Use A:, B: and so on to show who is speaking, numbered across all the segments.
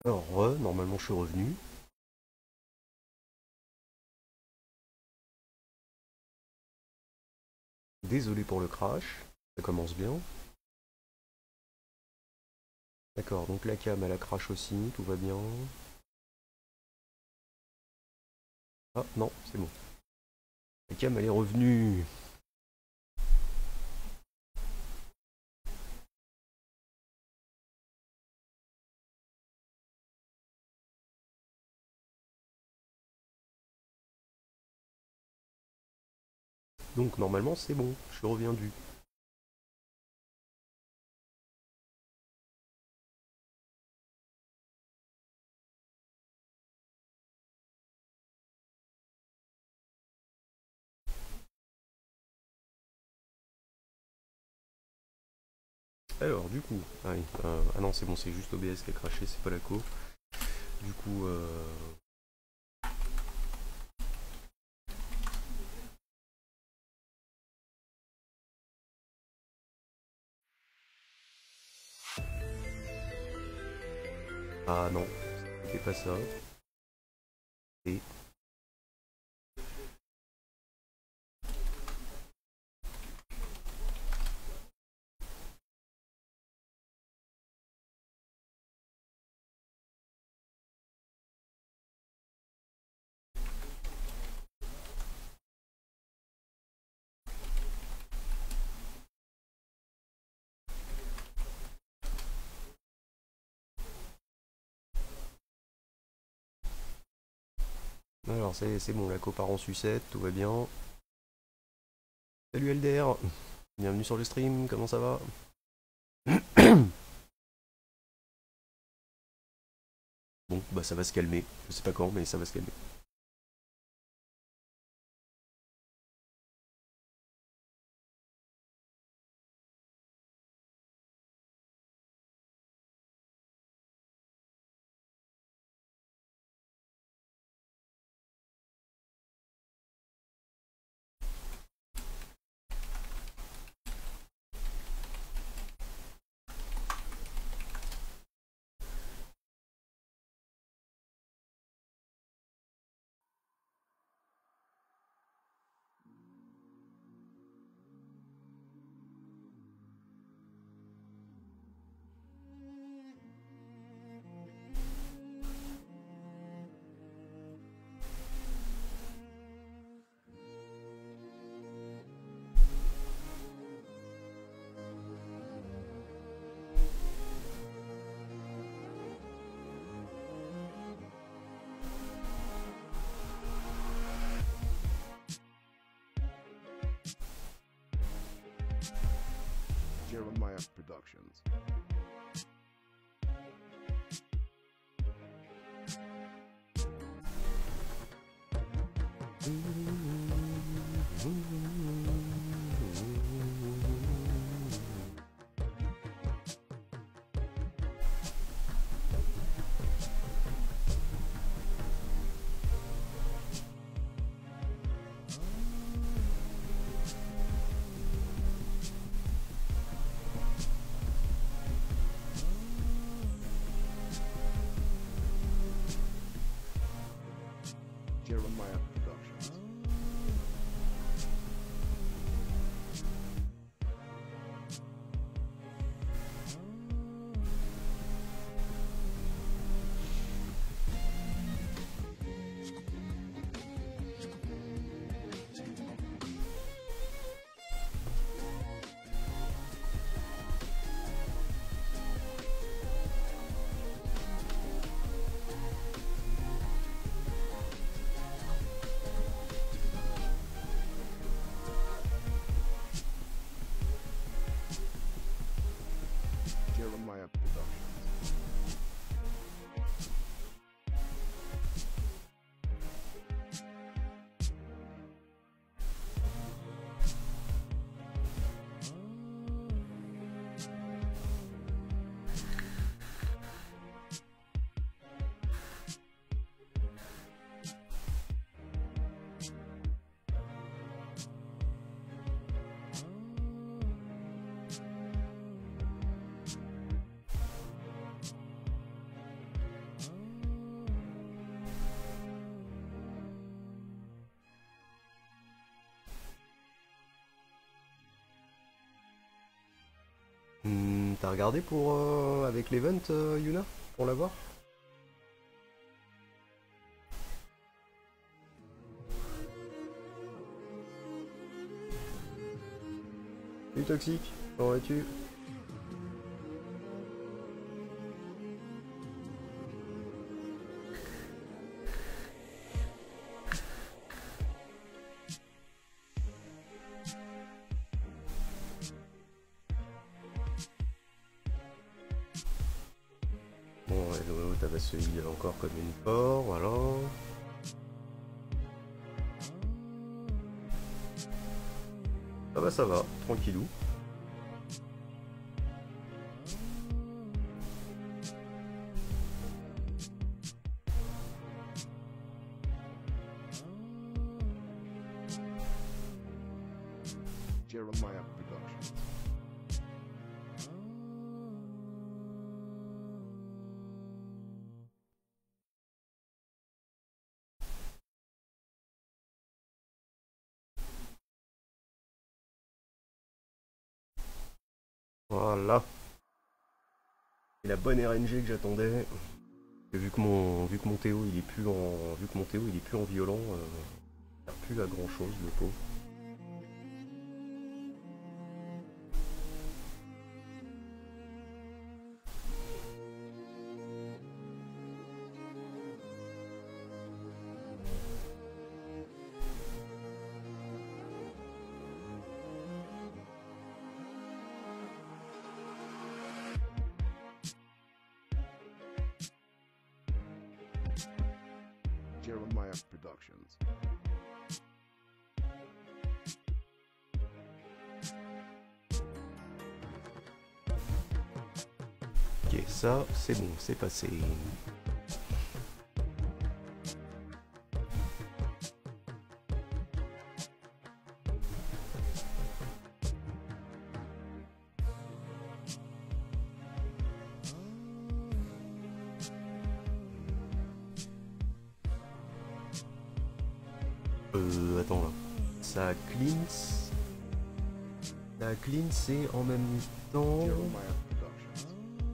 A: Alors, normalement je suis revenu. Désolé pour le crash, ça commence bien. D'accord, donc la cam elle a crash aussi, tout va bien. Ah non, c'est bon. La cam elle est revenue. Donc normalement c'est bon, je suis reviendu. Alors du coup, ah, oui, ah non c'est bon, c'est juste OBS qui a craché, c'est pas la co. Du coup, ah non, c'était pas ça. Et alors c'est bon, la co part en sucette, tout va bien. Salut LDR, bienvenue sur le stream, comment ça va? Bon, bah ça va se calmer, je sais pas quand, mais ça va se calmer.
B: Jeremiah Productions. Jeremiah Productions.
A: T'as regardé pour avec l'event Yuna pour l'avoir? Salut Toxique, comment vas-tu? Bon, hello, t'as passé encore comme une porc, voilà. Ça va, tranquillou.
B: Jeremiah Productions.
A: Voilà. Et la bonne RNG que j'attendais. Vu que mon Théo il est plus en violent, il sert plus à grand chose le pauvre.
B: Jeremiah Productions.
A: Ok, ça c'est bon, c'est passé. Attends là. Ça cleanse. Ça cleanse et en même temps.
B: Jeremiah Productions.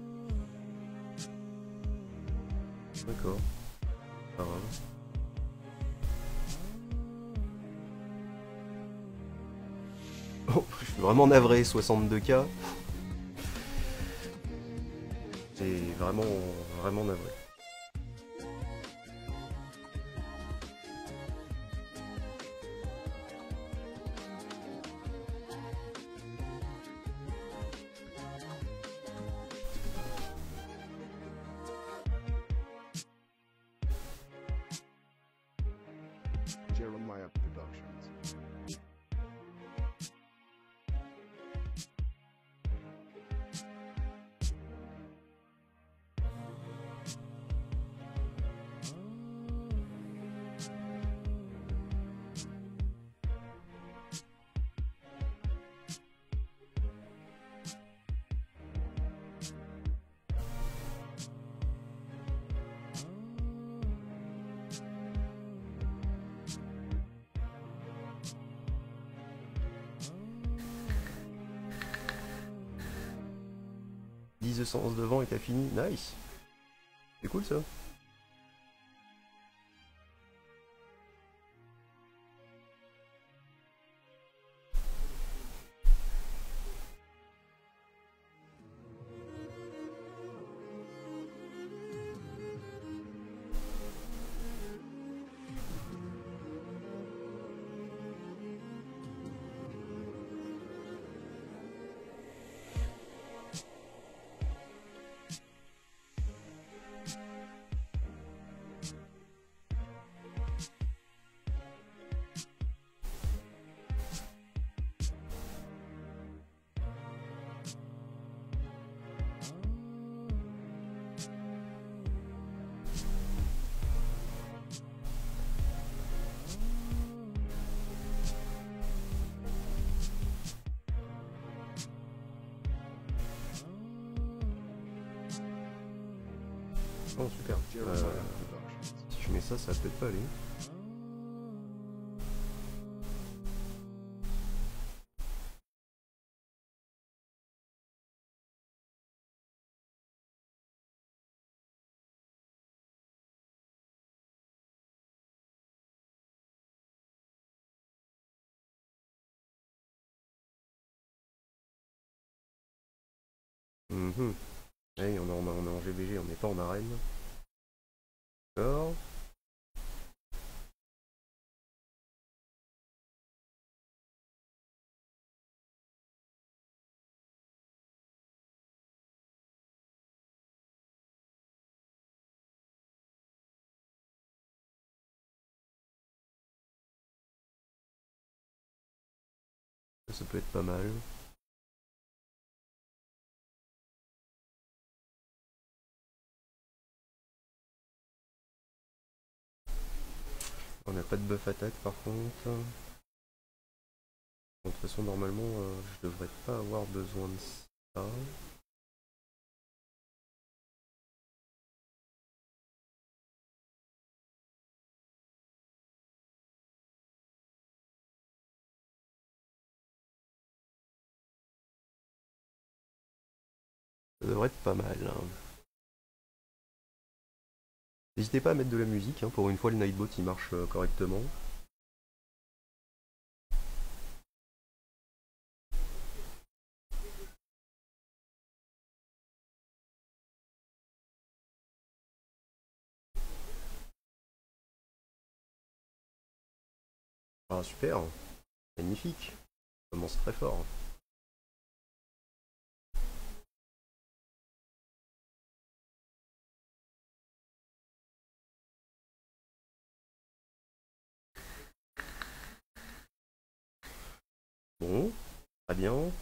A: D'accord. Pas grave. Oh, je suis vraiment navré, 62K. C'est vraiment navré.
B: Jeremiah Productions.
A: De sens devant et t'as fini. Nice. C'est cool ça. Oh super. Si je mets ça, ça va peut-être pas aller. Mhm. Ouais, on est en GVG, on n'est pas en arène. D'accord. Ça peut être pas mal. On n'a pas de buff attaque par contre. Bon, de toute façon, normalement, je devrais pas avoir besoin de ça. Ça devrait être pas mal, hein. N'hésitez pas à mettre de la musique, hein, pour une fois le Nightbot il marche correctement. Ah super, magnifique, ça commence très fort. Bon, très bien.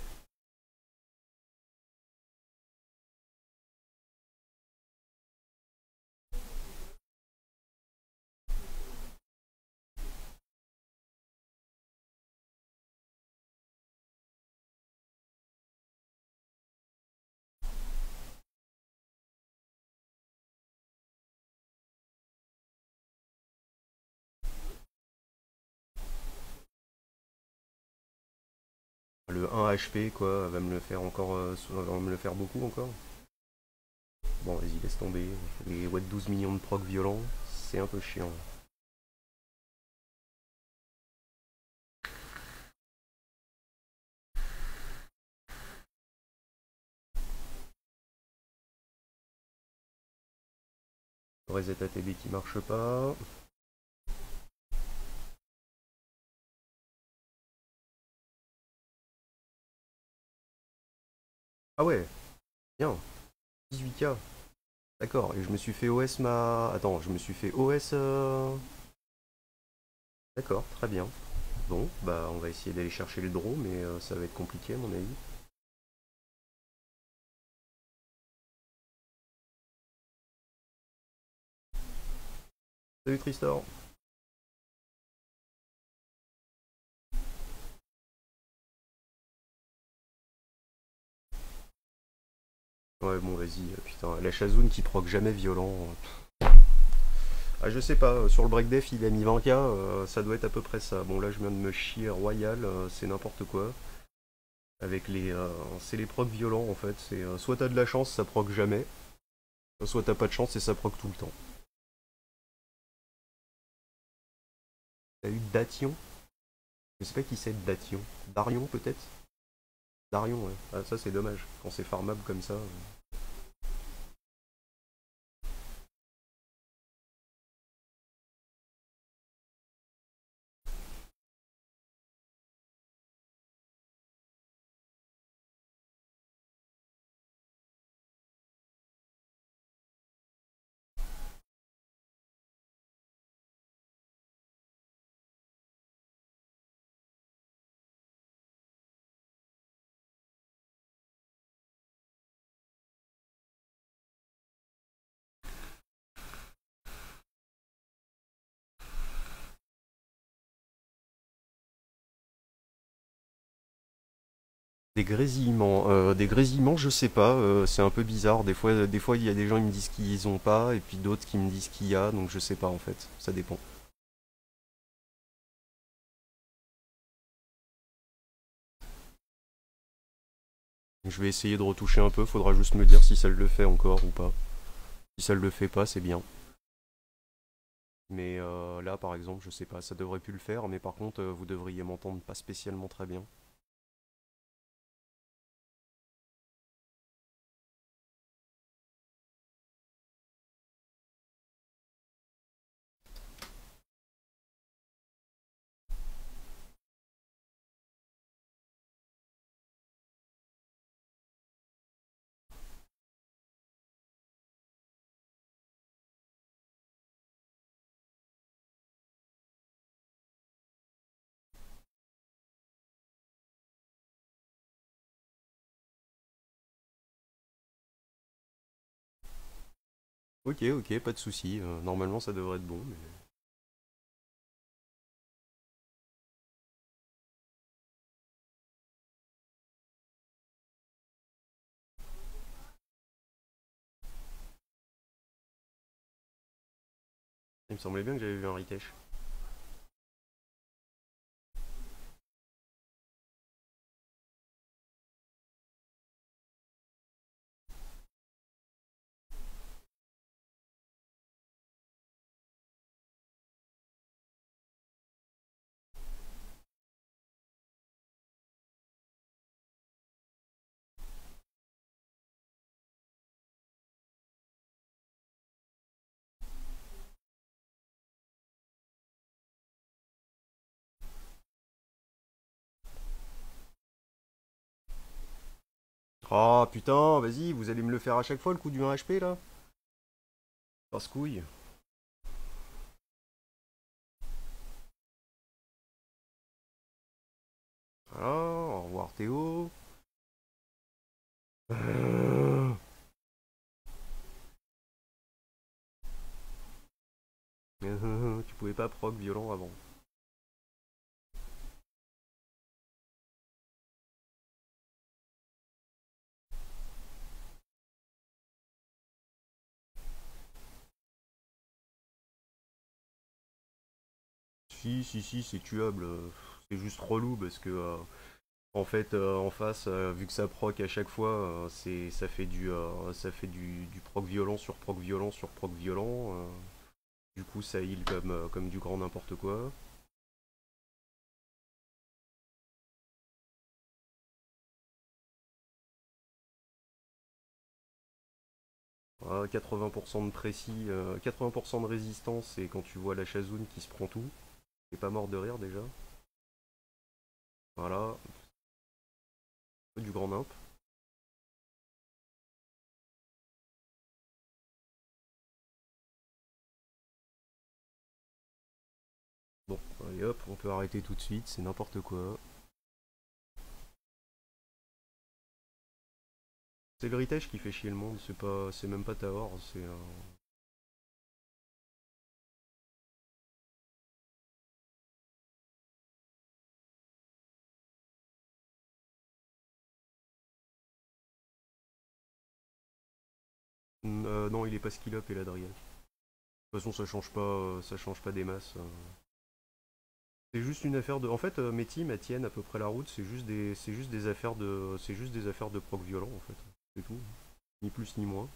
A: Le 1 HP quoi, va me le faire encore, va me le faire beaucoup encore. Bon vas-y laisse tomber, les what 12 millions de proc violents, c'est un peu chiant. Reset ATB qui marche pas. Ah ouais, bien, 18K. D'accord, et je me suis fait OS ma... Attends, je me suis fait OS... D'accord, très bien. Bon, bah on va essayer d'aller chercher le draw, mais ça va être compliqué à mon avis. Salut Tristor. Ouais bon vas-y, putain, la Shazoun qui proc jamais violent. Ah je sais pas, sur le break def il a mis 20K, ça doit être à peu près ça. Bon là je viens de me chier royal, c'est n'importe quoi. Avec les... c'est les procs violents en fait, c'est soit t'as de la chance ça proc jamais, soit t'as pas de chance et ça proc tout le temps. T'as eu Dation? Je sais pas qui c'est Dation. Darion peut-être? Darion ouais. Ah ça c'est dommage, quand c'est farmable comme ça. Des grésillements, je sais pas, c'est un peu bizarre. Des fois, il y a des gens qui me disent qu'ils ont pas, et puis d'autres qui me disent qu'il y a, donc je sais pas en fait, ça dépend. Je vais essayer de retoucher un peu, faudra juste me dire si ça le fait encore ou pas. Si ça le fait pas, c'est bien. Mais là, par exemple, je sais pas, ça devrait plus le faire, mais par contre, vous devriez m'entendre pas spécialement très bien. Ok, ok, pas de souci. Normalement, ça devrait être bon. Mais... Il me semblait bien que j'avais vu un Ritesh. Oh putain, vas-y, vous allez me le faire à chaque fois le coup du 1 HP là? Casse-couille. Voilà, au revoir Théo. Tu pouvais pas proc violent avant. Si, si, si, c'est tuable. C'est juste relou parce que en fait en face, vu que ça proc à chaque fois, ça fait du proc violent sur proc violent sur proc violent. Du coup ça heal comme du grand n'importe quoi. 80% de précis, 80% de résistance et quand tu vois la Shazun qui se prend tout, t'es pas mort de rire déjà. Voilà, du grand nimp. Bon, allez hop, on peut arrêter tout de suite, c'est n'importe quoi. C'est le Ritesh qui fait chier le monde, c'est même pas Taor, c'est non, il est pas skill up et l'Adriel. De toute façon, ça change pas des masses. C'est juste une affaire de. En fait, mes teams elles tiennent à peu près la route. C'est juste des affaires de proc violent en fait. C'est tout, ni plus ni moins.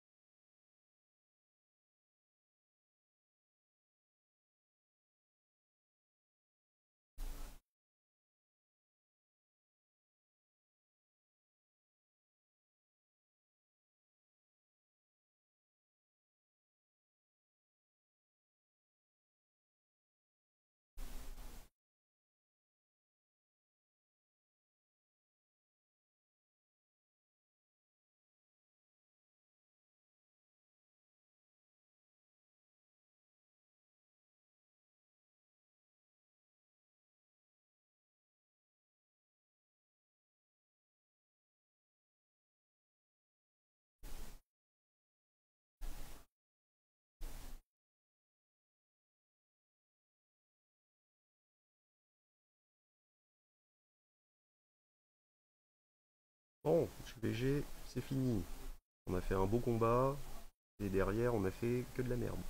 A: Bon, HBG, c'est fini. On a fait un beau combat et derrière, on a fait que de la merde.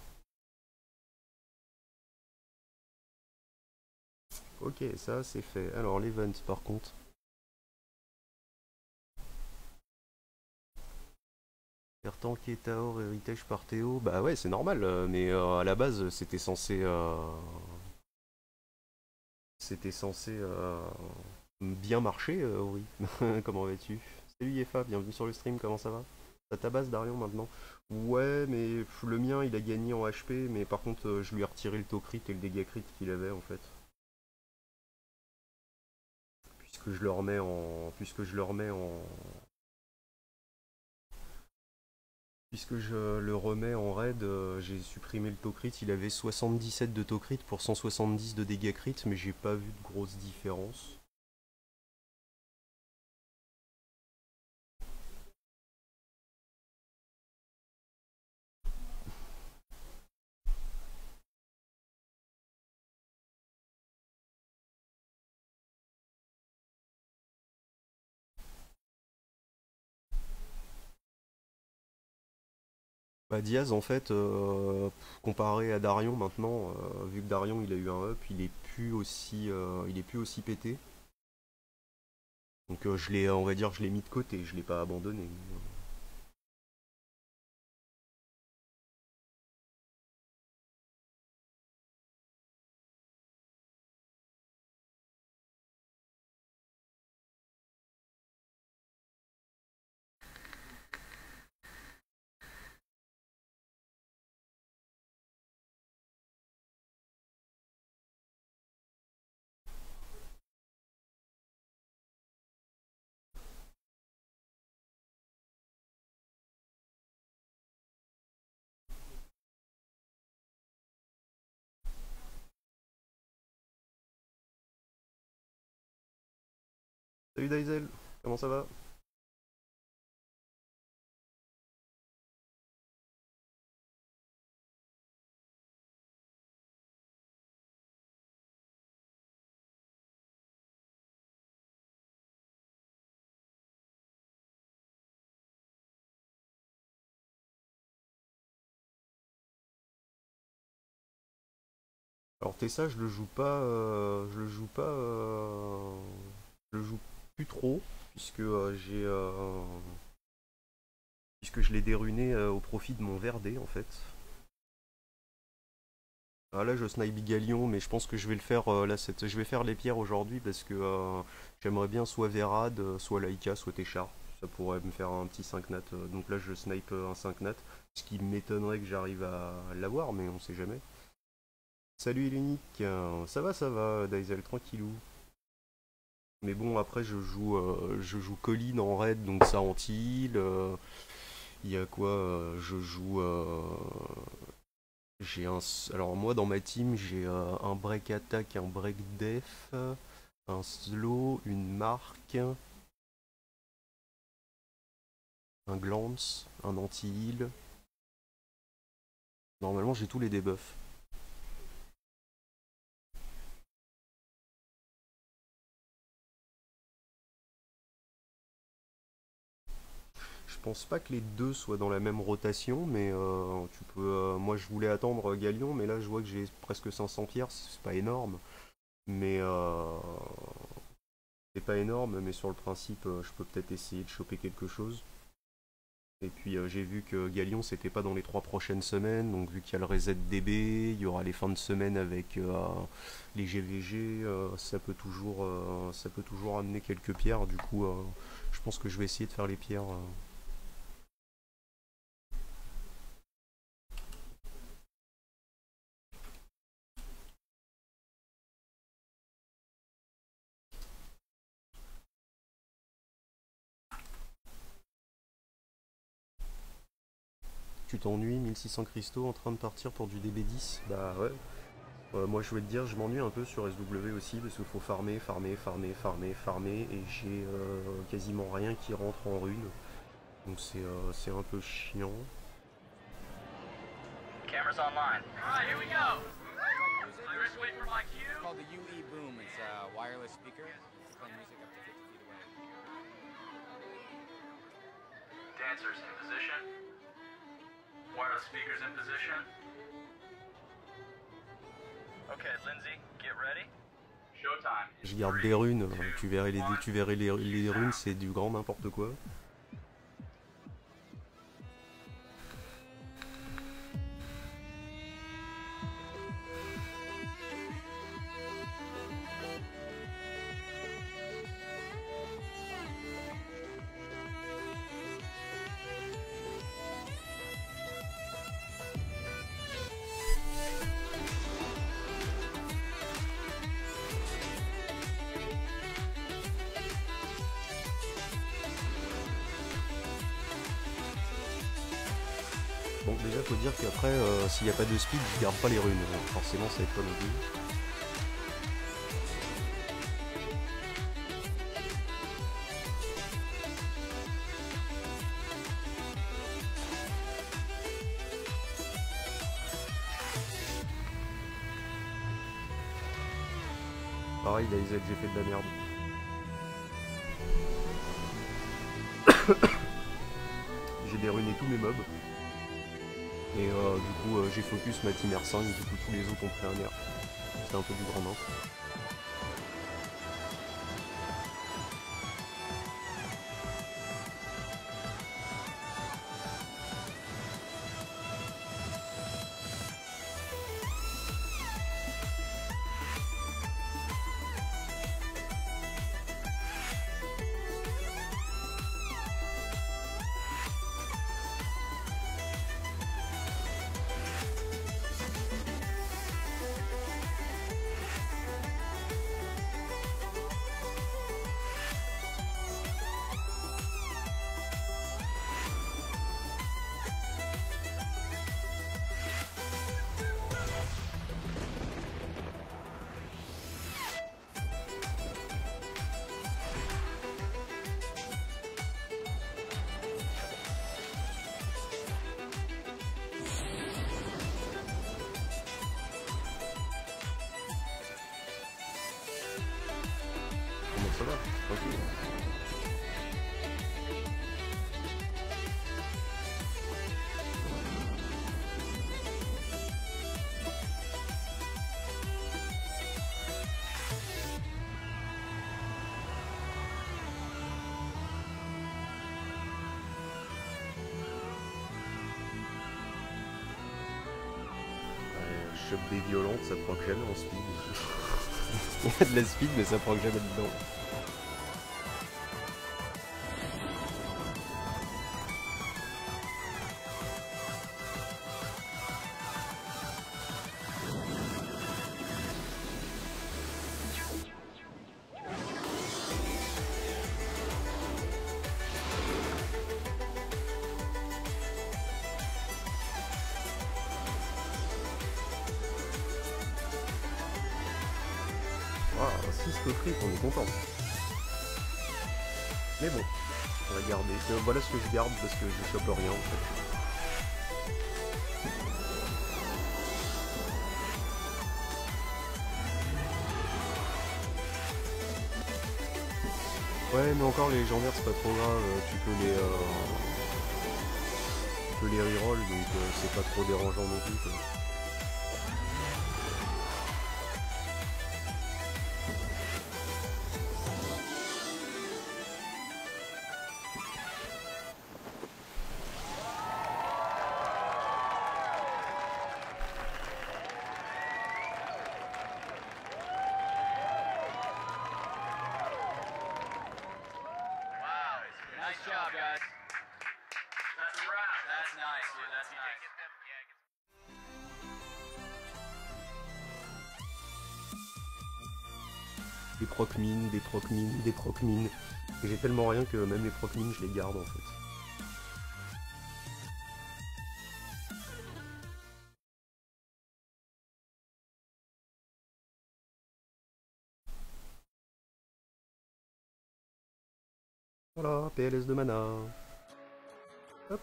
A: Ok, ça c'est fait. Alors, l'event par contre. Faire tanker Taor Heritage par Théo, bah ouais, c'est normal, mais à la base, c'était censé bien marcher, oui. Comment vas-tu? Salut Yefa, bienvenue sur le stream, comment ça va? Ça tabasse Darion maintenant? Ouais, mais le mien il a gagné en HP, mais par contre je lui ai retiré le taux crit et le dégât crit qu'il avait en fait. Puisque je le remets en. Puisque je le remets en raid, j'ai supprimé le taux crit, il avait 77 de taux crit pour 170 de dégâts crit, mais j'ai pas vu de grosse différence. Bah, Diaz, en fait, comparé à Darion maintenant, vu que Darion il a eu un up, il est plus aussi pété. Donc on va dire, je l'ai mis de côté, je l'ai pas abandonné. Salut Daisel, comment ça va? Alors Tessa, je le joue plus trop puisque puisque je l'ai déruné au profit de mon Verdé en fait. Ah, là je snipe Galion, mais je pense que je vais le faire je vais faire les pierres aujourd'hui parce que j'aimerais bien soit Vérad, soit Laïka, soit Téchar. Ça pourrait me faire un petit 5 nat. Donc là je snipe un 5 nat, ce qui m'étonnerait que j'arrive à l'avoir, mais on sait jamais. Salut l'unique, ça va, Daisel, tranquillou. Mais bon, après, je joue Colline en raid, donc ça anti-heal. Il y a quoi Je joue. Alors, moi, dans ma team, j'ai un break attack, un break def, un slow, une marque, un glance, un anti-heal. Normalement, j'ai tous les debuffs. Je pense pas que les deux soient dans la même rotation, mais tu peux. Moi, je voulais attendre Galion, mais là, je vois que j'ai presque 500 pierres, c'est pas énorme. Mais c'est pas énorme, mais sur le principe, je peux peut-être essayer de choper quelque chose. Et puis j'ai vu que Galion c'était pas dans les 3 prochaines semaines, donc vu qu'il y a le reset DB, il y aura les fins de semaine avec les GVG, ça peut toujours amener quelques pierres. Du coup, je pense que je vais essayer de faire les pierres. Tu t'ennuies, 1600 cristaux en train de partir pour du DB10? Bah ouais. Moi je vais te dire, je m'ennuie un peu sur SW aussi parce qu'il faut farmer et j'ai quasiment rien qui rentre en rune. Donc c'est un peu chiant.
C: Cameras online. Alright, here we go. Irish, wait for my cue.
D: It's called the UE Boom. It's a wireless speaker. It's playing music up to 50 feet away.
C: Dancers in position. Wireless speakers in position. Okay, Lindsay, get ready. Showtime.
A: Je garde des runes, tu verrais les runes, c'est du grand n'importe quoi. Bon, déjà, faut dire qu'après, s'il n'y a pas de speed, je garde pas les runes. Forcément, ça va être pas non plus. Pareil, Daisy, j'ai fait de la merde. J'ai déruné tous mes mobs. Et du coup j'ai focus ma team R5, du coup tous les autres ont pris un nerf. C'est un peu du grand n'importe. Ça va, tranquille. Choc des violentes, ça proc jamais en speed. Il y a de la speed mais ça proc jamais dedans. Ah, 6 coteries, on est content. Mais bon, on va garder. Voilà ce que je garde parce que je chope rien en fait. Ouais, mais encore les légendaires c'est pas trop grave, tu peux les reroll donc c'est pas trop dérangeant non plus quoi.
C: Nice job, guys. That's a wrap. That's nice, dude. That's nice.
A: Des proc mines, des proc mines, des proc mines. Et j'ai tellement rien que même les proc mines je les garde en fait. Voilà, PLS de mana. Hop.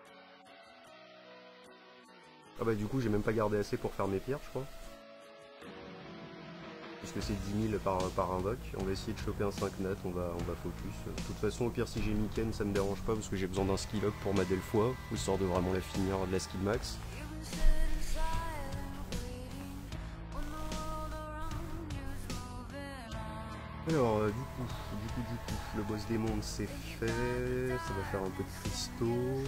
A: Ah bah du coup j'ai même pas gardé assez pour faire mes pierres je crois. Parce que c'est 10 000 par invoque. On va essayer de choper un 5 nat, on va focus. De toute façon au pire si j'ai Miken ça me dérange pas parce que j'ai besoin d'un skill up pour ma Delphois, histoire de vraiment la finir de la skill max. Alors du coup, le boss des mondes c'est fait, ça va faire un peu de cristaux.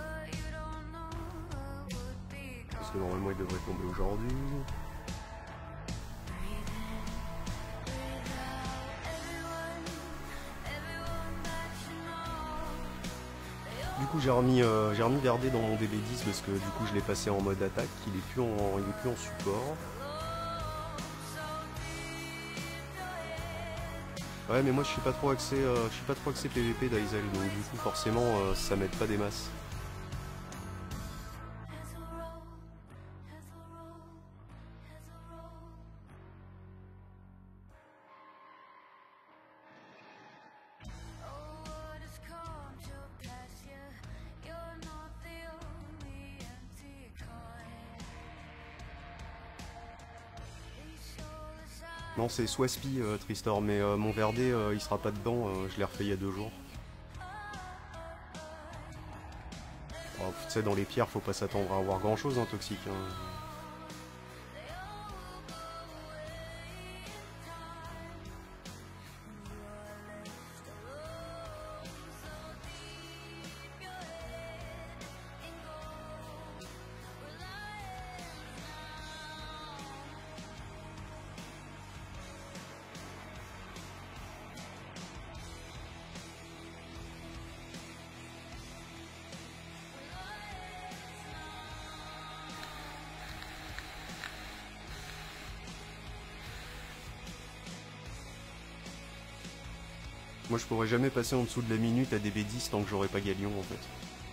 A: Parce que normalement il devrait tomber aujourd'hui. Du coup j'ai remis Verdé dans mon DB10 parce que du coup je l'ai passé en mode attaque, il est plus en support. Ouais mais moi je suis pas trop axé PVP d'Aizel donc du coup forcément ça m'aide pas des masses. Non c'est Swaspi Tristor mais mon Verdé il sera pas dedans, je l'ai refait il y a 2 jours. Oh, tu sais, dans les pierres, faut pas s'attendre à avoir grand chose, hein, toxique. Hein. Moi, je pourrais jamais passer en dessous de la minute à DB10 tant que j'aurais pas Galion, en fait.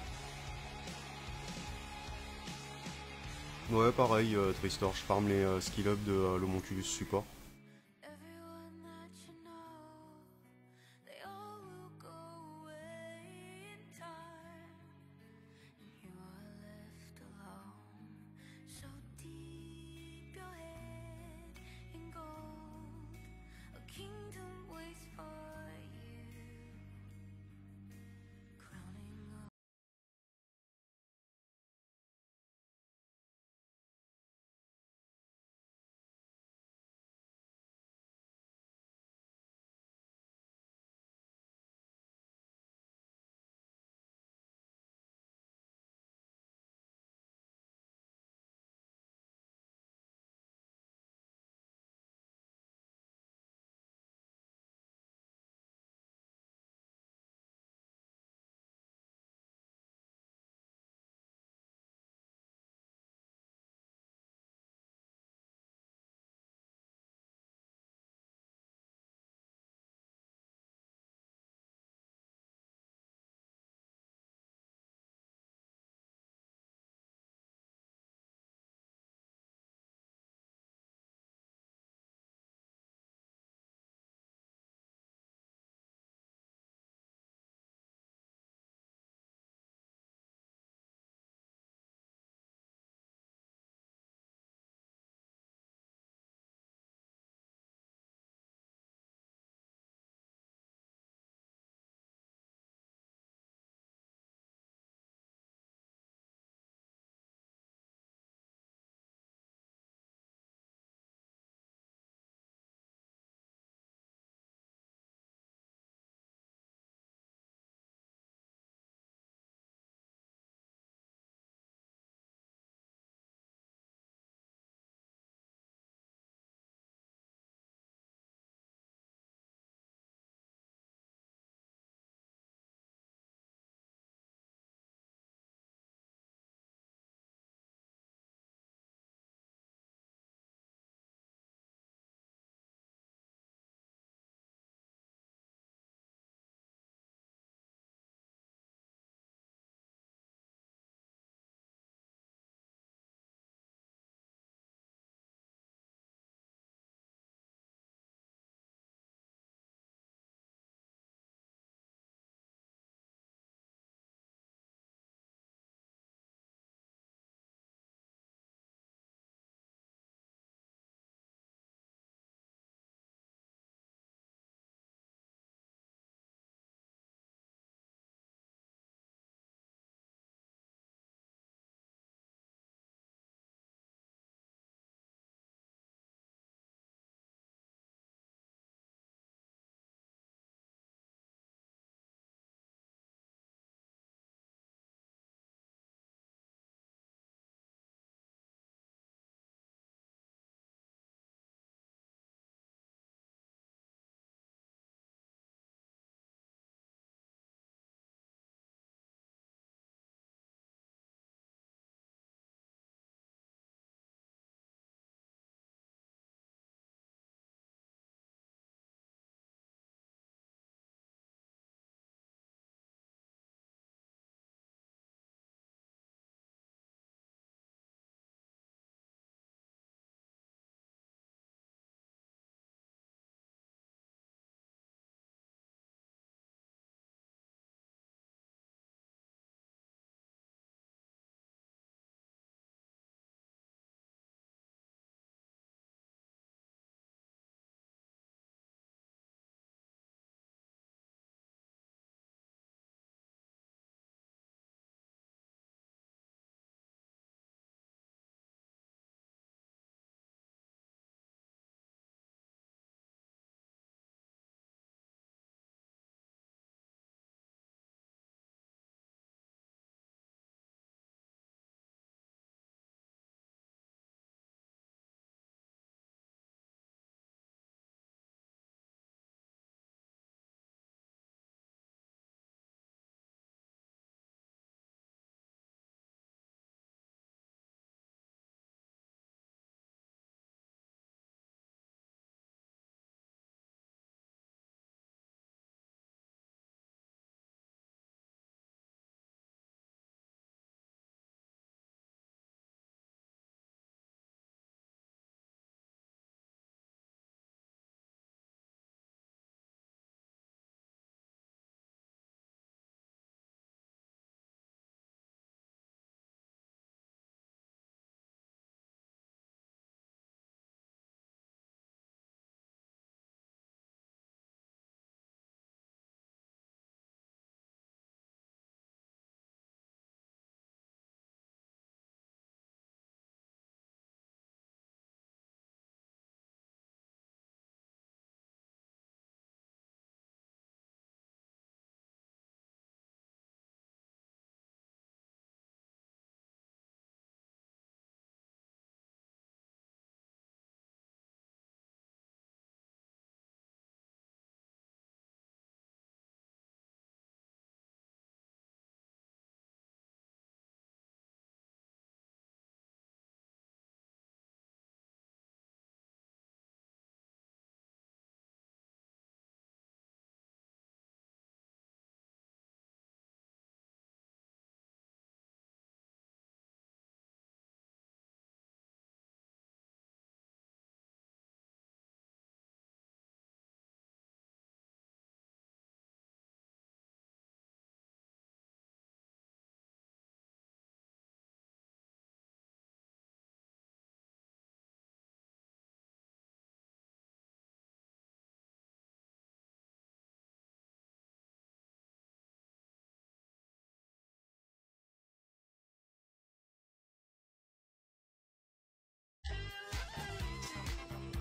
A: Ouais, pareil, Tristor, je farm les skill up de l'Homonculus support.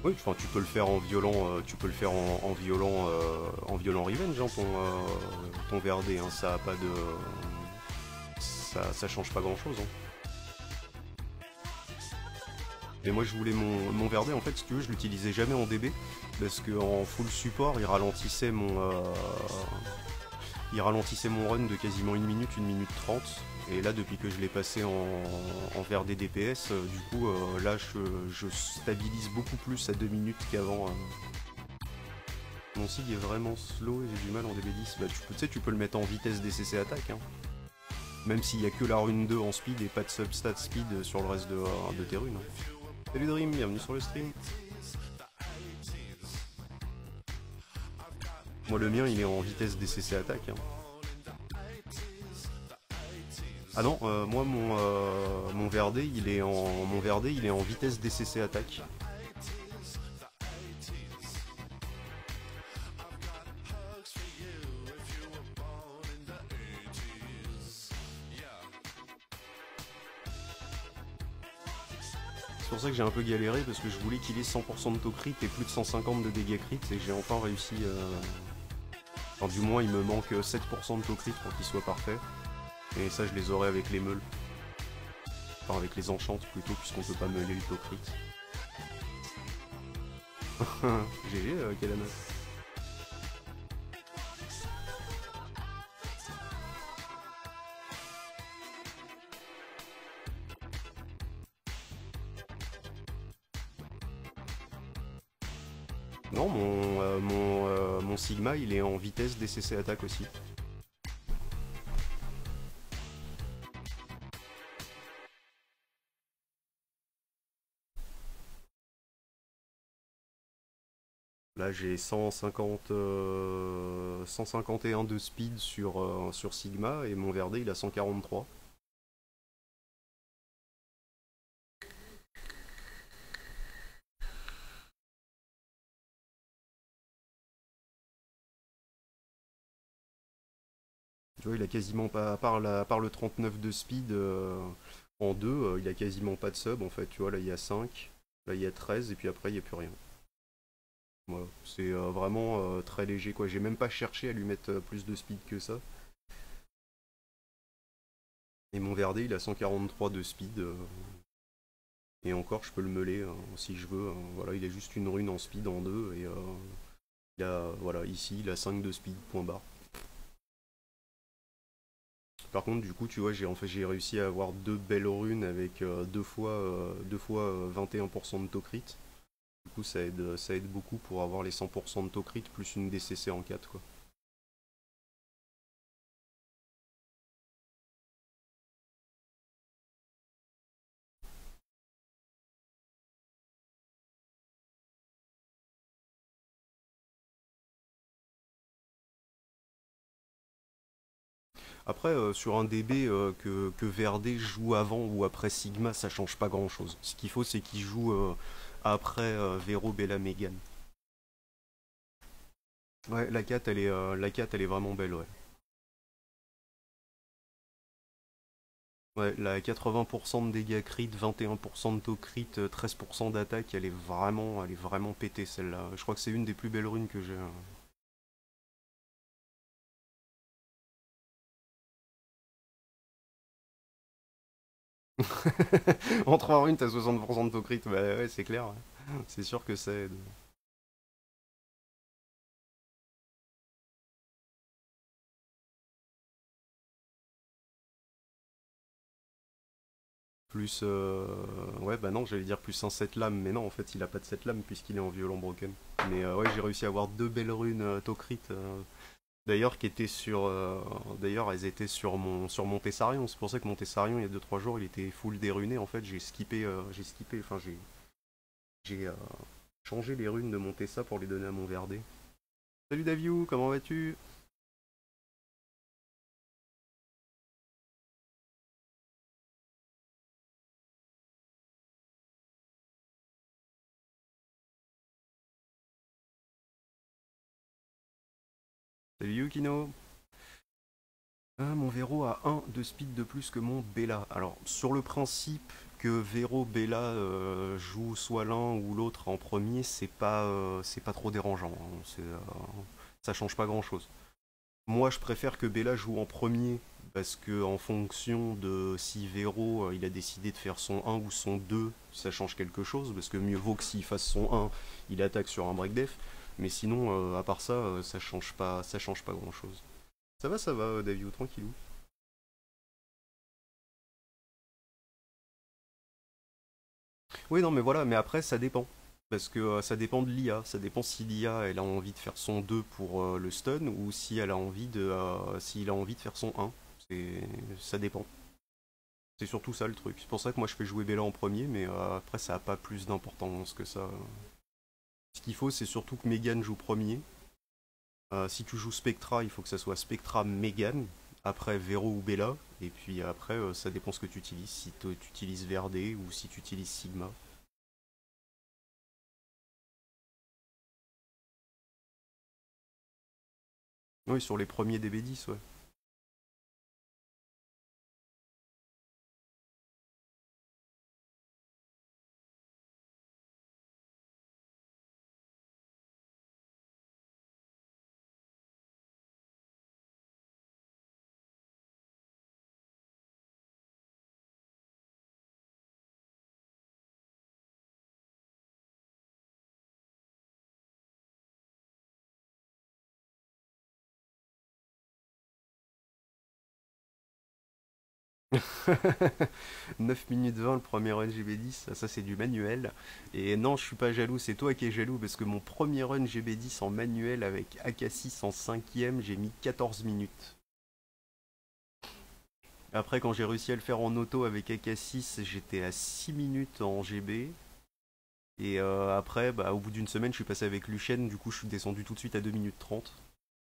A: Oui, enfin tu peux le faire en violent, tu peux le faire en violent revenge, hein, ton VRD, hein, ça a pas de, ça change pas grand chose. Hein. Mais moi je voulais mon VRD en fait, si tu veux, je l'utilisais jamais en DB parce que en full support il ralentissait mon run de quasiment 1 minute 30. Et là, depuis que je l'ai passé en VRD DPS, du coup, là, je stabilise beaucoup plus à 2 minutes qu'avant. Mon SIG est vraiment slow et j'ai du mal en DB10. Bah, tu sais, tu peux le mettre en vitesse DCC attaque. Hein. Même s'il n'y a que la rune 2 en speed et pas de substat speed sur le reste de tes runes. Salut Dream, bienvenue sur le stream. Moi, le mien, il est en vitesse DCC attaque. Hein. Ah non, moi mon VRD il est en vitesse DCC attaque. C'est pour ça que j'ai un peu galéré parce que je voulais qu'il ait 100% de taux crit et plus de 150 de dégâts crit et j'ai enfin réussi. Enfin, du moins il me manque 7% de taux crit pour qu'il soit parfait. Et ça je les aurai avec les meules. Enfin avec les enchantes plutôt puisqu'on peut pas meuler le taux crit. GG Kelana. Non, mon Sigma il est en vitesse DCC attaque aussi. Là j'ai 151 de speed sur Sigma et mon VRD il a 143. Tu vois, il a quasiment pas, à part le 39 de speed en 2, il a quasiment pas de sub en fait. Tu vois, là il y a 5, là il y a 13 et puis après il n'y a plus rien. Voilà, c'est vraiment très léger quoi. J'ai même pas cherché à lui mettre plus de speed que ça. Et mon VRD il a 143 de speed. Et encore je peux le meuler si je veux. Voilà, il a juste une rune en speed en 2 et il a, voilà, ici il a 5 de speed, point barre. Par contre, du coup, tu vois, j'ai réussi à avoir 2 belles runes avec 21% de taux crit. Du coup, ça aide beaucoup pour avoir les 100% de taux crit plus une DCC en 4, quoi. Après, sur un DB que VRD joue avant ou après Sigma, ça change pas grand chose. Ce qu'il faut, c'est qu'il joue après Vero, Bella, Megan. Ouais, la 4, elle est vraiment belle, ouais. Ouais, la 80% de dégâts crit, 21% de taux crit, 13% d'attaque, elle est vraiment pétée celle-là. Je crois que c'est une des plus belles runes que j'ai. En 3 runes, t'as 60% de taux crit, bah ouais, c'est clair. Ouais. C'est sûr que ça aide. Plus. Ouais, bah non, j'allais dire plus un 7 lames, mais non, en fait, il a pas de 7 lames puisqu'il est en violent broken. Mais ouais, j'ai réussi à avoir 2 belles runes taux crit. D'ailleurs, qui étaient sur. D'ailleurs, elles étaient sur mon Tessarion. C'est pour ça que mon Tessarion, il y a 2 3 jours, il était full déruné. En fait, enfin, j'ai changé les runes de mon Tessa pour les donner à mon VRD. Salut Daviou, comment vas-tu? Salut Yukino. Ah, mon Vero a 1 de speed de plus que mon Bella. Alors, sur le principe que Vero, Bella jouent soit l'un ou l'autre en premier, c'est pas trop dérangeant, hein. Ça change pas grand-chose. Moi, je préfère que Bella joue en premier parce que en fonction de si Vero il a décidé de faire son un ou son 2, ça change quelque chose parce que mieux vaut que s'il fasse son un, il attaque sur un break def. Mais sinon, à part ça, ça change pas grand-chose. Ça va, Davio, tranquillou. Oui, non, mais voilà, mais après, ça dépend. Parce que ça dépend de l'IA. Ça dépend si l'IA elle a envie de faire son 2 pour le stun ou si elle a envie s'il a envie de faire son un. Ça dépend. C'est surtout ça le truc. C'est pour ça que moi je fais jouer Bella en premier, mais après ça a pas plus d'importance que ça. Ce qu'il faut, c'est surtout que Megan joue premier. Si tu joues Spectra, il faut que ça soit Spectra Megan. Après Vero ou Bella. Et puis après, ça dépend ce que tu utilises. Si tu utilises Verdé ou si tu utilises Sigma. Oui, sur les premiers DB10, ouais. Neuf minutes 20 le premier run GB10, ça c'est du manuel. Et non, je suis pas jaloux, c'est toi qui es jaloux parce que mon premier run GB10 en manuel avec AK6 en cinquième, j'ai mis 14 minutes. Après, quand j'ai réussi à le faire en auto avec AK6, j'étais à 6 minutes en GB. Et après, bah, au bout d'une semaine, je suis passé avec Lucien, du coup je suis descendu tout de suite à 2 minutes 30.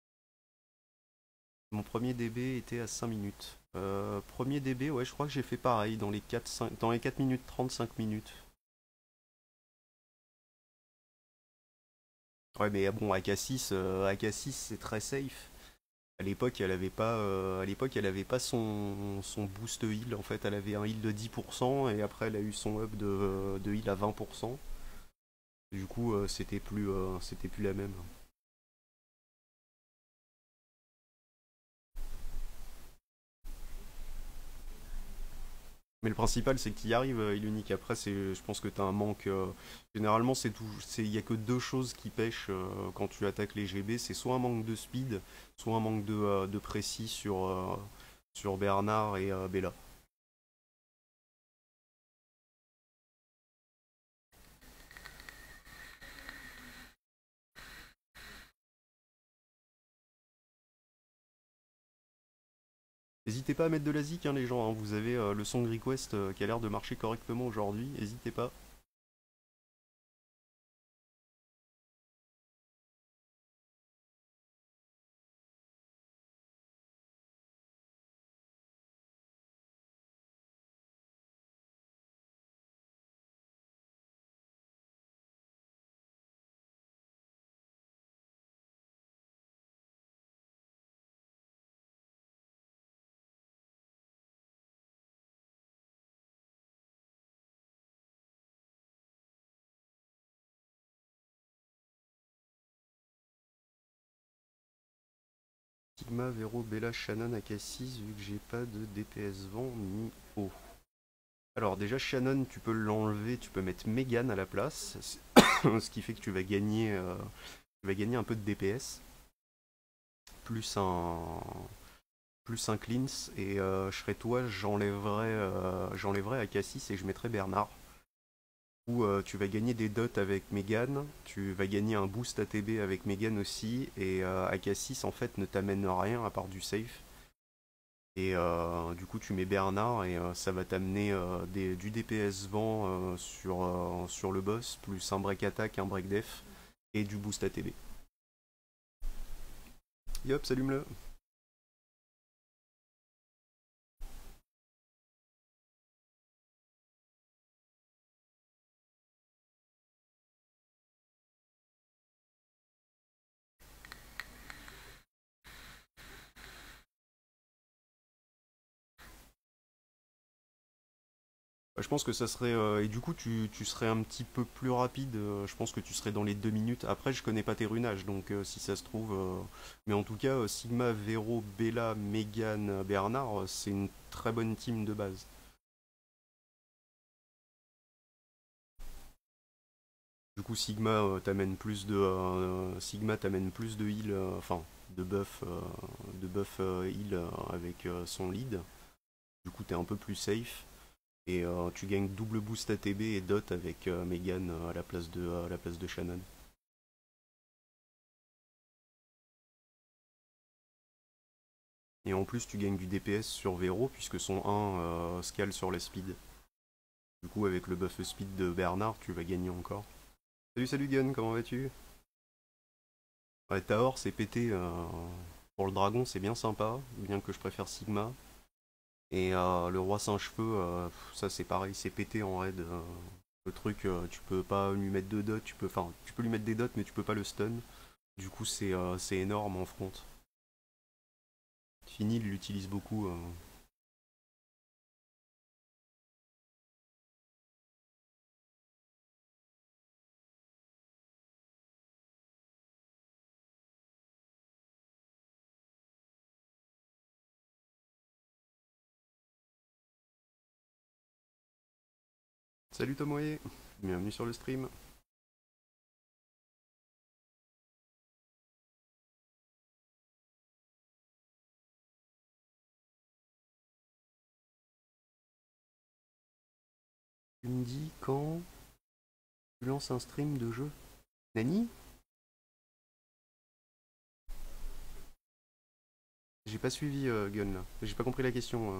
A: Mon premier DB était à 5 minutes. Premier DB, ouais, je crois que j'ai fait pareil dans les 4 minutes 30, 5 minutes. Ouais, mais bon, AK6 c'est très safe. À l'époque, elle avait pas son boost heal. En fait, elle avait un heal de 10% et après, elle a eu son up de heal à 20%. Du coup, c'était plus la même. Mais le principal, c'est que tu y arrives, Ilunique. Après, je pense que tu as un manque. Généralement, il y a que deux choses qui pêchent quand tu attaques les GB. C'est soit un manque de speed, soit un manque de précis sur Bernard et Bella. N'hésitez pas à mettre de la zik, hein, les gens, hein. Vous avez le song request qui a l'air de marcher correctement aujourd'hui. N'hésitez pas. Sigma, Vero, Bella, Shannon, AK6, vu que j'ai pas de DPS vent ni haut. Alors déjà Shannon tu peux l'enlever, tu peux mettre Megan à la place, ce qui fait que tu vas gagner un peu de DPS, plus un, plus un cleanse, et je serais toi, j'enlèverais AK6 et je mettrais Bernard. Ou tu vas gagner des dots avec Megan, tu vas gagner un boost ATB avec Megan aussi, et AK6 en fait ne t'amène rien à part du safe. Et du coup, tu mets Bernard et ça va t'amener du DPS vent sur le boss, plus un break attack, un break def et du boost ATB. Yop, s'allume-le. Je pense que ça serait... et du coup, tu serais un petit peu plus rapide. Je pense que tu serais dans les 2 minutes. Après, je connais pas tes runages, donc si ça se trouve... Mais en tout cas, Sigma, Vero, Bella, Megan, Bernard, c'est une très bonne team de base. Du coup, Sigma t'amène plus de heal, enfin, de buff heal avec son lead. Du coup, t'es un peu plus safe. Et tu gagnes double boost ATB et dot avec Megan à la place de Shannon. Et en plus, tu gagnes du DPS sur Vero puisque son 1 scale sur la speed. Du coup, avec le buff speed de Bernard, tu vas gagner encore. Salut Gun, comment vas-tu? Ouais, Taor, c'est pété. Pour le dragon, c'est bien sympa, bien que je préfère Sigma. Et le roi Singe-Feu, ça c'est pareil, c'est pété en raid. Le truc, tu peux pas lui mettre de dots, tu peux lui mettre des dots, mais tu peux pas le stun. Du coup, c'est énorme en front. Fini, il l'utilise beaucoup. Salut Tomoe, bienvenue sur le stream. Tu me dis quand tu lances un stream de jeu? Nani? J'ai pas suivi Gun là. J'ai pas compris la question.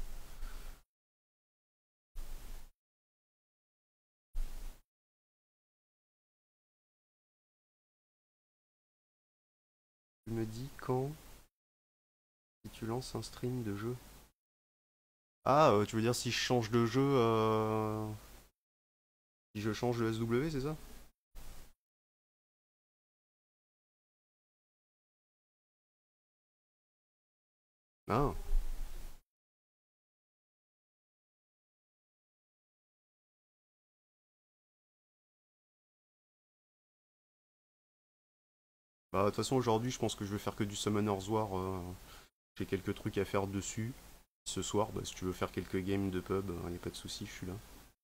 A: Tu me dis quand si tu lances un stream de jeu? Ah, tu veux dire si je change de jeu, si je change de SW, c'est ça? Ah, bah de toute façon aujourd'hui je pense que je vais faire que du Summoner's War. J'ai quelques trucs à faire dessus. Ce soir, bah, si tu veux faire quelques games de pub, y a pas de souci, je suis là.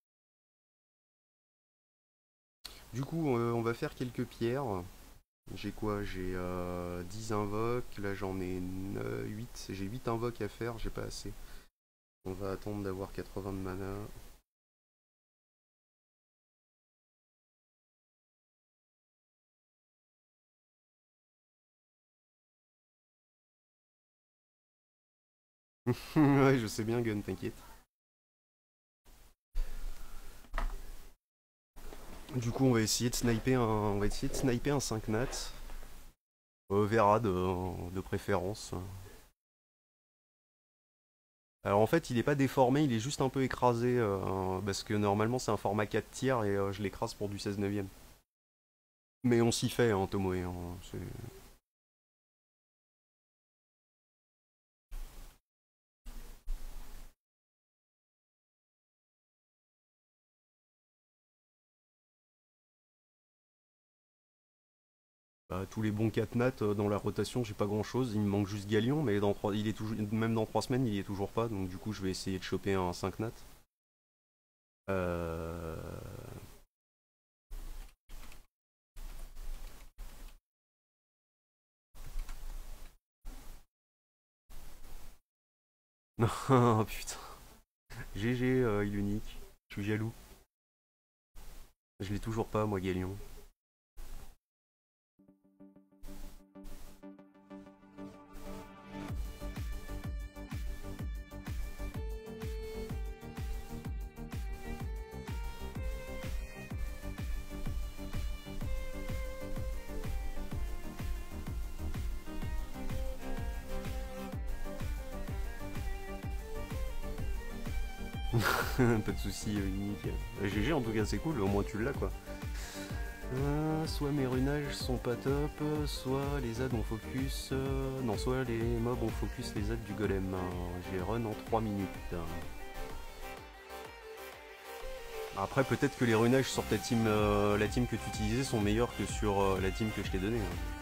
A: Du coup, on va faire quelques pierres. J'ai quoi? J'ai 10 invoques, là j'en ai 8. J'ai 8 invoques à faire, j'ai pas assez. On va attendre d'avoir 80 de mana. Ouais, je sais bien, Gun, t'inquiète. Du coup, on va essayer de sniper un 5 nat. Vera de préférence. Alors en fait, il est pas déformé, il est juste un peu écrasé. Parce que normalement, c'est un format 4 tiers et je l'écrase pour du 16 neuvième. Mais on s'y fait, hein, Tomoe. Hein, bah, tous les bons 4 nat dans la rotation, j'ai pas grand chose. Il me manque juste Galion, mais il est toujours, même dans 3 semaines, il y est toujours pas. Donc du coup, je vais essayer de choper un 5 nat. Euh... Non, putain. GG, il unique. Je suis jaloux. Je l'ai toujours pas, moi, Galion. Pas de soucis, unique. GG, en tout cas, c'est cool, au moins tu l'as, quoi. Soit mes runages sont pas top, soit les adds on focus. Non, soit les mobs on focus les adds du golem. J'ai run en 3 minutes. Après, peut-être que les runages sur ta team, la team que tu utilisais sont meilleurs que sur la team que je t'ai donnée. Hein.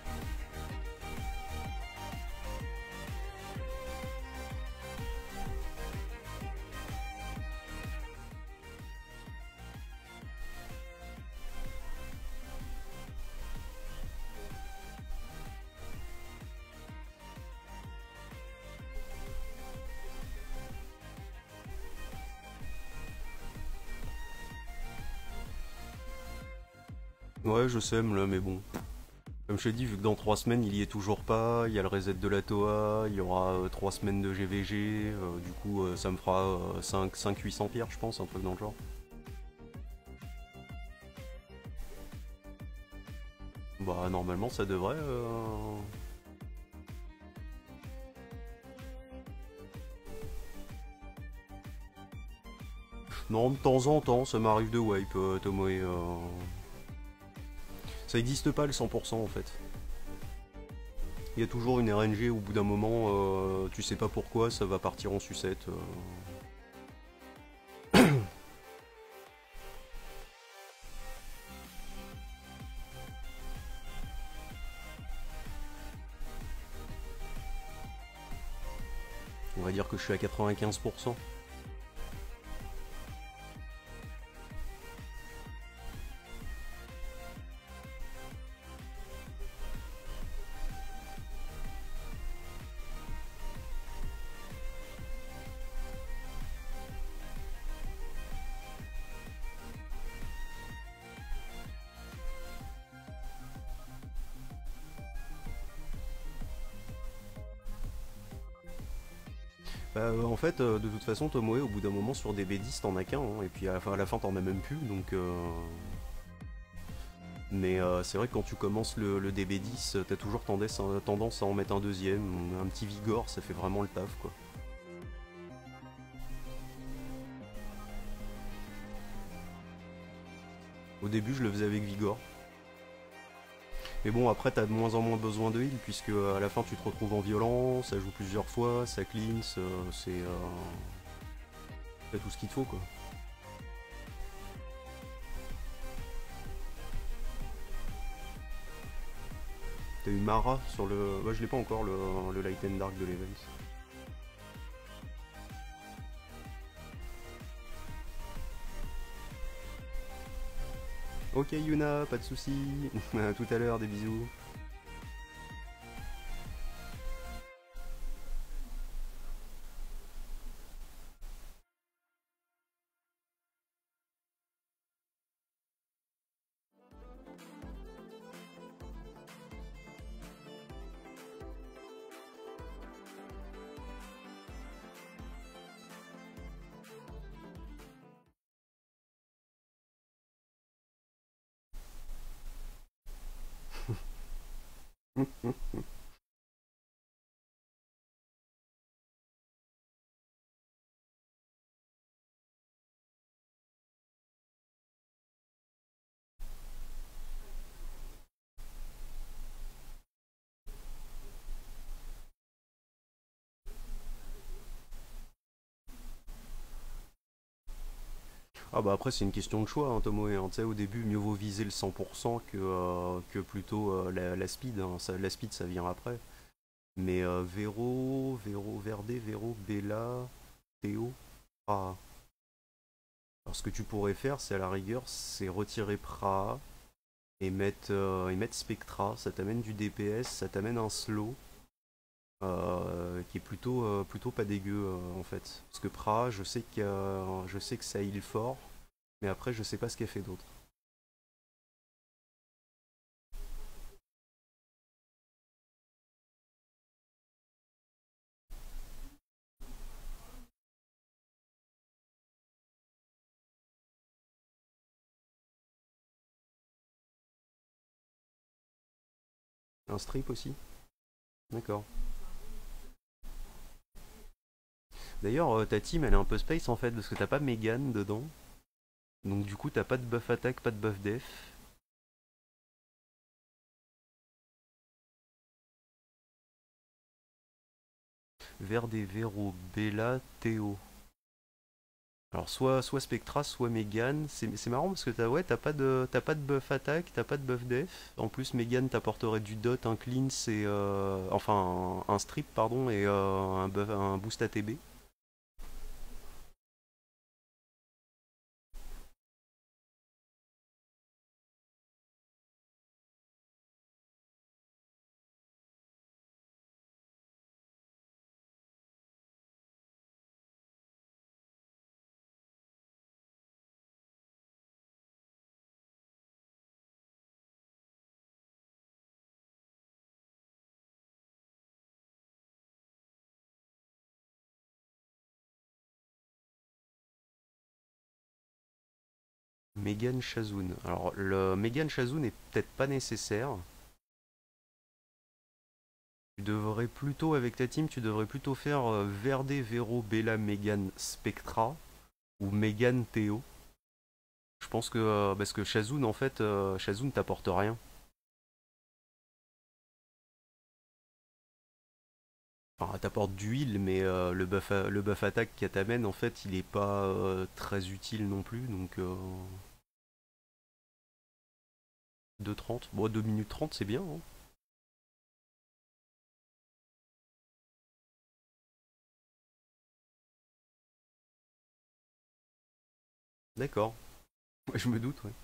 A: Ouais, je sais, là, mais bon. Comme je t'ai dit, vu que dans 3 semaines il y est toujours pas, il y a le reset de la TOA, il y aura 3 semaines de GVG, du coup ça me fera 5-800 pierres, je pense, un truc dans le genre. Bah, normalement ça devrait. Non, de temps en temps, ça m'arrive de wipe, Tomoe. Ça existe pas le 100% en fait. Il y a toujours une RNG au bout d'un moment, tu sais pas pourquoi, ça va partir en sucette. On va dire que je suis à 95%. Bah, en fait, de toute façon, Tomoe, au bout d'un moment, sur des B10, t'en as qu'un, hein, et puis à la fin, t'en as même plus, donc... Mais c'est vrai que quand tu commences le DB10, t'as toujours tendance à en mettre un deuxième, un petit Vigor, ça fait vraiment le taf, quoi. Au début, je le faisais avec Vigor. Mais bon, après, t'as de moins en moins besoin de heal, puisque à la fin, tu te retrouves en violent, ça joue plusieurs fois, ça cleanse, t'as tout ce qu'il te faut, quoi. T'as eu Mara sur le... Ouais, je l'ai pas encore, le Light and Dark de l'event. Ok Yuna, pas de soucis. À tout à l'heure, des bisous. Ah bah après c'est une question de choix, hein, Tomoe, hein. Tu sais, au début mieux vaut viser le 100% que plutôt la speed, hein. La speed ça vient après. Mais Verde, Vero, Bella, Théo, Praha. Alors ce que tu pourrais faire c'est à la rigueur c'est retirer Praha et mettre Spectra, ça t'amène du DPS, ça t'amène un slow. Qui est plutôt pas dégueu en fait. Parce que Praha, je sais que ça heal fort, mais après je sais pas ce qu'elle fait d'autre. Un strip aussi? D'accord. D'ailleurs, ta team elle est un peu space en fait, parce que t'as pas Megan dedans. Donc du coup t'as pas de buff attaque, pas de buff def. Verde, Vero, Bella, Théo. Alors soit Spectra, soit Megan. C'est marrant parce que ouais, t'as pas de buff attaque, t'as pas de buff def. En plus, Megan t'apporterait du dot, un cleanse et enfin un strip pardon et un boost ATB. Megan Shazoun. Alors le Megan Shazoun est peut-être pas nécessaire. Tu devrais plutôt avec ta team, tu devrais plutôt faire Verde, Vero, Bella, Megan, Spectra ou Megan Théo. Je pense que parce que Shazoun en fait, Shazoun t'apporte rien. Enfin, elle t'apporte du heal, mais le buff attaque qu'elle t'amène, en fait, il est pas très utile non plus. Donc 2:30. Bon, 2 minutes 30, c'est bien, hein. D'accord. Ouais, je me doute, ouais.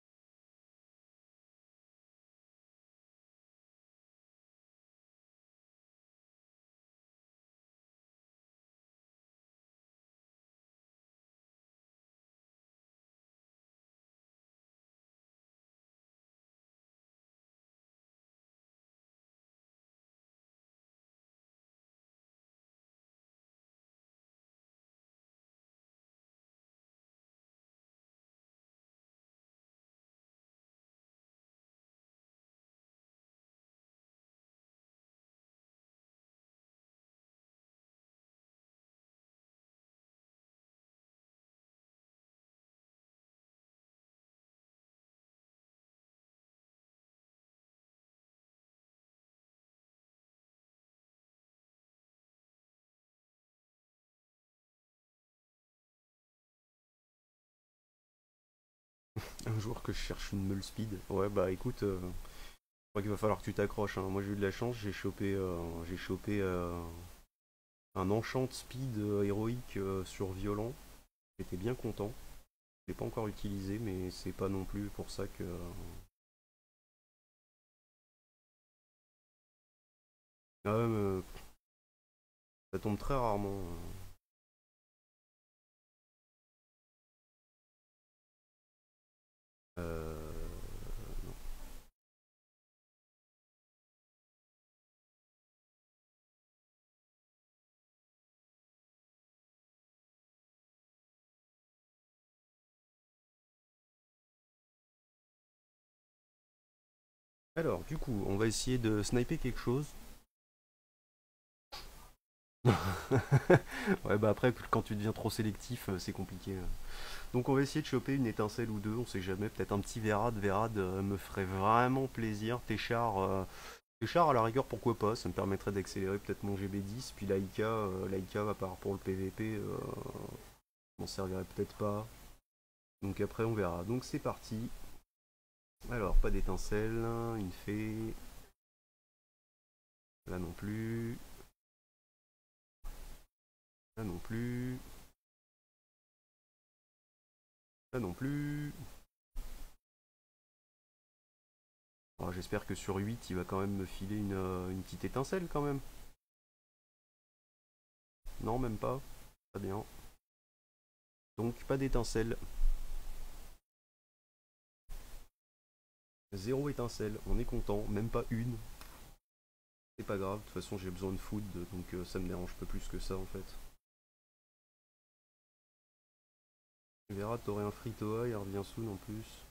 A: Un jour que je cherche une meule speed. Ouais, bah écoute, je crois qu'il va falloir que tu t'accroches, hein. Moi j'ai eu de la chance, j'ai chopé un enchant speed héroïque sur violent. J'étais bien content. Je l'ai pas encore utilisé, mais c'est pas non plus pour ça que. Ah ouais, mais ça tombe très rarement. Non. Alors, du coup, on va essayer de sniper quelque chose. Ouais, bah après, quand tu deviens trop sélectif, c'est compliqué. Donc, on va essayer de choper une étincelle ou deux, on sait jamais. Peut-être un petit Vérad. Vérad me ferait vraiment plaisir. Téchar, à la rigueur, pourquoi pas. Ça me permettrait d'accélérer peut-être mon GB10. Puis Laika, à part pour le PVP, m'en servirait peut-être pas. Donc, après, on verra. Donc, c'est parti. Alors, pas d'étincelle. Une fée. Là non plus. Là non plus. Là non plus. Oh, j'espère que sur 8 il va quand même me filer une petite étincelle quand même. Non, même pas. Très bien. Donc, pas d'étincelle. Zéro étincelle. On est content. Même pas une. C'est pas grave. De toute façon, j'ai besoin de food. Donc, ça me dérange pas plus que ça en fait. Tu verras, t'aurais un Fritoa. Il revient soon en plus.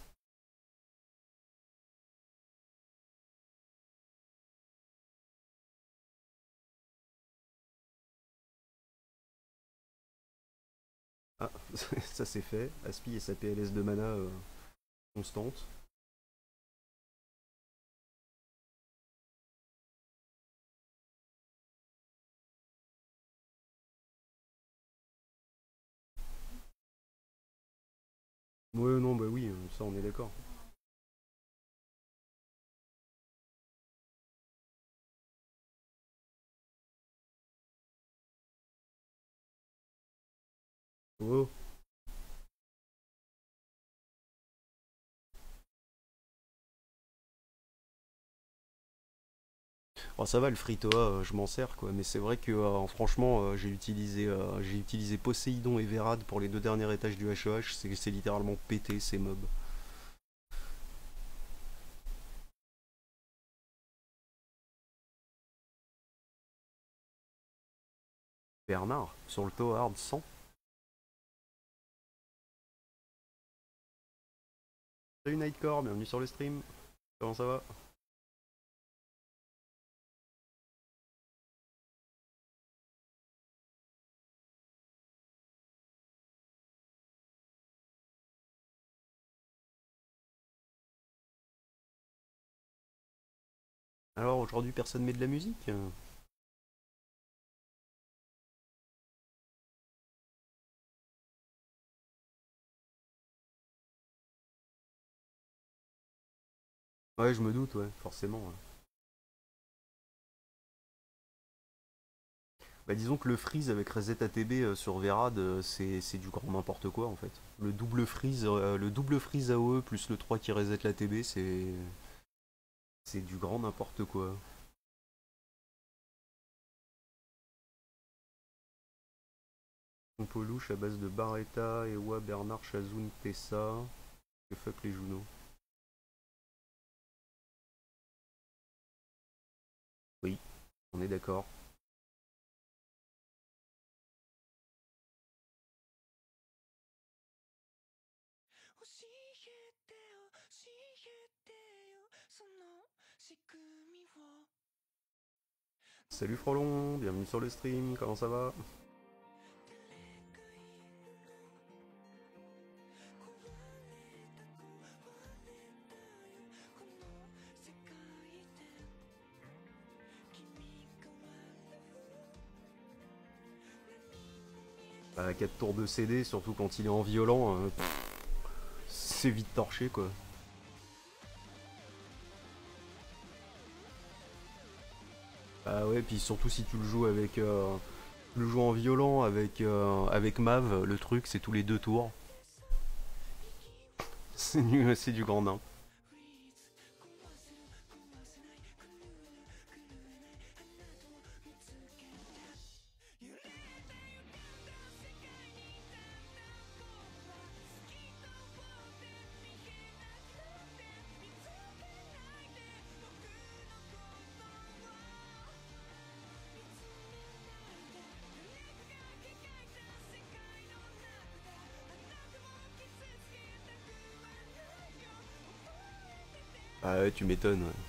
A: Ah, ça c'est fait. Aspi et sa PLS de mana constante. Ouais, non, bah oui, ça on est d'accord. Oh, oh, ça va, le Fritoa, je m'en sers quoi, mais c'est vrai que franchement, j'ai utilisé Poséidon et Vérad pour les deux derniers étages du HEH, c'est littéralement pété ces mobs. Bernard, sur le Toward 100. Salut Nightcore, bienvenue sur le stream. Comment ça va? Alors aujourd'hui, personne met de la musique? Ouais, je me doute, ouais, forcément, ouais. Bah disons que le freeze avec Reset ATB sur Verad, c'est du grand n'importe quoi en fait. Le double freeze AOE plus le 3 qui reset l'ATB, c'est du grand n'importe quoi. Compo louche à base de Barretta, Ewa, Bernard, Chazoun, Tessa. Que fuck les Juno. Oui, on est d'accord. Salut Frolon, bienvenue sur le stream, comment ça va? Bah 4 tours de CD, surtout quand il est en violent, c'est vite torché quoi. Ah ouais, puis surtout si tu le joues en violent avec Mav, le truc c'est tous les deux tours. C'est du grand nain. Ah ouais, tu m'étonnes. Ouais.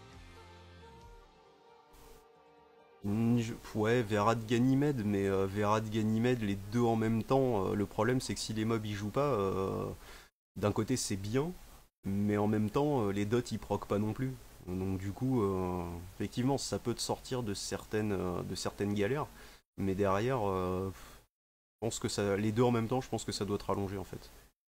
A: Ouais, Verad Ganymède, mais Verad Ganymède, les deux en même temps, le problème c'est que si les mobs y jouent pas, d'un côté c'est bien, mais en même temps les dots ils proc pas non plus. Donc du coup, effectivement, ça peut te sortir de certaines galères, mais derrière, je pense que ça, les deux en même temps, je pense que ça doit te rallonger en fait.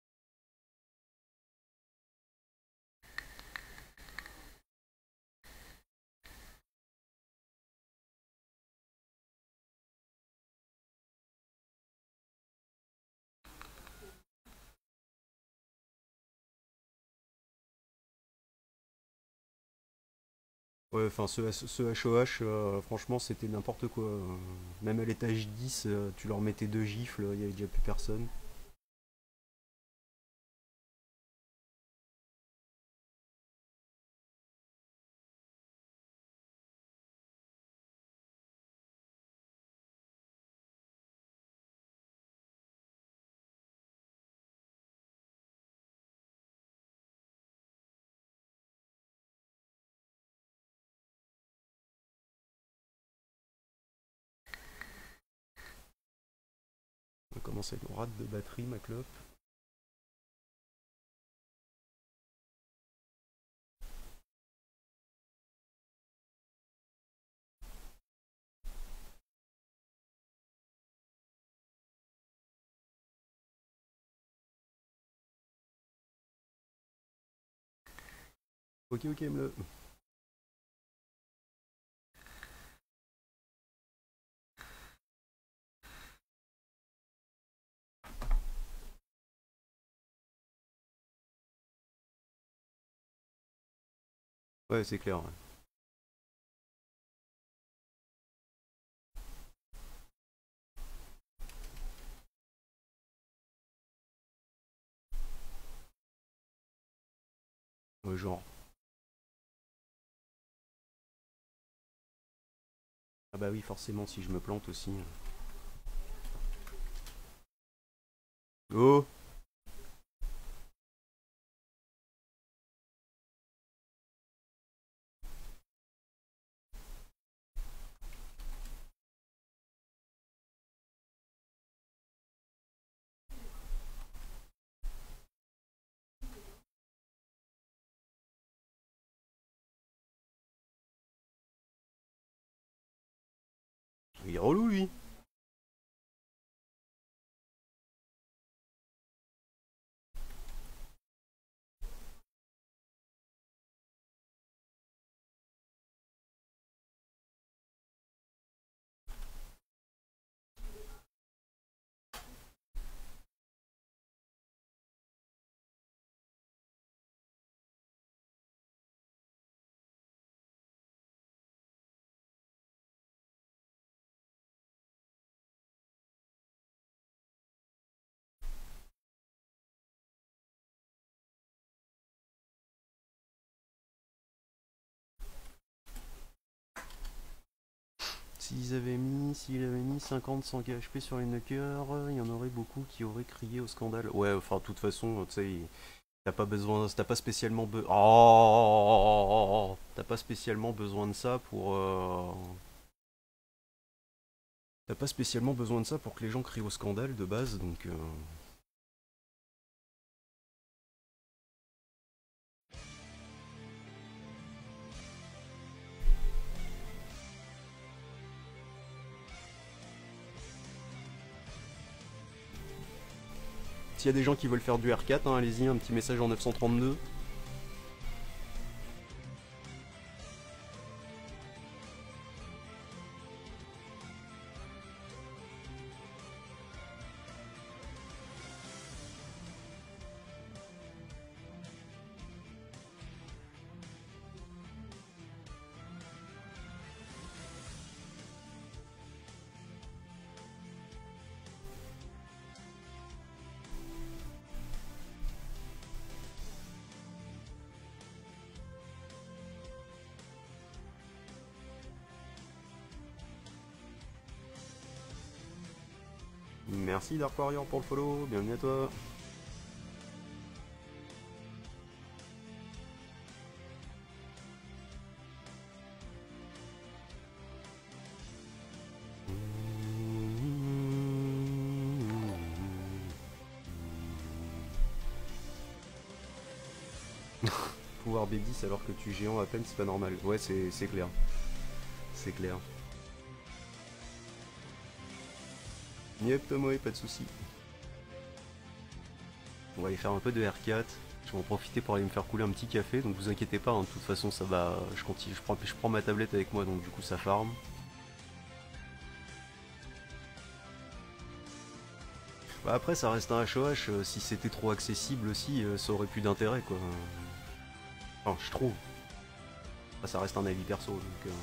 A: Ouais, enfin ce HOH, franchement c'était n'importe quoi. Même à l'étage 10, tu leur mettais deux gifles, il y avait déjà plus personne. On commence avec une rate de batterie, ma clope. Ok, ok, me. Ouais, c'est clair. Ouais. Ouais, genre. Ah bah oui, forcément, si je me plante aussi. Oh! Il est relou, lui! S'il avait mis 50 100 HP sur les knockers, il y en aurait beaucoup qui auraient crié au scandale. Ouais, enfin, de toute façon, tu sais, t'as pas besoin, t'as pas spécialement oh, t'as pas spécialement besoin de ça pour. T'as pas spécialement besoin de ça pour que les gens crient au scandale de base, donc. S'il y a des gens qui veulent faire du R4, hein, allez-y, un petit message en 932. Merci Dark Warrior pour le follow, bienvenue à toi. Pouvoir B10 alors que tu géant à peine, c'est pas normal. Ouais, c'est clair. C'est clair. Yep, Tomoe, pas de soucis. On va aller faire un peu de R4. Je vais en profiter pour aller me faire couler un petit café, donc vous inquiétez pas, hein, de toute façon ça va. Je continue, je prends ma tablette avec moi, donc du coup ça farm. Bah après ça reste un HOH, si c'était trop accessible aussi, ça aurait plus d'intérêt quoi. Enfin, je trouve. Bah, ça reste un avis perso, donc.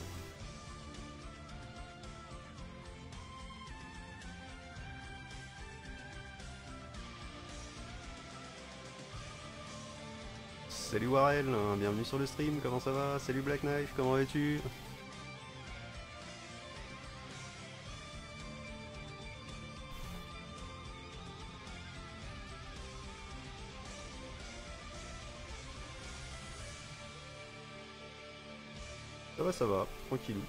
A: Salut Warel, bienvenue sur le stream, comment ça va? Salut Black Knife, comment vas-tu? Ça va, tranquillou.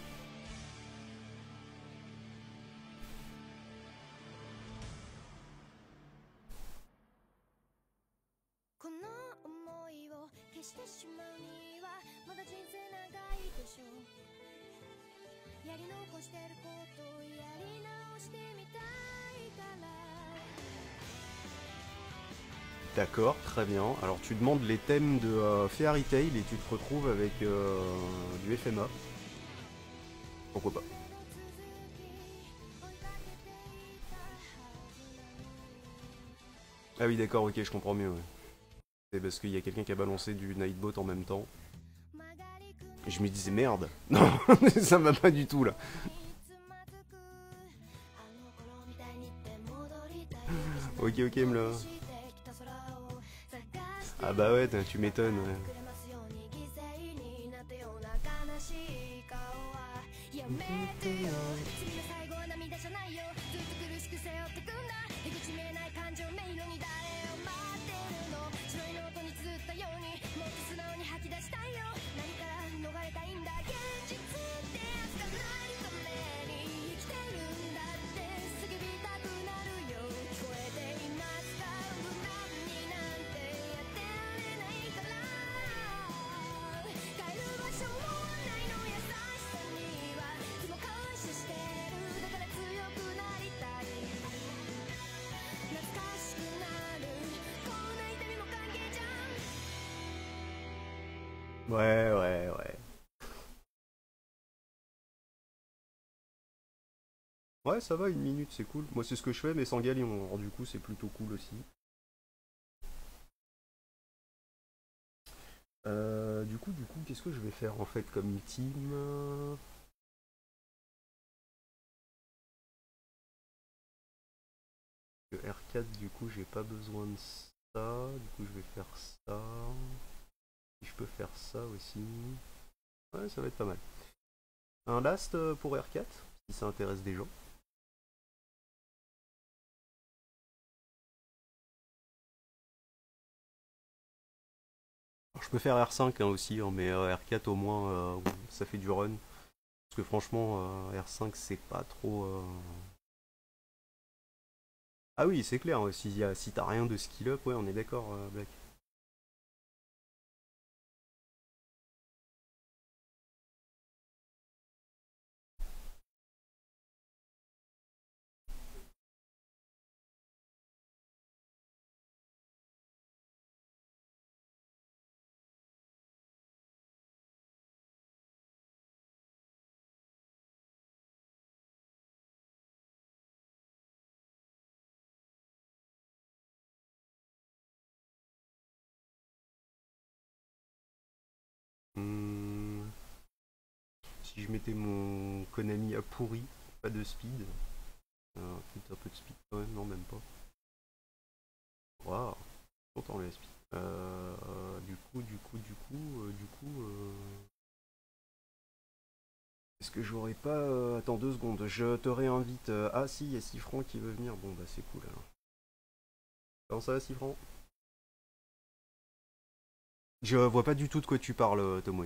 A: D'accord, très bien. Alors tu demandes les thèmes de Fairy Tail et tu te retrouves avec du FMA. Pourquoi pas. Ah oui d'accord, ok, je comprends mieux. Ouais. C'est parce qu'il y a quelqu'un qui a balancé du Nightbot en même temps. Et je me disais merde. Non, ça va pas du tout là. Ok, ok, me là. Ah bah ouais, tu m'étonnes. Ouais. Ouais, ouais, ouais. Ouais, ça va, une minute, c'est cool. Moi, c'est ce que je fais, mais sans Galion. Alors, du coup, c'est plutôt cool aussi. Du coup, qu'est-ce que je vais faire en fait comme team? Le R4, du coup, j'ai pas besoin de ça. Du coup, je vais faire ça. Et je peux faire ça aussi. Ouais, ça va être pas mal. Un last pour R4, si ça intéresse des gens. Alors, je peux faire R5 hein, aussi, hein, mais R4 au moins, ça fait du run. Parce que franchement, R5 c'est pas trop. Ah oui, c'est clair, si t'as rien de skill up, ouais, on est d'accord, Black. Hmm, si je mettais mon Konami à pourri, pas de speed. Peut-être un peu de speed quand même, non, même pas. Waouh, content le speed. Est-ce que j'aurais pas. Attends 2 secondes, je te réinvite. Ah si, il y a Sifran qui veut venir. Bon bah c'est cool alors. Comment ça va Sifran? Je vois pas du tout de quoi tu parles, Tomoe.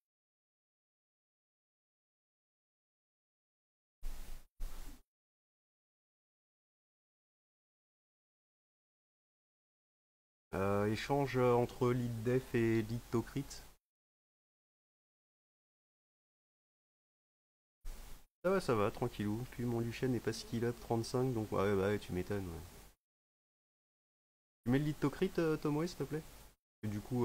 A: Échange entre lead def et lead tocrit. Ça va, tranquillou. Puis mon Luchen n'est pas skill up 35, donc ouais, bah ouais, tu m'étonnes. Ouais. Tu mets le lead tocrit, Tomoe, s'il te plaît? Et du coup,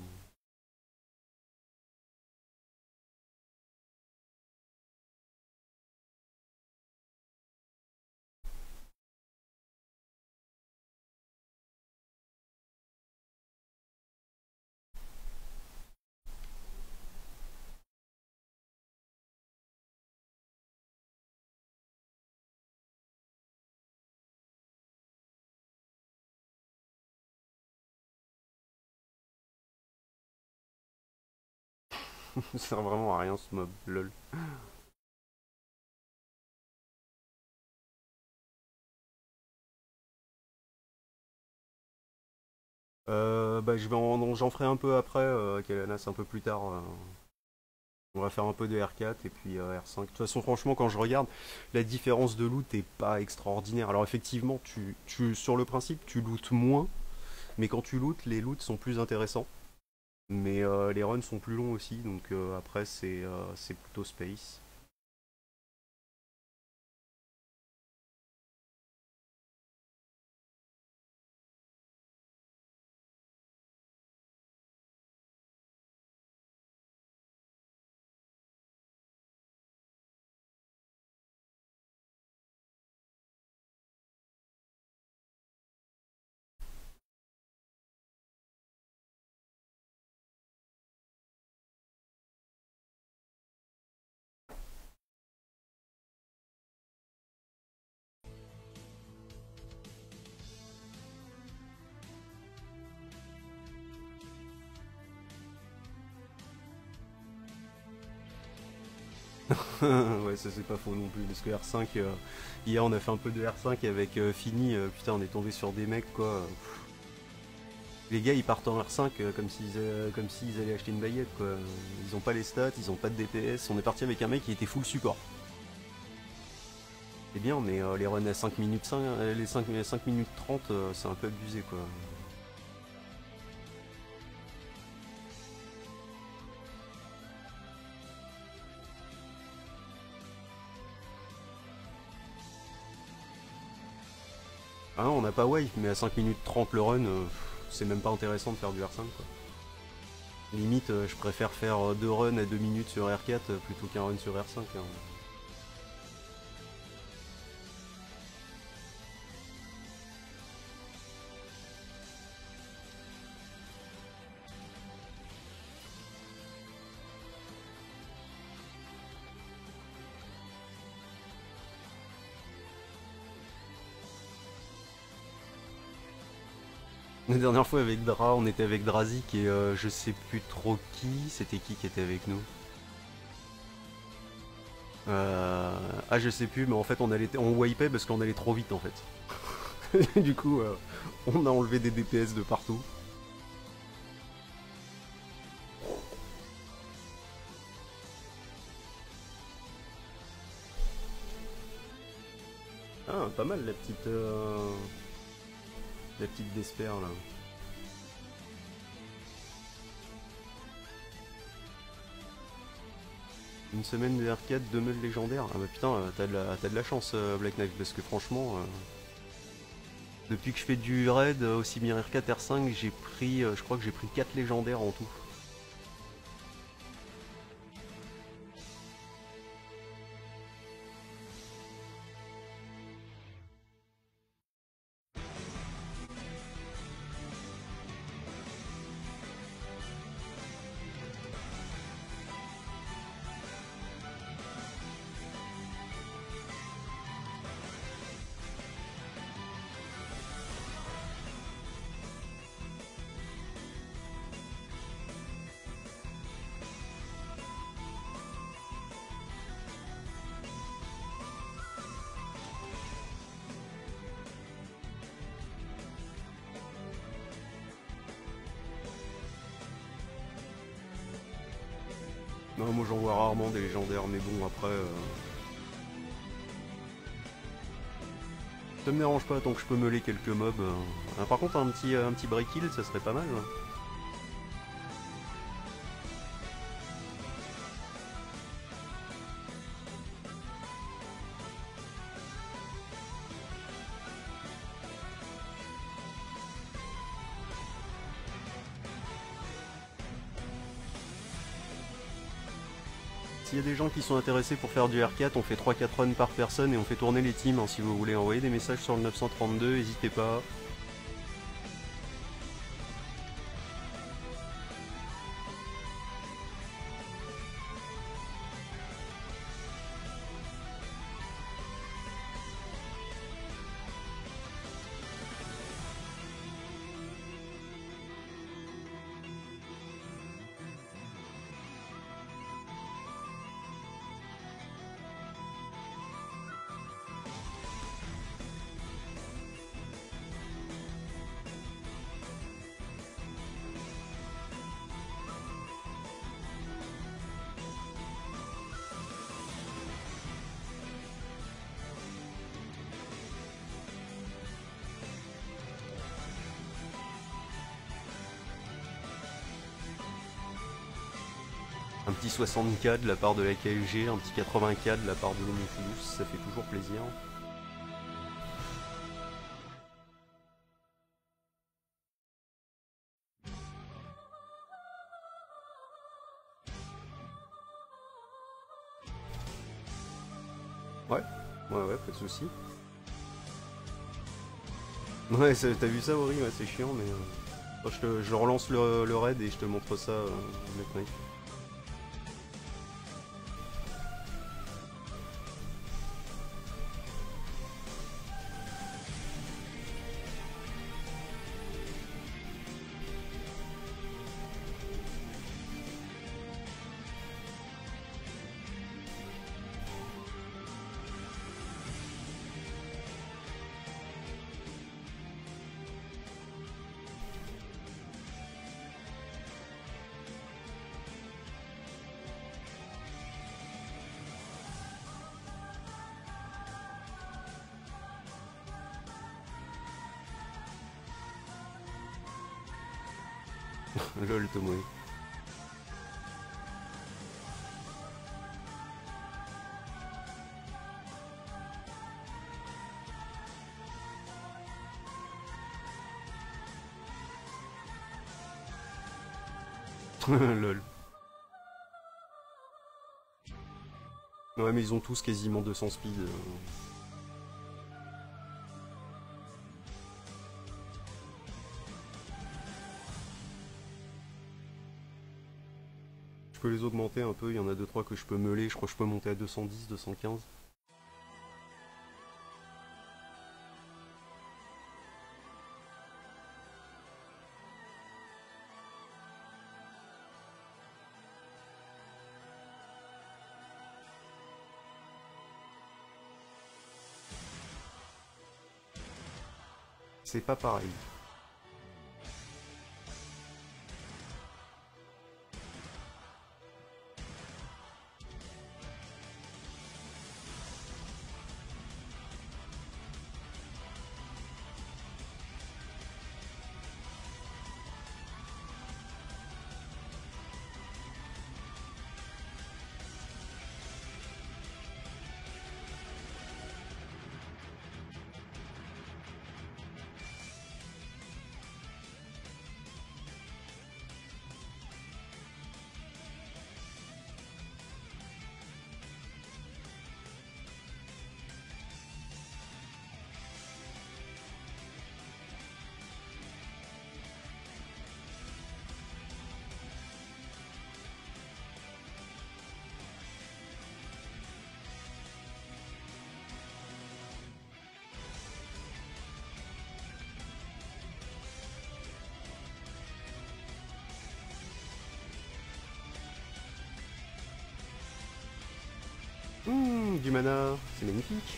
A: ça sert vraiment à rien ce mob, lol. Bah j'en ferai un peu après, Kalanas, un peu plus tard. On va faire un peu de R4 et puis R5. De toute façon, franchement, quand je regarde, la différence de loot est pas extraordinaire. Alors effectivement, sur le principe, tu lootes moins, mais quand tu lootes, les loots sont plus intéressants. Mais les runs sont plus longs aussi, donc après c'est plutôt space. Ouais, ça c'est pas faux non plus, parce que R5, hier on a fait un peu de R5 avec Fini, putain on est tombé sur des mecs quoi. Les gars ils partent en R5 comme s'ils allaient acheter une baguette quoi. Ils ont pas les stats, ils ont pas de DPS, on est parti avec un mec qui était full support. C'est bien mais les runs à 5 minutes 5, les 5 minutes 30 c'est un peu abusé quoi. Ah non, on n'a pas wipe, mais à 5 minutes 30 le run, c'est même pas intéressant de faire du R5 quoi. Limite, je préfère faire 2 runs à 2 minutes sur R4 plutôt qu'un run sur R5. Hein. La dernière fois avec Dra, on était avec Drazik et je sais plus trop c'était qui était avec nous. Ah je sais plus, mais en fait on wipait parce qu'on allait trop vite en fait. Du coup, on a enlevé des DPS de partout. Ah, pas mal la petite Desper là. Une semaine de R4, 2 meules légendaires. Ah bah putain, t'as de la chance Black Knife, parce que franchement, depuis que je fais du raid, aussi bien R4, R5, j'ai pris, je crois que j'ai pris 4 légendaires en tout. Non, moi j'en vois rarement des légendaires, mais bon après... Ça me dérange pas tant que je peux meuler quelques mobs. Ah, par contre un petit break heal ça serait pas mal. Hein. S'il y a des gens qui sont intéressés pour faire du R4, on fait 3-4 runs par personne et on fait tourner les teams. Hein, si vous voulez envoyer des messages sur le 932, n'hésitez pas. Un petit 60k de la part de la KLG, un petit 80k de la part de l'Omnibus, ça fait toujours plaisir. Ouais, ouais, pas de soucis. Ouais, t'as vu ça, Ori? Ouais, c'est chiant, mais... je relance le raid et je te montre ça maintenant. Lol, Tomoe. Lol. Ouais, mais ils ont tous quasiment 200 speed. Je peux les augmenter un peu, il y en a 2-3 que je peux meuler, je crois que je peux monter à 210, 215. C'est pas pareil. Du mana, c'est magnifique.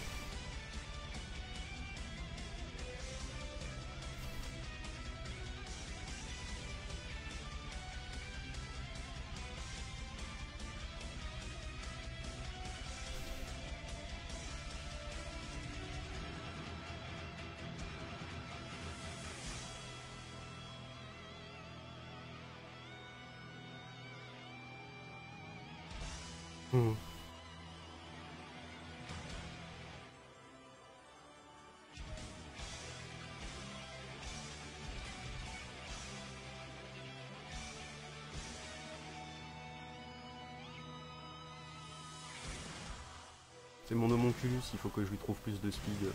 A: C'est mon homonculus, il faut que je lui trouve plus de speed.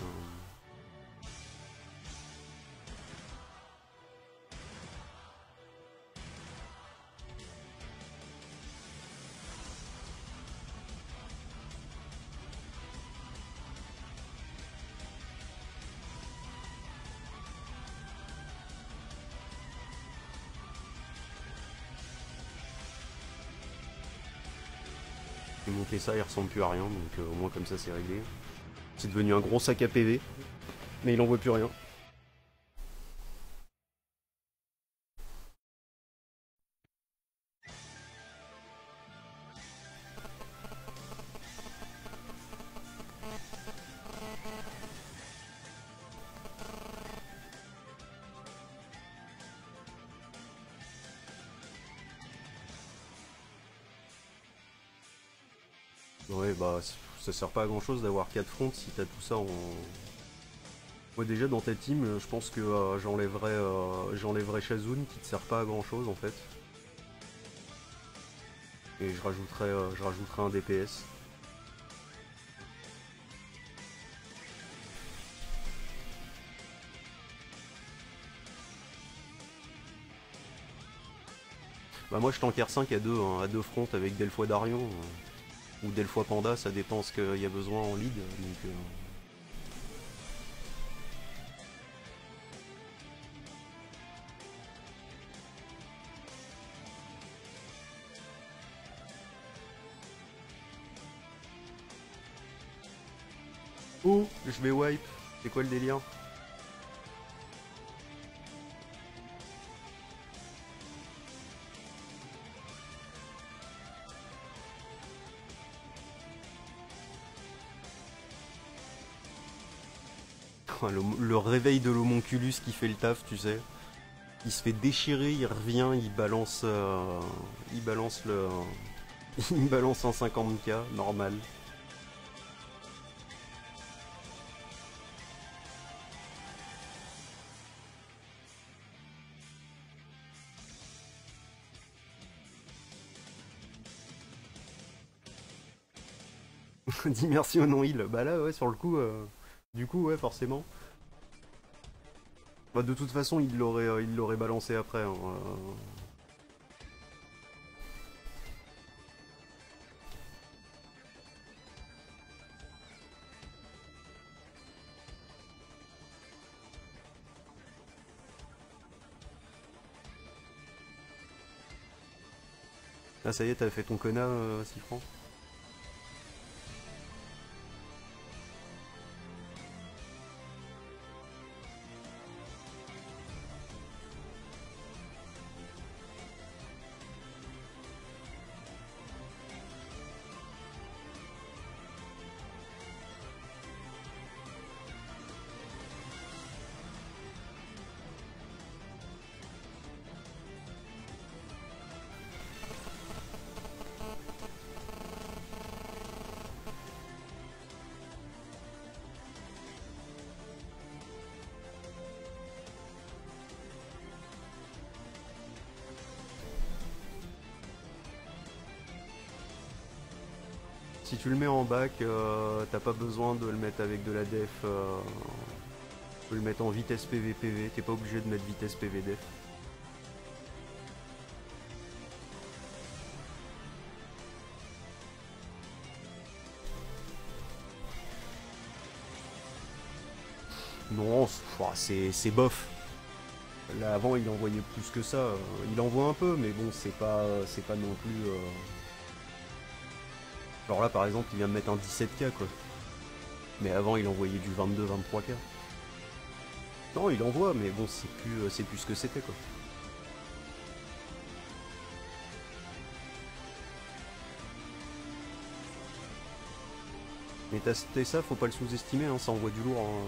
A: J'ai monté ça, il ressemble plus à rien, donc au moins comme ça c'est réglé. C'est devenu un gros sac à PV, mais il en voit plus rien. Ouais, bah ça sert pas à grand chose d'avoir 4 fronts si t'as tout ça en... Moi déjà dans ta team, je pense que j'enlèverais Shazun qui te sert pas à grand chose en fait. Et je rajouterais un DPS. Bah moi je tank R5 à 2, hein, à 2 fronts avec Delphoi Darion. Ou Delphoi Panda, ça dépend ce qu'il y a besoin en lead. Donc, Oh, je vais wipe. C'est quoi le délire? Le réveil de l'homonculus qui fait le taf, tu sais. Il se fait déchirer, il revient, il balance le, il balance un 50K normal. Dis merci au non-heal. Bah là, ouais, sur le coup, du coup, ouais, forcément. Bah, de toute façon, il l'aurait balancé après, hein. Ah, ça y est, t'as fait ton connard, Sifran. Si tu le mets en bac, t'as pas besoin de le mettre avec de la def. Tu peux le mettre en vitesse PV-PV, t'es pas obligé de mettre vitesse PV-def. Non, c'est bof. Là avant il envoyait plus que ça. Il envoie un peu, mais bon c'est pas non plus. Genre là par exemple il vient de mettre un 17K quoi. Mais avant il envoyait du 22-23K. Non il envoie mais bon c'est plus ce que c'était quoi. Mais tester ça faut pas le sous-estimer, hein, ça envoie du lourd. Hein.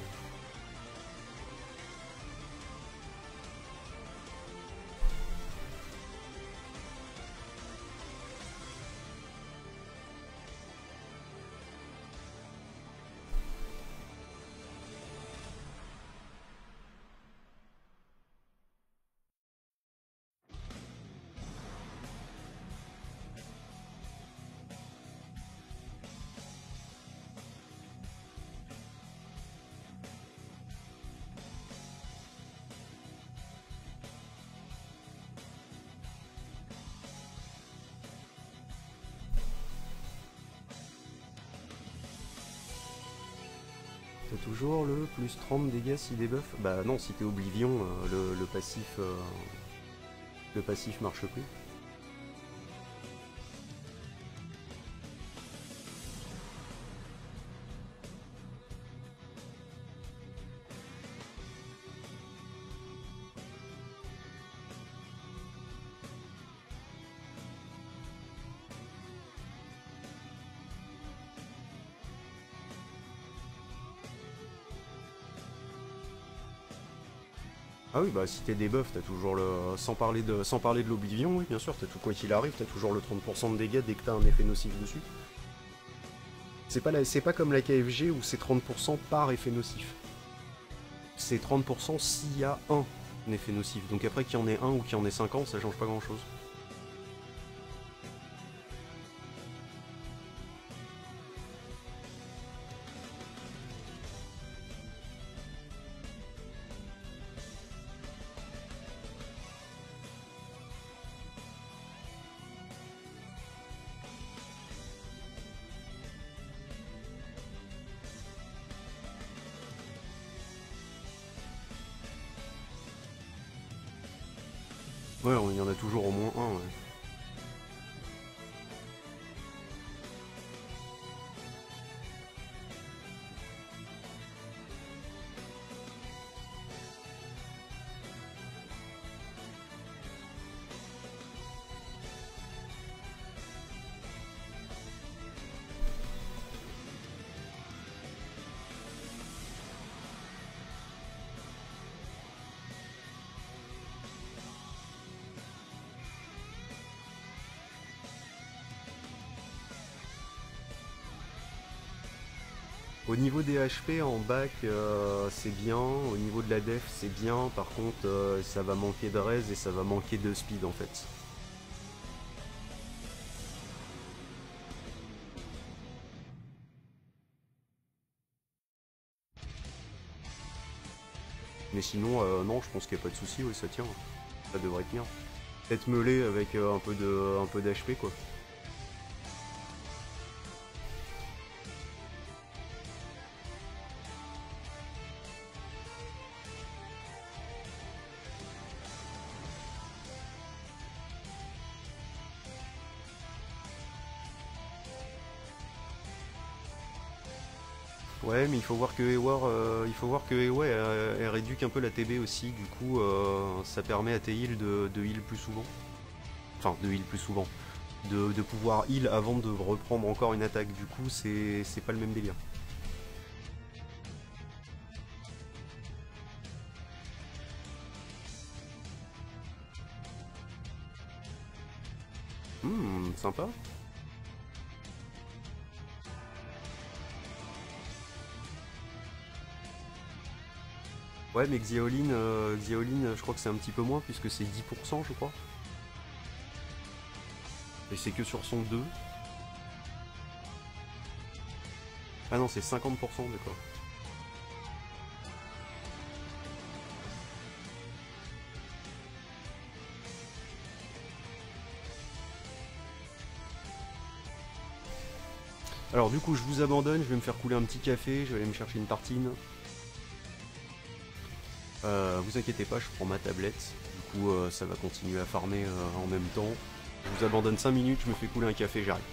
A: T'as toujours le plus 30 dégâts si débuff. Bah non, si t'es Oblivion, le passif marche plus. Ah oui, bah si t'es debuff, t'as toujours le. Sans parler de l'Oblivion, oui, bien sûr, t'as tout quoi qu'il arrive, t'as toujours le 30% de dégâts dès que t'as un effet nocif dessus. C'est pas comme la KFG où c'est 30% par effet nocif. C'est 30% s'il y a un effet nocif. Donc après qu'il y en ait un ou qu'il y en ait 50, ça change pas grand chose. Ouais, il y en a toujours au moins un, ouais. Au niveau des HP en bac, c'est bien. Au niveau de la def, c'est bien. Par contre, ça va manquer de raise et ça va manquer de speed en fait. Mais sinon, non, je pense qu'il n'y a pas de souci, ouais, ça tient. Ça devrait tenir. Peut-être meulé avec un peu d'HP quoi. Ouais, mais il faut voir que Ewa elle réduque un peu la TB aussi, du coup ça permet à tes heals de heal plus souvent. Enfin, de heal plus souvent. De pouvoir heal avant de reprendre encore une attaque, du coup c'est pas le même délire. Sympa. Ouais, mais Xiaolin, je crois que c'est un petit peu moins, puisque c'est 10%, je crois. Et c'est que sur son 2. Ah non, c'est 50%, d'accord. Alors du coup, je vous abandonne, je vais me faire couler un petit café, je vais aller me chercher une tartine. Vous inquiétez pas, je prends ma tablette. Du coup, ça va continuer à farmer en même temps. Je vous abandonne 5 minutes, je me fais couler un café, j'arrive.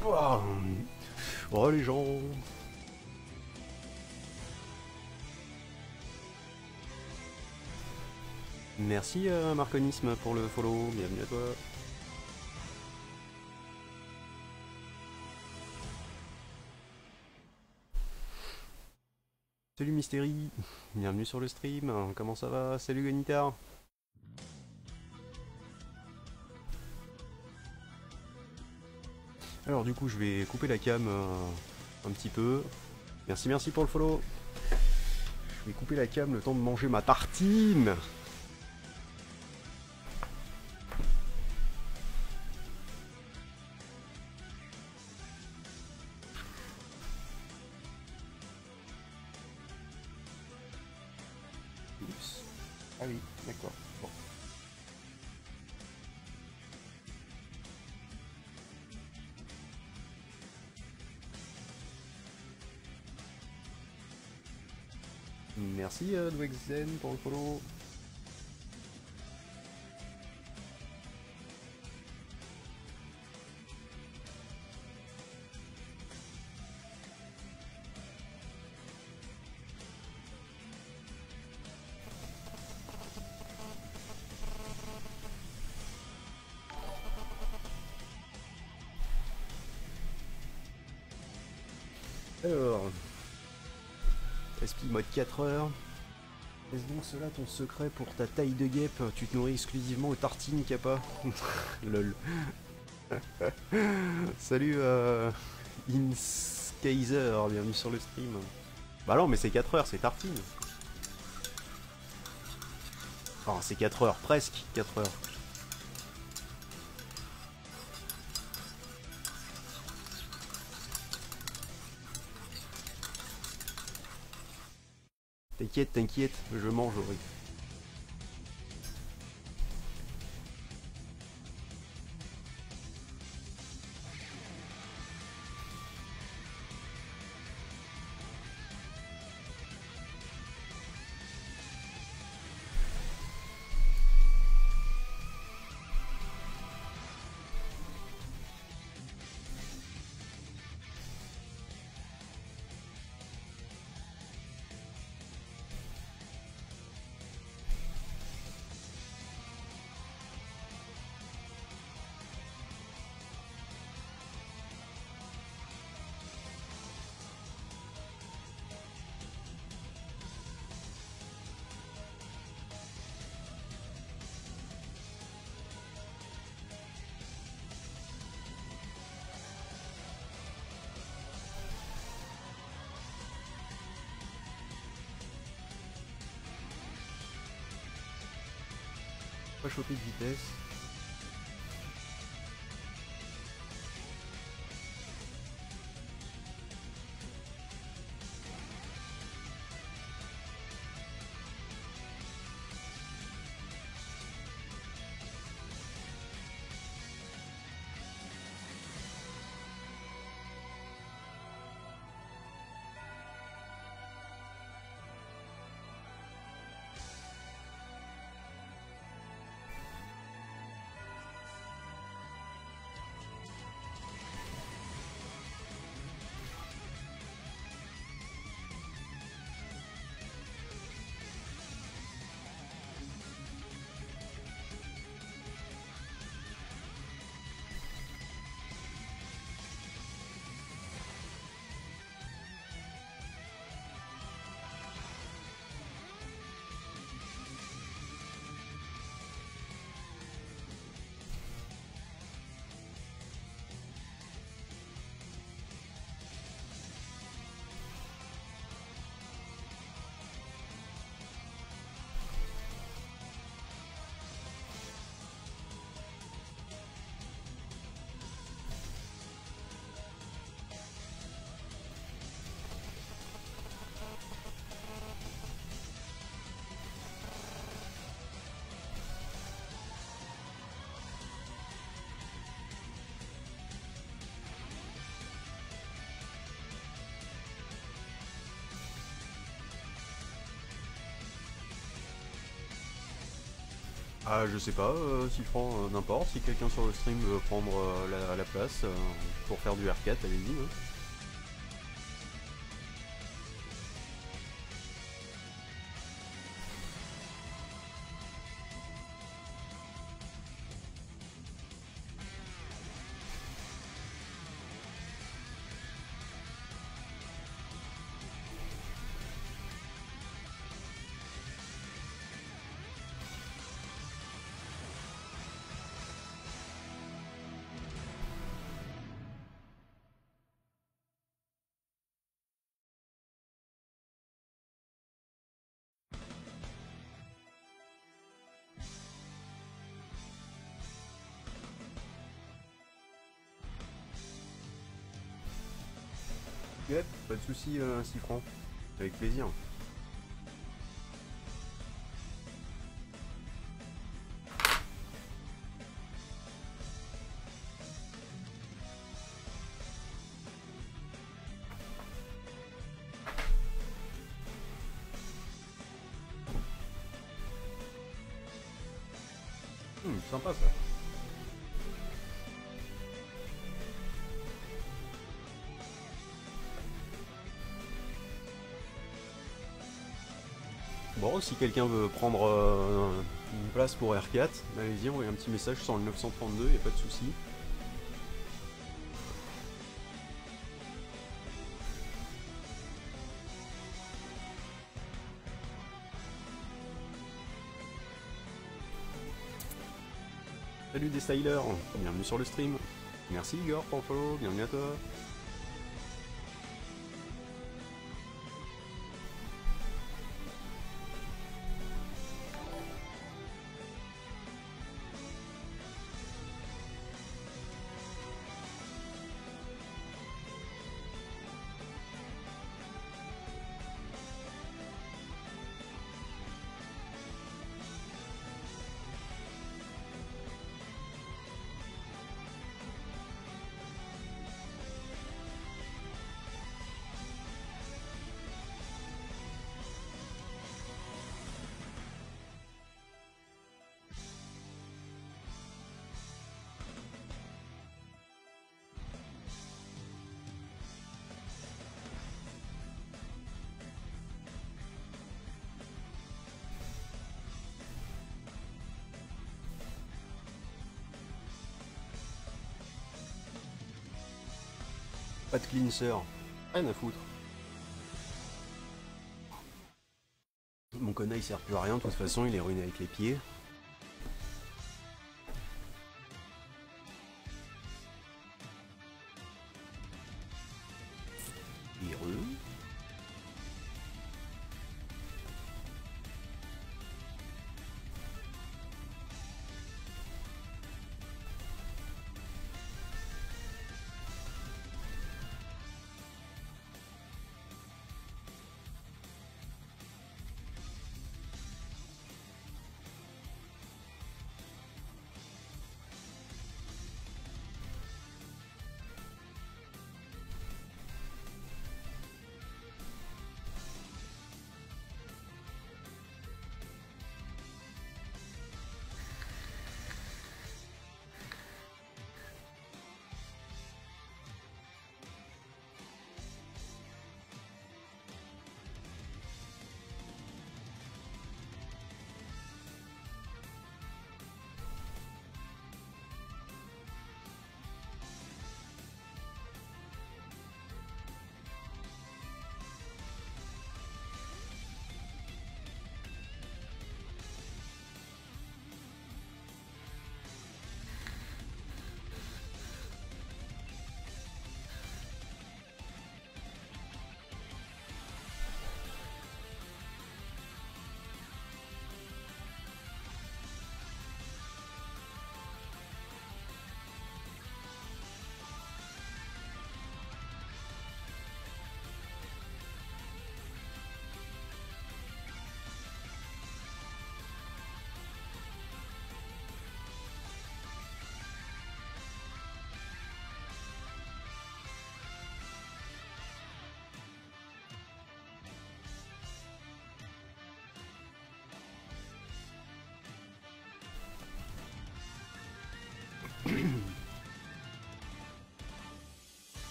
A: Oh, oh les gens. Merci Marconisme pour le follow, bienvenue à toi. Salut Mystérie, bienvenue sur le stream, comment ça va? Salut Ganitar. Alors du coup je vais couper la cam un petit peu. Merci pour le follow. Je vais couper la cam le temps de manger ma tartine. Oups. Ah oui, d'accord. Bon. Merci Dwexen pour le follow. Alors, SP mode 4 heures. Est-ce donc cela ton secret pour ta taille de guêpe? Tu te nourris exclusivement aux tartines, Kappa? Lol. Salut Inskaiser, bienvenue sur le stream. Bah non, mais c'est 4 heures, c'est tartine. Enfin, c'est 4 heures, presque 4 heures. T'inquiète, t'inquiète, je mange au riz. Pas choper de vitesse. Ah, je sais pas, si prend n'importe, si quelqu'un sur le stream veut prendre la place pour faire du R4, allez-y. Hein. Yep, pas de soucis, 6 francs. Avec plaisir. Sympa ça. Bon, si quelqu'un veut prendre une place pour R4, allez-y, envoyez un petit message sur le 932, y a pas de souci. Salut des stylers, bienvenue sur le stream. Merci Igor pour le follow, bienvenue à toi. Pas de cleanser, rien à foutre. Mon connard il sert plus à rien, de toute façon il est ruiné avec les pieds. Heureux.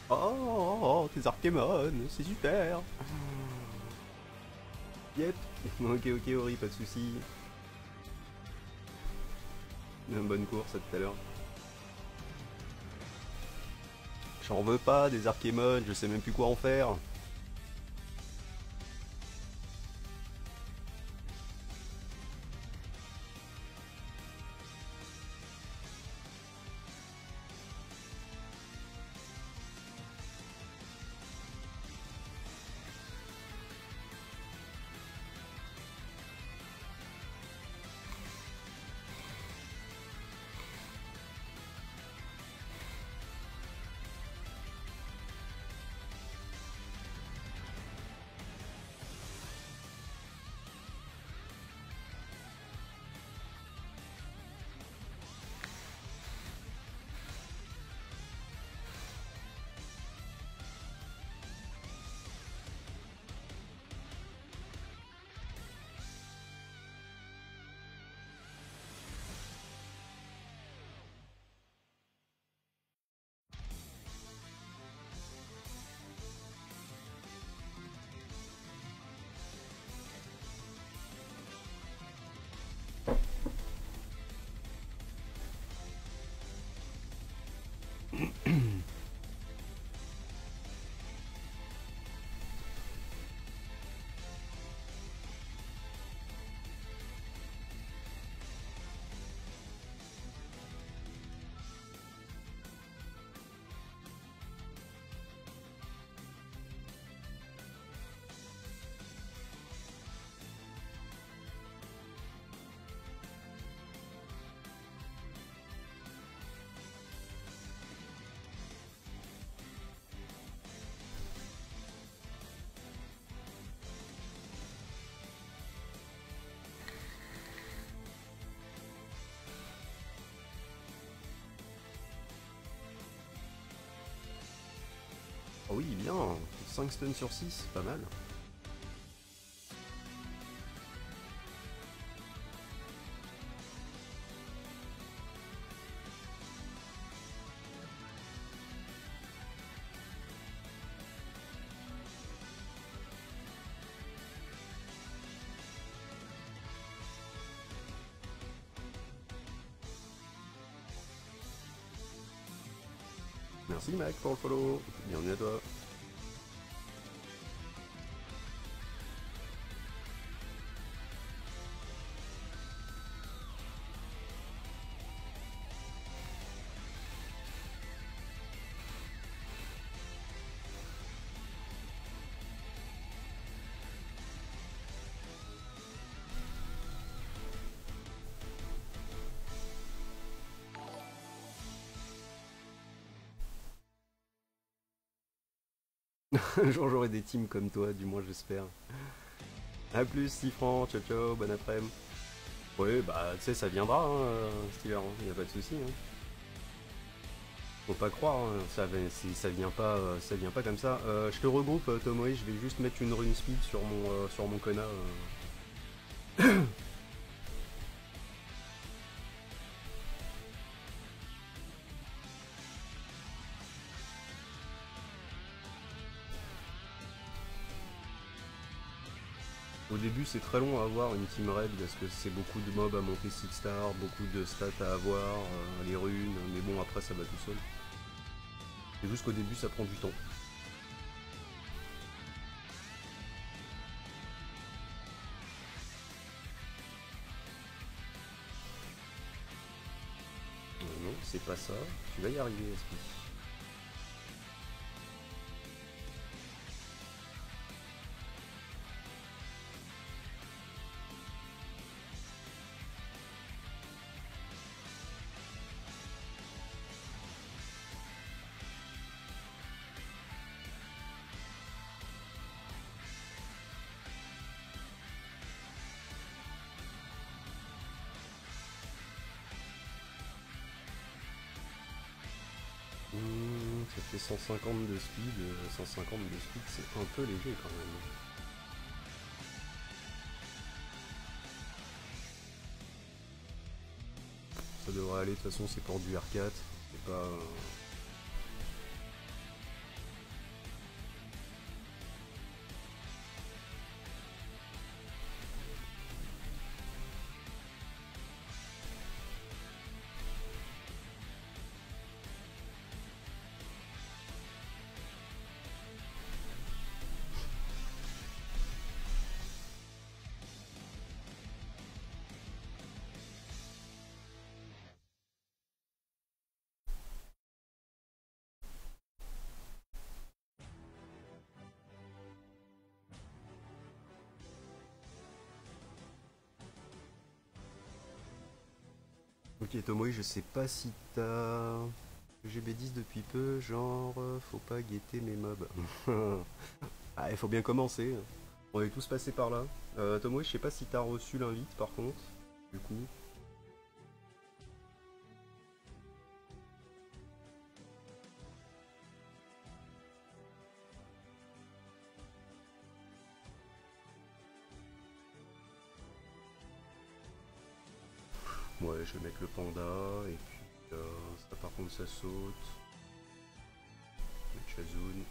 A: Oh, tes Arkémon, c'est super. Yep. Ok, ok, Ori, pas de soucis. Bonne course à tout à l'heure. J'en veux pas des Arkémon, je sais même plus quoi en faire. Oh oui, bien. 5 stuns sur 6, pas mal. Merci Mac pour le follow. Bienvenue à toi. Un jour j'aurai des teams comme toi, du moins j'espère. A plus, Sifran, ciao ciao, bon après-midi. Oui, bah tu sais, ça viendra, hein, Steeler, hein, y a pas de souci. Hein. Faut pas croire, hein, ça vient pas comme ça. Je te regroupe, Tomoe, je vais juste mettre une rune speed sur mon Kona. Au début c'est très long à avoir une team raid parce que c'est beaucoup de mobs à monter 6 stars, beaucoup de stats à avoir, les runes, mais bon après ça va tout seul. C'est juste qu'au début ça prend du temps. Non, c'est pas ça, tu vas y arriver, Esprit. Ça fait 150 de speed, 150 de speed c'est un peu léger quand même. Ça devrait aller, de toute façon c'est pour du R4, c'est pas... Ok Tomoe, je sais pas si t'as GB10 depuis peu, genre faut pas guetter mes mobs. Ah, il faut bien commencer. On est tous passés par là. Tomoe, je sais pas si t'as reçu l'invite par contre, du coup. Ouais, je vais mettre le panda, et puis ça par contre ça saute. Le Chazun.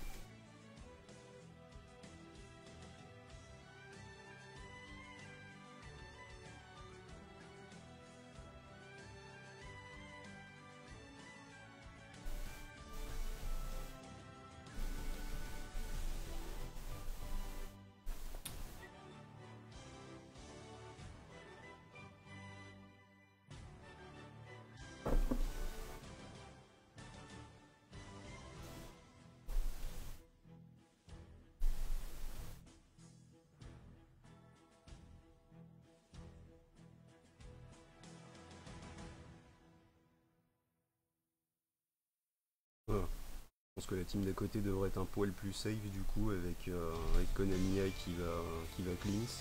A: Voilà. Je pense que la team d'à côté devrait être un poil plus safe du coup avec Konamiya qui va cleanse.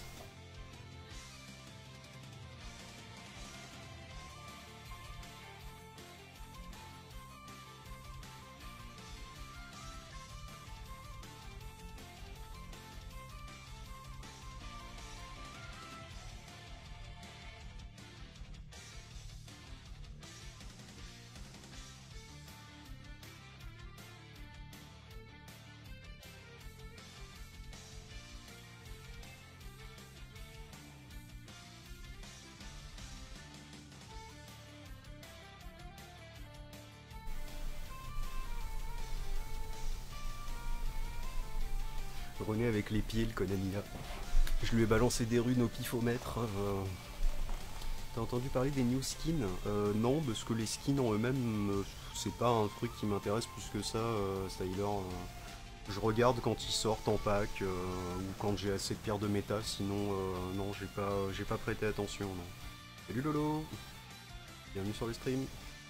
A: René avec les pieds, le Konamiya. Je lui ai balancé des runes au pifomètre. T'as entendu parler des new skins? Non, parce que les skins en eux-mêmes, c'est pas un truc qui m'intéresse plus que ça, Styler. Je regarde quand ils sortent en pack ou quand j'ai assez de pierres de méta, sinon non, j'ai pas prêté attention. Non. Salut Lolo, bienvenue sur le stream.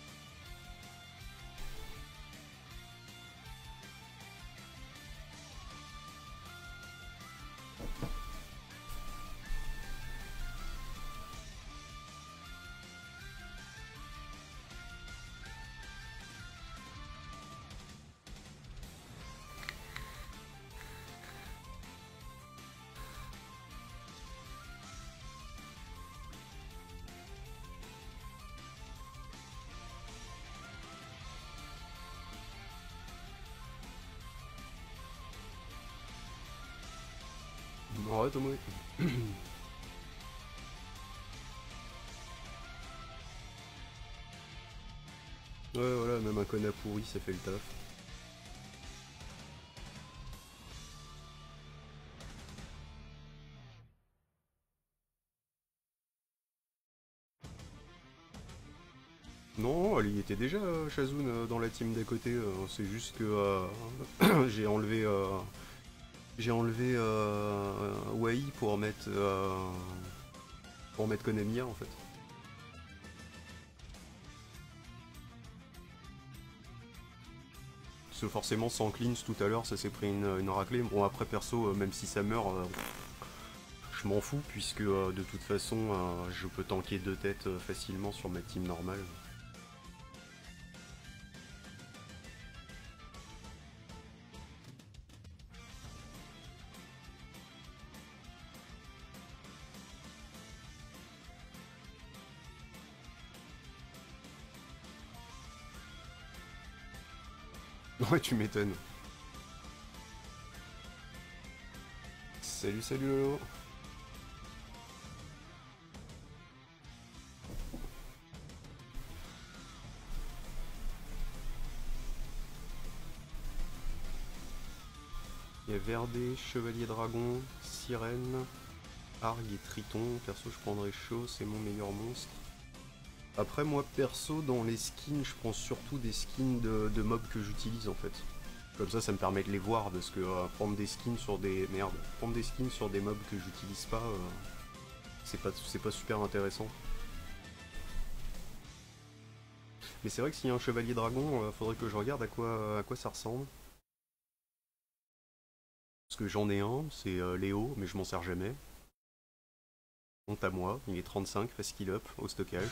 A: Ouais, Tomoe. Ouais, voilà, même un Kona pourri, ça fait le taf. Non, elle y était déjà, Shazun, dans la team d'à côté. C'est juste que j'ai enlevé Wai pour mettre Konamiya en fait. Parce que forcément sans cleanse tout à l'heure ça s'est pris une raclée. Bon après perso même si ça meurt je m'en fous puisque de toute façon je peux tanker 2 têtes facilement sur ma team normale. Ouais tu m'étonnes. Salut salut Lolo. Il y a Verdé, Chevalier Dragon, Sirène, Arg et Triton. Perso, je prendrais chaud, c'est mon meilleur monstre. Après, moi perso, dans les skins, je prends surtout des skins de mobs que j'utilise en fait. Comme ça me permet de les voir parce que prendre des skins sur des. Merde, prendre des skins sur des mobs que j'utilise pas, c'est pas super intéressant. Mais c'est vrai que s'il y a un chevalier dragon, faudrait que je regarde à quoi ça ressemble. Parce que j'en ai un, c'est Léo, mais je m'en sers jamais. Honte à moi, il est 35, skill up au stockage.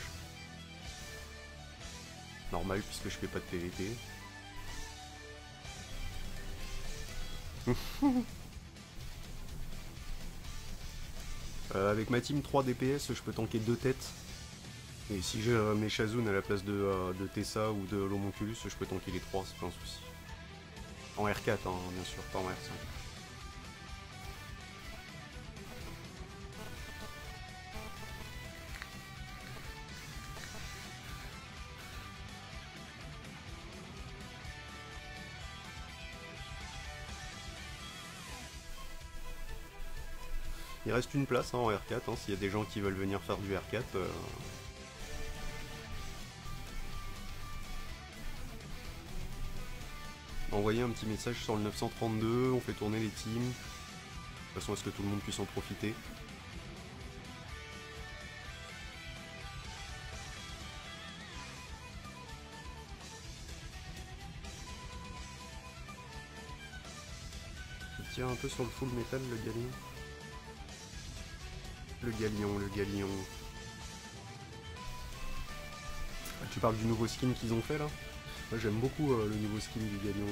A: Normal puisque je fais pas de PVP. Avec ma team 3 DPS, je peux tanker 2 têtes. Et si je mets Shazun à la place de Tessa ou de l'Homonculus, je peux tanker les 3, c'est pas un souci. En R4, hein, bien sûr, pas en R5. Il reste une place hein, en R4, hein, s'il y a des gens qui veulent venir faire du R4. Envoyez un petit message sur le 932, on fait tourner les teams. De toute façon, à ce que tout le monde puisse en profiter. Il tire un peu sur le full metal, le galion. Le galion. Ah, tu parles du nouveau skin qu'ils ont fait là? Moi j'aime beaucoup le nouveau skin du galion.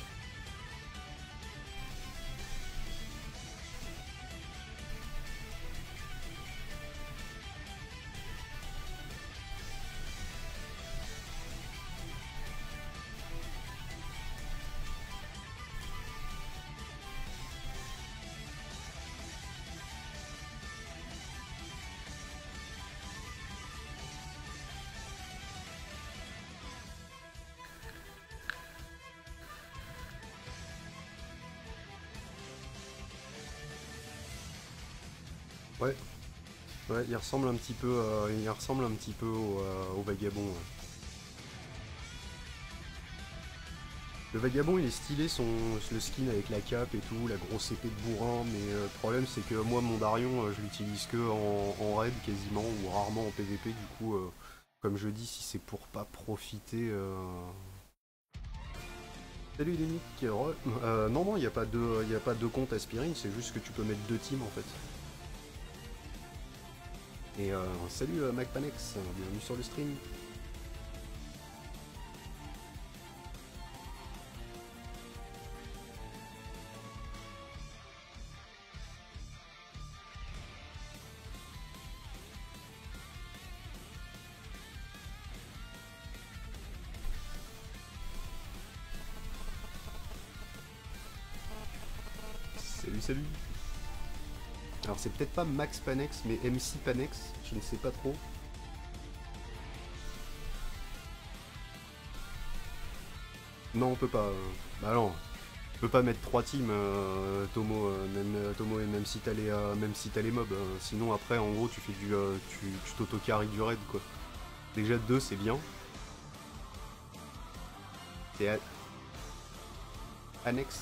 A: Ouais. Ouais, il ressemble un petit peu, au vagabond. Ouais. Le vagabond il est stylé, le skin avec la cape et tout, la grosse épée de bourrin, mais le problème c'est que moi mon Darion je l'utilise que en raid quasiment ou rarement en PVP, du coup comme je dis, si c'est pour pas profiter... Salut Lénic, non, il n'y a pas deux comptes aspirine, c'est juste que tu peux mettre 2 teams en fait. Et salut MacPanex, bienvenue sur le stream. Salut. Alors c'est peut-être pas Max Panex, mais MC Panex, je ne sais pas trop. Non, on peut pas. Bah non, on peut pas mettre 3 teams, Tomo, Tomo, et même si t'as les mobs. Sinon après, en gros, tu fais tu t'auto-carry du raid quoi. Déjà 2 c'est bien. C'est annexe.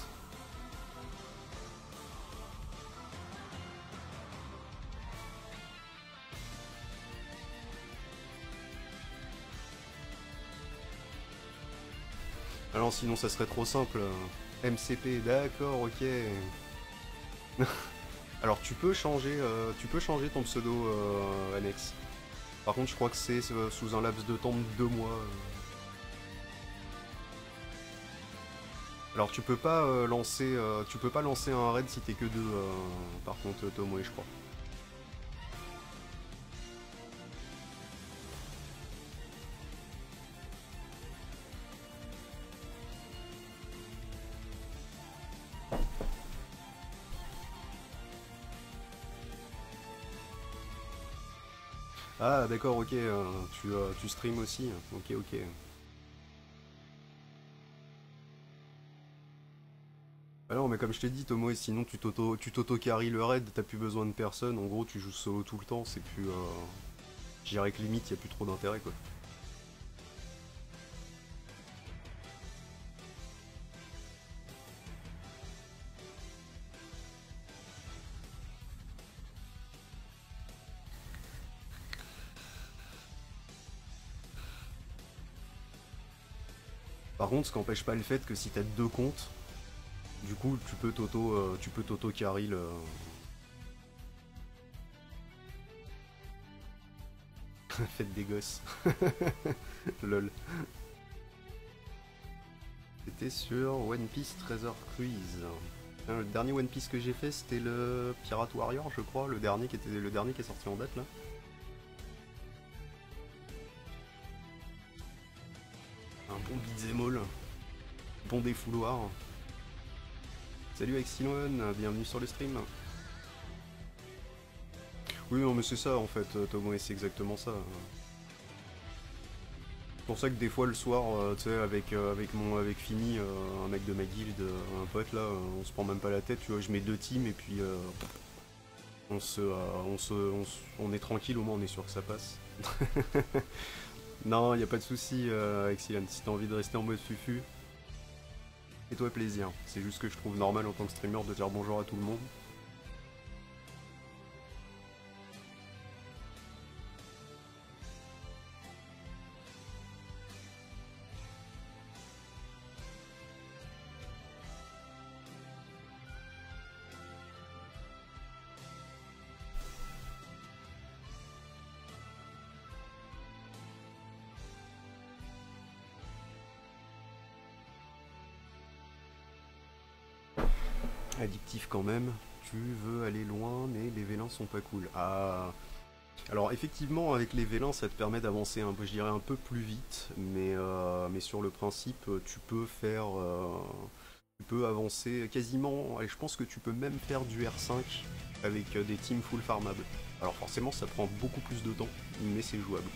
A: Alors sinon ça serait trop simple. MCP, d'accord, ok. Alors tu peux changer ton pseudo annexe. Par contre je crois que c'est sous un laps de temps de 2 mois. Alors tu peux pas lancer un raid si t'es que 2 par contre Tomoe je crois. Ah d'accord, ok, tu stream aussi, ok. Ah non mais comme je t'ai dit Tomoe, sinon tu t'auto-carry le raid, t'as plus besoin de personne, en gros tu joues solo tout le temps, c'est plus... Je dirais que limite y a plus trop d'intérêt quoi. Par contre, ce qui n'empêche pas le fait que si t'as deux comptes, du coup, tu peux t'auto carry le. Faites des gosses. Lol. C'était sur One Piece Treasure Cruise. Le dernier One Piece que j'ai fait, c'était le Pirate Warrior, je crois, le dernier qui est sorti en date là. Un bon beat'em all, bon défouloir. Salut Axilon, bienvenue sur le stream. Oui, non, mais c'est ça en fait, Tomo, c'est exactement ça. C'est pour ça que des fois le soir, tu sais, avec Fini, un mec de ma guilde, un pote là, on se prend même pas la tête, tu vois, je mets deux teams et puis on est tranquille, au moins on est sûr que ça passe. Non, y a pas de souci, Excellent, si t'as envie de rester en mode fufu, fais-toi plaisir. C'est juste que je trouve normal en tant que streamer de dire bonjour à tout le monde. Addictif quand même, tu veux aller loin mais les vélins sont pas cool. Ah, alors effectivement avec les vélins ça te permet d'avancer un peu, je dirais un peu plus vite, mais sur le principe tu peux faire, tu peux avancer quasiment, et je pense que tu peux même faire du R5 avec des teams full farmables. Alors forcément ça prend beaucoup plus de temps, mais c'est jouable.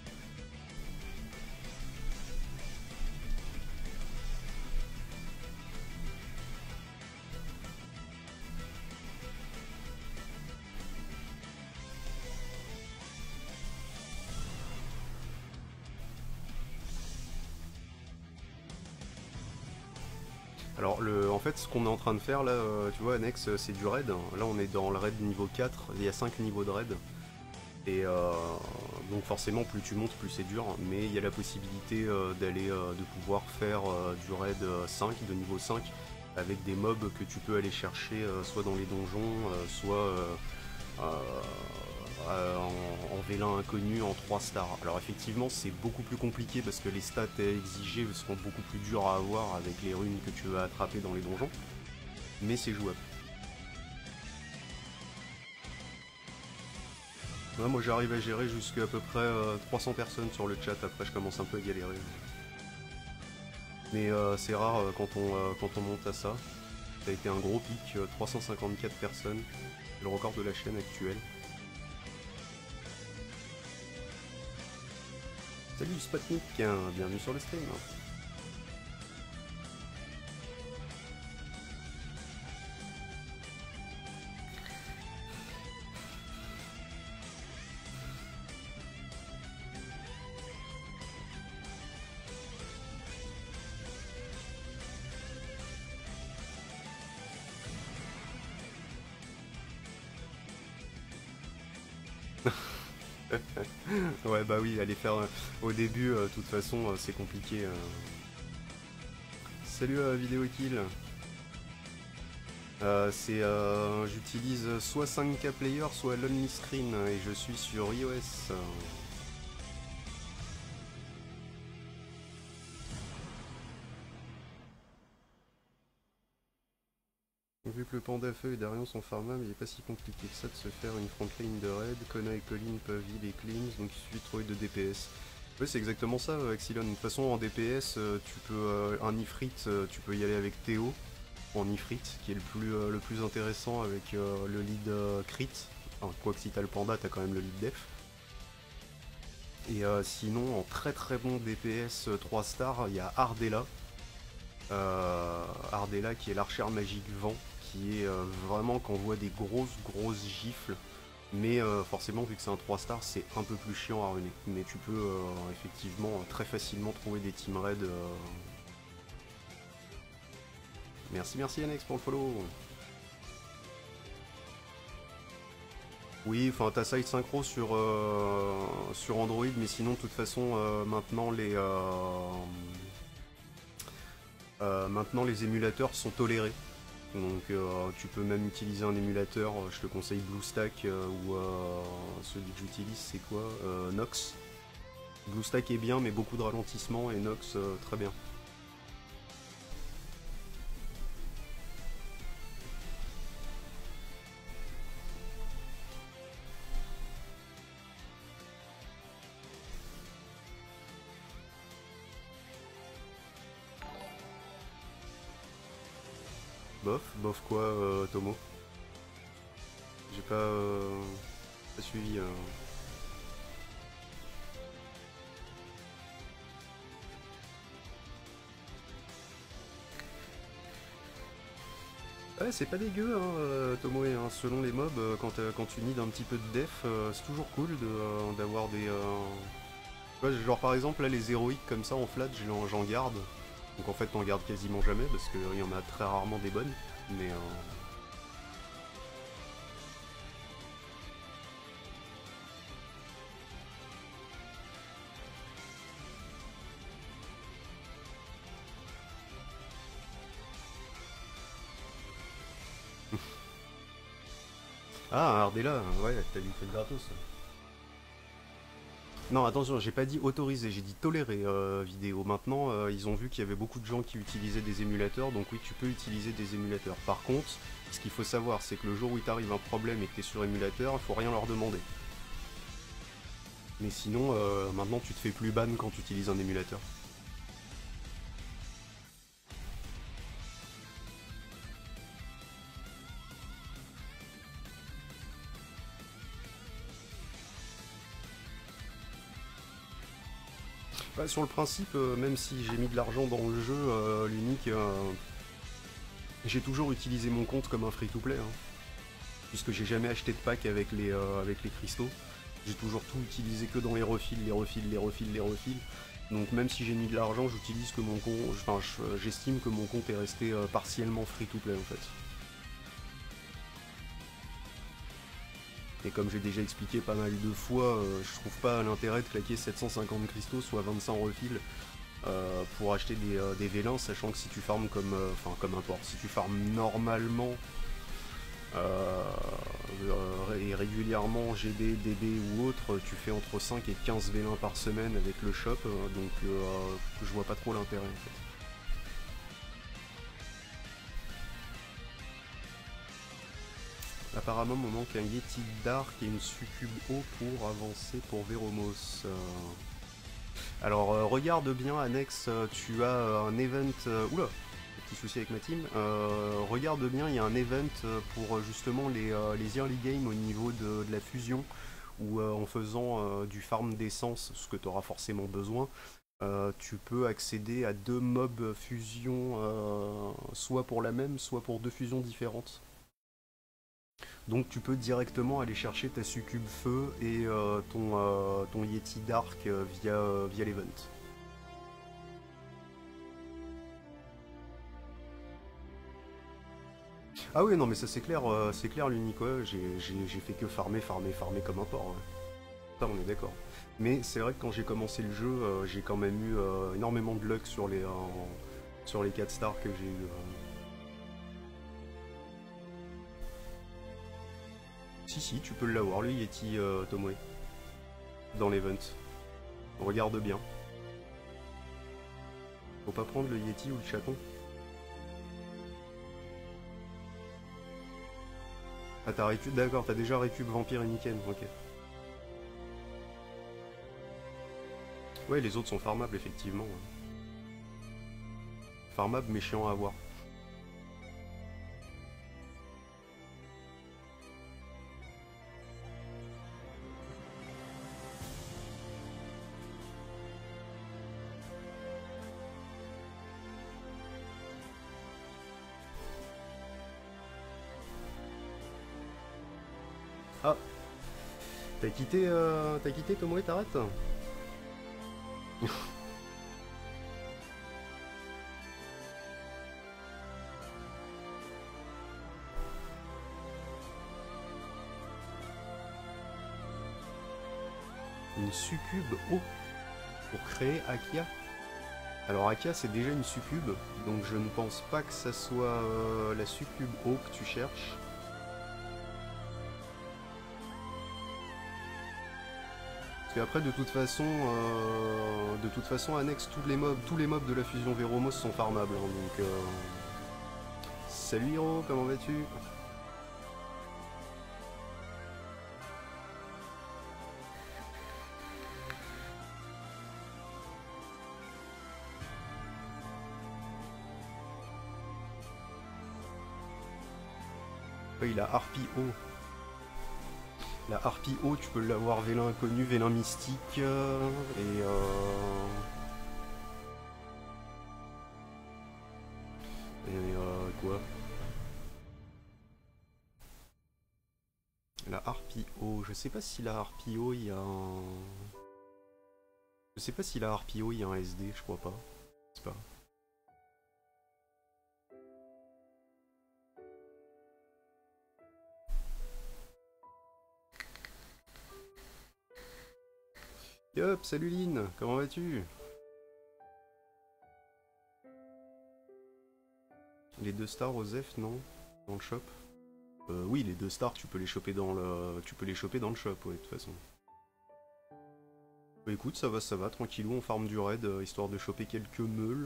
A: Alors en fait ce qu'on est en train de faire là, tu vois Annex, c'est du raid. Là on est dans le raid niveau 4, il y a 5 niveaux de raid. Et donc forcément plus tu montes plus c'est dur, mais il y a la possibilité de pouvoir faire du raid 5, de niveau 5, avec des mobs que tu peux aller chercher soit dans les donjons, soit en vélin inconnu en 3 stars. Alors effectivement c'est beaucoup plus compliqué parce que les stats exigées seront beaucoup plus dures à avoir avec les runes que tu vas attraper dans les donjons, mais c'est jouable. Ouais, moi j'arrive à gérer jusqu'à peu près 300 personnes sur le chat, après je commence un peu à galérer. Mais c'est rare quand on monte à ça. Ça a été un gros pic, 354 personnes, c'est le record de la chaîne actuelle. Salut Spotnik, bienvenue sur le stream. Ouais bah oui, aller faire au début, de toute façon c'est compliqué. Salut Vidéo Kill. J'utilise soit 5K Player, soit Lonely Screen et je suis sur iOS. Vu que le panda feu et Darion sont farmables, il n'est pas si compliqué que ça de se faire une frontline de raid. Kona et Colin peuvent heal et cleanse, donc il suffit de trouver de DPS. Oui, c'est exactement ça, Xylon. De toute façon, en DPS, tu peux un Ifrit, tu peux y aller avec Théo en Ifrit, qui est le plus intéressant avec le lead crit. Enfin, quoique si t'as le panda, t'as quand même le lead def. Et sinon, en très très bon DPS 3 stars, il y a Ardella. Ardella qui est l'archère magique vent, qui est vraiment qu'on voit des grosses gifles, mais forcément vu que c'est un 3 stars c'est un peu plus chiant à runer, mais tu peux effectivement très facilement trouver des team raids. Merci Annex pour le follow. Oui, enfin t'as site synchro sur Android, mais sinon de toute façon maintenant Maintenant les émulateurs sont tolérés. Donc tu peux même utiliser un émulateur, je te conseille BlueStack ou celui que j'utilise c'est quoi Nox. BlueStack est bien mais beaucoup de ralentissement et Nox très bien. Bof quoi Tomo? J'ai pas suivi. Ouais, c'est pas dégueu, hein, Tomoe, hein, selon les mobs, quand tu nides un petit peu de def, c'est toujours cool d'avoir des... Ouais, genre par exemple, là, les héroïques comme ça en flat, j'en garde. Donc en fait, t'en gardes quasiment jamais, parce qu'il y en a très rarement des bonnes, mais... Ah, Ardella, ouais, t'as du fait gratos. Non, attention, j'ai pas dit autoriser, j'ai dit tolérer vidéo. Maintenant, ils ont vu qu'il y avait beaucoup de gens qui utilisaient des émulateurs, donc oui, tu peux utiliser des émulateurs. Par contre, ce qu'il faut savoir, c'est que le jour où il t'arrive un problème et que t'es sur émulateur, il faut rien leur demander. Mais sinon, maintenant, tu te fais plus ban quand tu utilises un émulateur. Bah, sur le principe, même si j'ai mis de l'argent dans le jeu, l'unique, j'ai toujours utilisé mon compte comme un free-to-play, hein, puisque j'ai jamais acheté de pack avec les cristaux. J'ai toujours tout utilisé que dans les refils. Donc même si j'ai mis de l'argent, j'utilise que mon compte, enfin j'estime que mon compte est resté partiellement free-to-play en fait. Et comme j'ai déjà expliqué pas mal de fois, je trouve pas l'intérêt de claquer 750 cristaux, soit 25 refils, pour acheter des vélins, sachant que si tu farmes comme un porc, si tu farmes normalement et régulièrement GD, DB ou autre, tu fais entre 5 et 15 vélins par semaine avec le shop, donc je vois pas trop l'intérêt en fait. Apparemment, il me manque un Yeti Dark et une succube eau pour avancer pour Veromos. Alors, regarde bien, Annex, tu as un event... Oula, petit souci avec ma team. Regarde bien, il y a un event pour justement les early games au niveau de la fusion, où en faisant du farm d'essence, ce que tu auras forcément besoin, tu peux accéder à 2 mobs fusion, soit pour la même, soit pour 2 fusions différentes. Donc tu peux directement aller chercher ta succube feu et ton Yeti Dark via l'event. Ah oui, non mais ça c'est clair l'unique, ouais, j'ai fait que farmer comme un porc. Ouais. Ça on est d'accord. Mais c'est vrai que quand j'ai commencé le jeu, j'ai quand même eu énormément de luck sur les 4 stars que j'ai eu. Si, tu peux l'avoir, le Yeti Tomoe. Dans l'event. Regarde bien. Faut pas prendre le Yeti ou le chaton. Ah, t'as récup... D'accord, t'as déjà récup Vampire et Niken, ok. Ouais, les autres sont farmables, effectivement. Farmables, mais chiants à avoir. Ah, t'as quitté Tomoe, t'arrêtes? Une succube eau pour créer Akia. Alors Aka c'est déjà une succube, donc je ne pense pas que ça soit la succube eau que tu cherches. Parce qu'après de toute façon annexe tous les mobs de la fusion Véromos sont farmables, hein, donc salut Hiro, comment vas-tu? Oui, la harpie eau. La harpie eau, tu peux l'avoir vélin inconnu, vélin mystique, quoi? La harpie eau, je sais pas si la harpie eau il y a un... Je sais pas si la harpie eau il y a un SD, je crois pas. C'est pas. Yup, salut Lynn, comment vas-tu? Les 2 stars aux F, non? Dans le shop? Oui, les 2 stars, tu peux les choper dans le... Tu peux les choper dans le shop, ouais, de toute façon. Bah écoute, ça va, tranquillou, on farm du raid, histoire de choper quelques meules.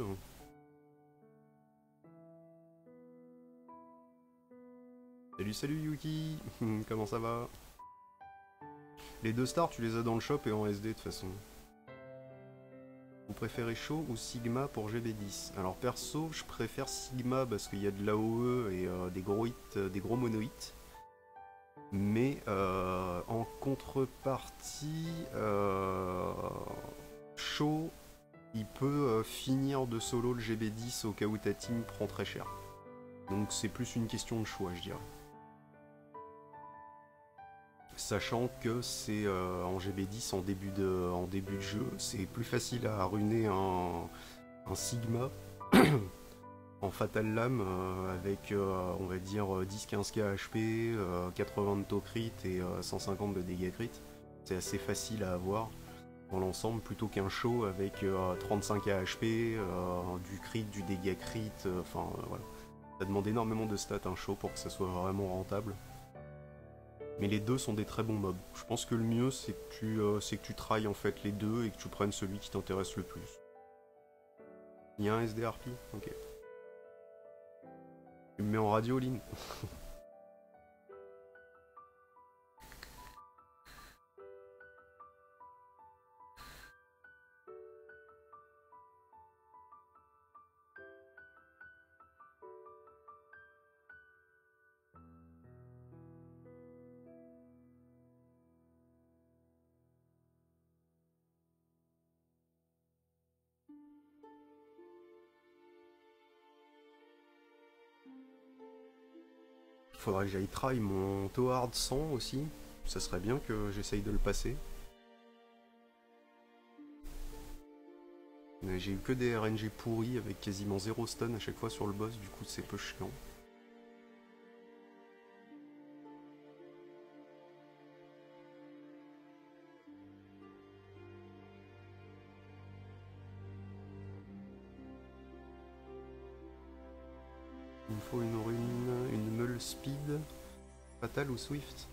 A: Salut Yuki, comment ça va? Les 2 stars, tu les as dans le shop et en SD de toute façon. Vous préférez chaud ou Sigma pour GB10? Alors perso, je préfère Sigma parce qu'il y a de l'AOE et des gros mono-hits. Mais en contrepartie, chaud, il peut finir de solo le GB10 au cas où ta team prend très cher. Donc c'est plus une question de choix, je dirais. Sachant que c'est en GB10 en début de jeu, c'est plus facile à ruiner un Sigma en Fatal Lame avec on va dire 10-15k HP, 80 de taux crit et 150 de dégâts crit. C'est assez facile à avoir dans l'ensemble plutôt qu'un show avec 35k HP, du crit, du dégât crit, enfin voilà. Ça demande énormément de stats un show pour que ça soit vraiment rentable. Mais les deux sont des très bons mobs. Je pense que le mieux c'est que tu tries en fait les deux et que tu prennes celui qui t'intéresse le plus. Il y a un SDRP? Ok. Tu me mets en radio, Lynn? Faudrait que j'aille try mon Toward 100 aussi. Ça serait bien que j'essaye de le passer. Mais j'ai eu que des RNG pourris avec quasiment 0 stun à chaque fois sur le boss, du coup c'est peu chiant. Il me faut une rune, une meule speed, fatal ou swift.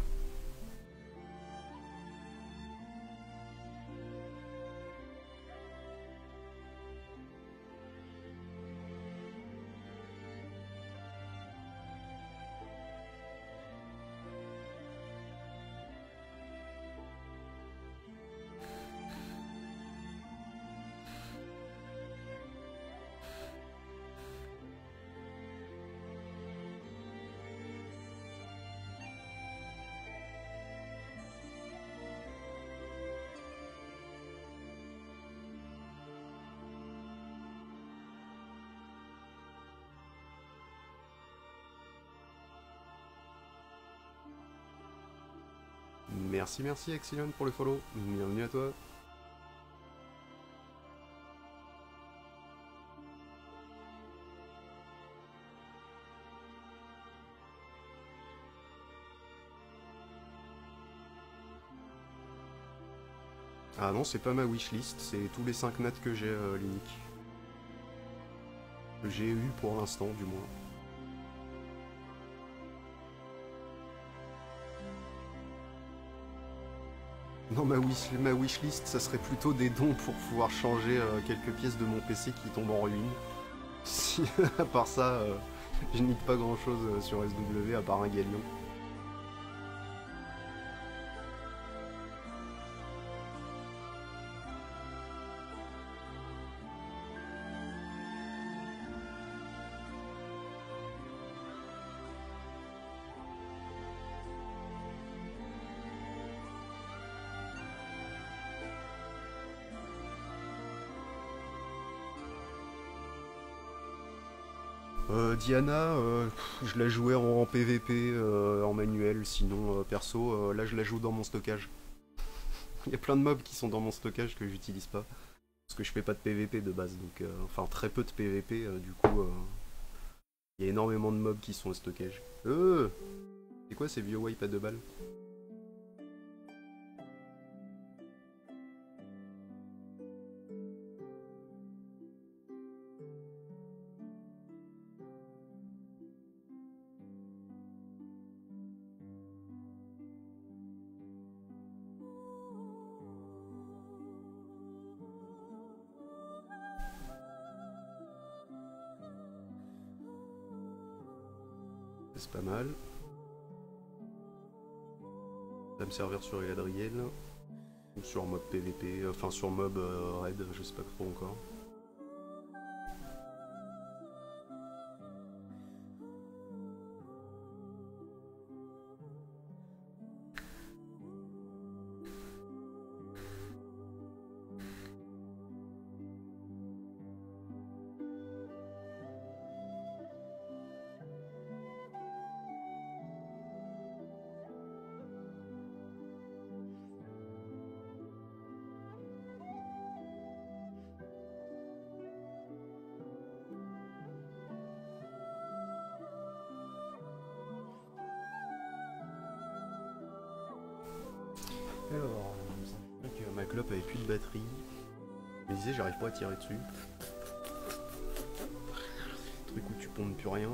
A: Merci Excellent pour le follow, bienvenue à toi. Ah non, c'est pas ma wishlist, c'est tous les 5 nats que j'ai, Linic. Que j'ai eu pour l'instant, du moins. Non, ma wishlist, ça serait plutôt des dons pour pouvoir changer quelques pièces de mon PC qui tombent en ruine. Si, à part ça, je nique pas grand chose sur SW à part un galion. Diana, je la jouais en PVP, en manuel, sinon perso, là je la joue dans mon stockage. Il y a plein de mobs qui sont dans mon stockage que j'utilise pas. Parce que je fais pas de PVP de base, donc enfin très peu de PVP, du coup il y a énormément de mobs qui sont au stockage. C'est quoi ces vieux wipes à 2 balles? C'est pas mal. Ça va me servir sur Eladriel. Ou sur mob PVP, enfin sur mob raid, je sais pas trop encore. Alors, je sais que ma clope avait plus de batterie. Je me disais, j'arrive pas à tirer dessus. Truc où tu pompes plus rien.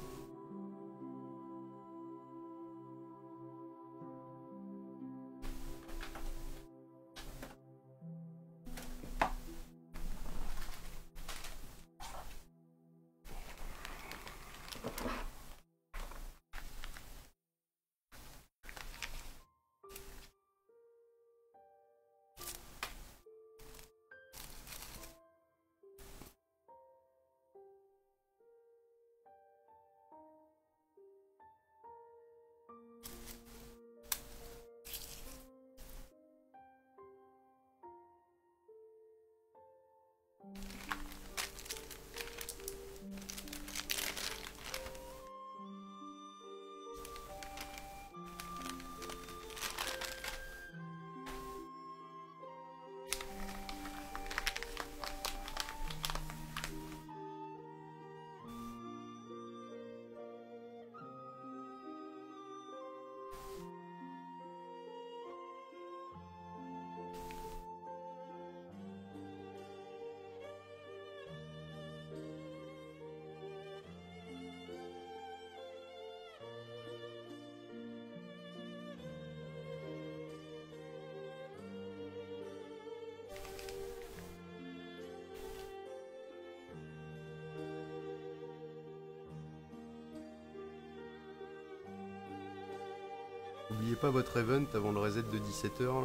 A: N'oubliez pas votre event avant le reset de 17h là.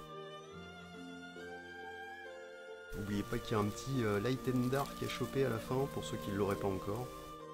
A: N'oubliez pas qu'il y a un petit Light and Dark à choper à la fin pour ceux qui ne l'auraient pas encore.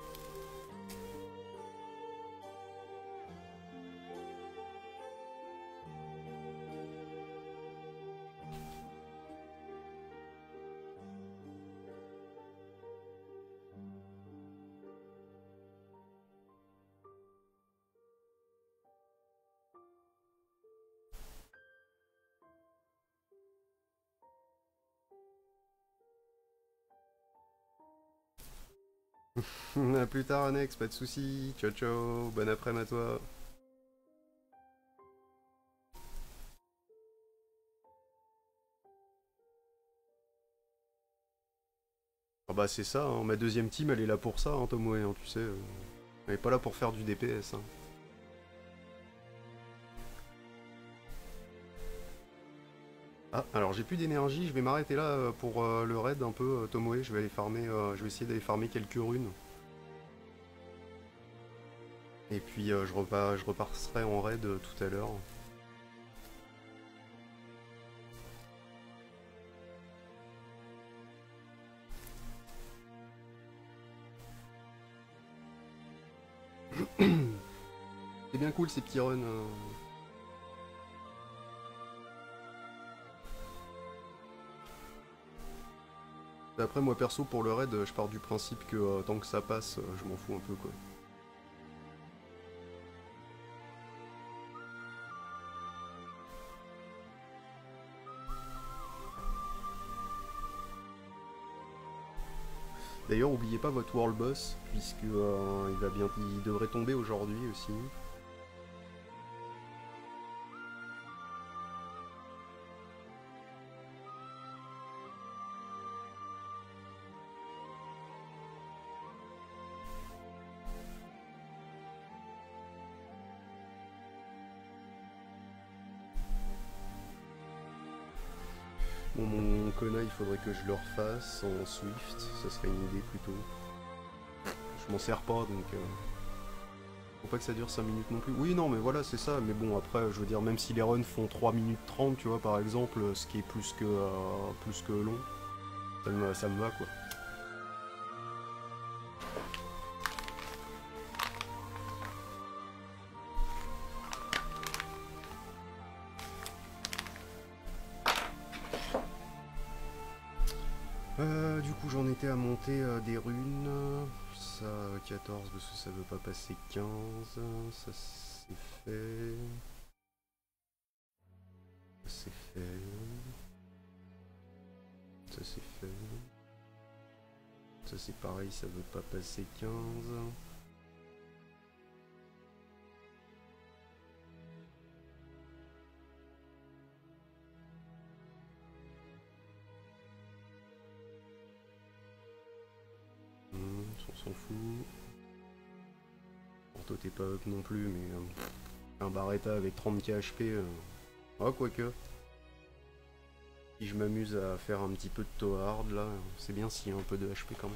A: A plus tard Annex, pas de soucis. Ciao ciao, bon après-midi à toi. Ah bah c'est ça, hein, ma deuxième team elle est là pour ça, hein, Tomoe, hein, tu sais. Elle est pas là pour faire du DPS. Hein. Ah, alors j'ai plus d'énergie, je vais m'arrêter là pour le raid un peu, Tomoe, je vais aller farmer, je vais essayer d'aller farmer quelques runes. Et puis je repasserai en raid tout à l'heure. C'est bien cool ces petits runs. Après moi perso pour le raid je pars du principe que tant que ça passe je m'en fous un peu quoi. D'ailleurs oubliez pas votre World Boss puisque il devrait tomber aujourd'hui aussi. Bon, mon Kona, il faudrait que je le refasse en Swift, ça serait une idée plutôt. Je m'en sers pas donc. Faut pas que ça dure 5 minutes non plus. Oui, non, mais voilà, c'est ça. Mais bon, après, je veux dire, même si les runs font 3 minutes 30, tu vois, par exemple, ce qui est plus que long, ça me va quoi. Du coup j'en étais à monter des runes, ça 14 parce que ça veut pas passer 15, ça c'est fait, ça c'est fait, ça c'est fait, ça c'est pareil, ça veut pas passer 15. On s'en fout. Bon, toi t'es pas up non plus, mais un Barretta avec 30k HP, ah quoique. Si je m'amuse à faire un petit peu de Tohard là, c'est bien s'il y a un peu de HP quand même.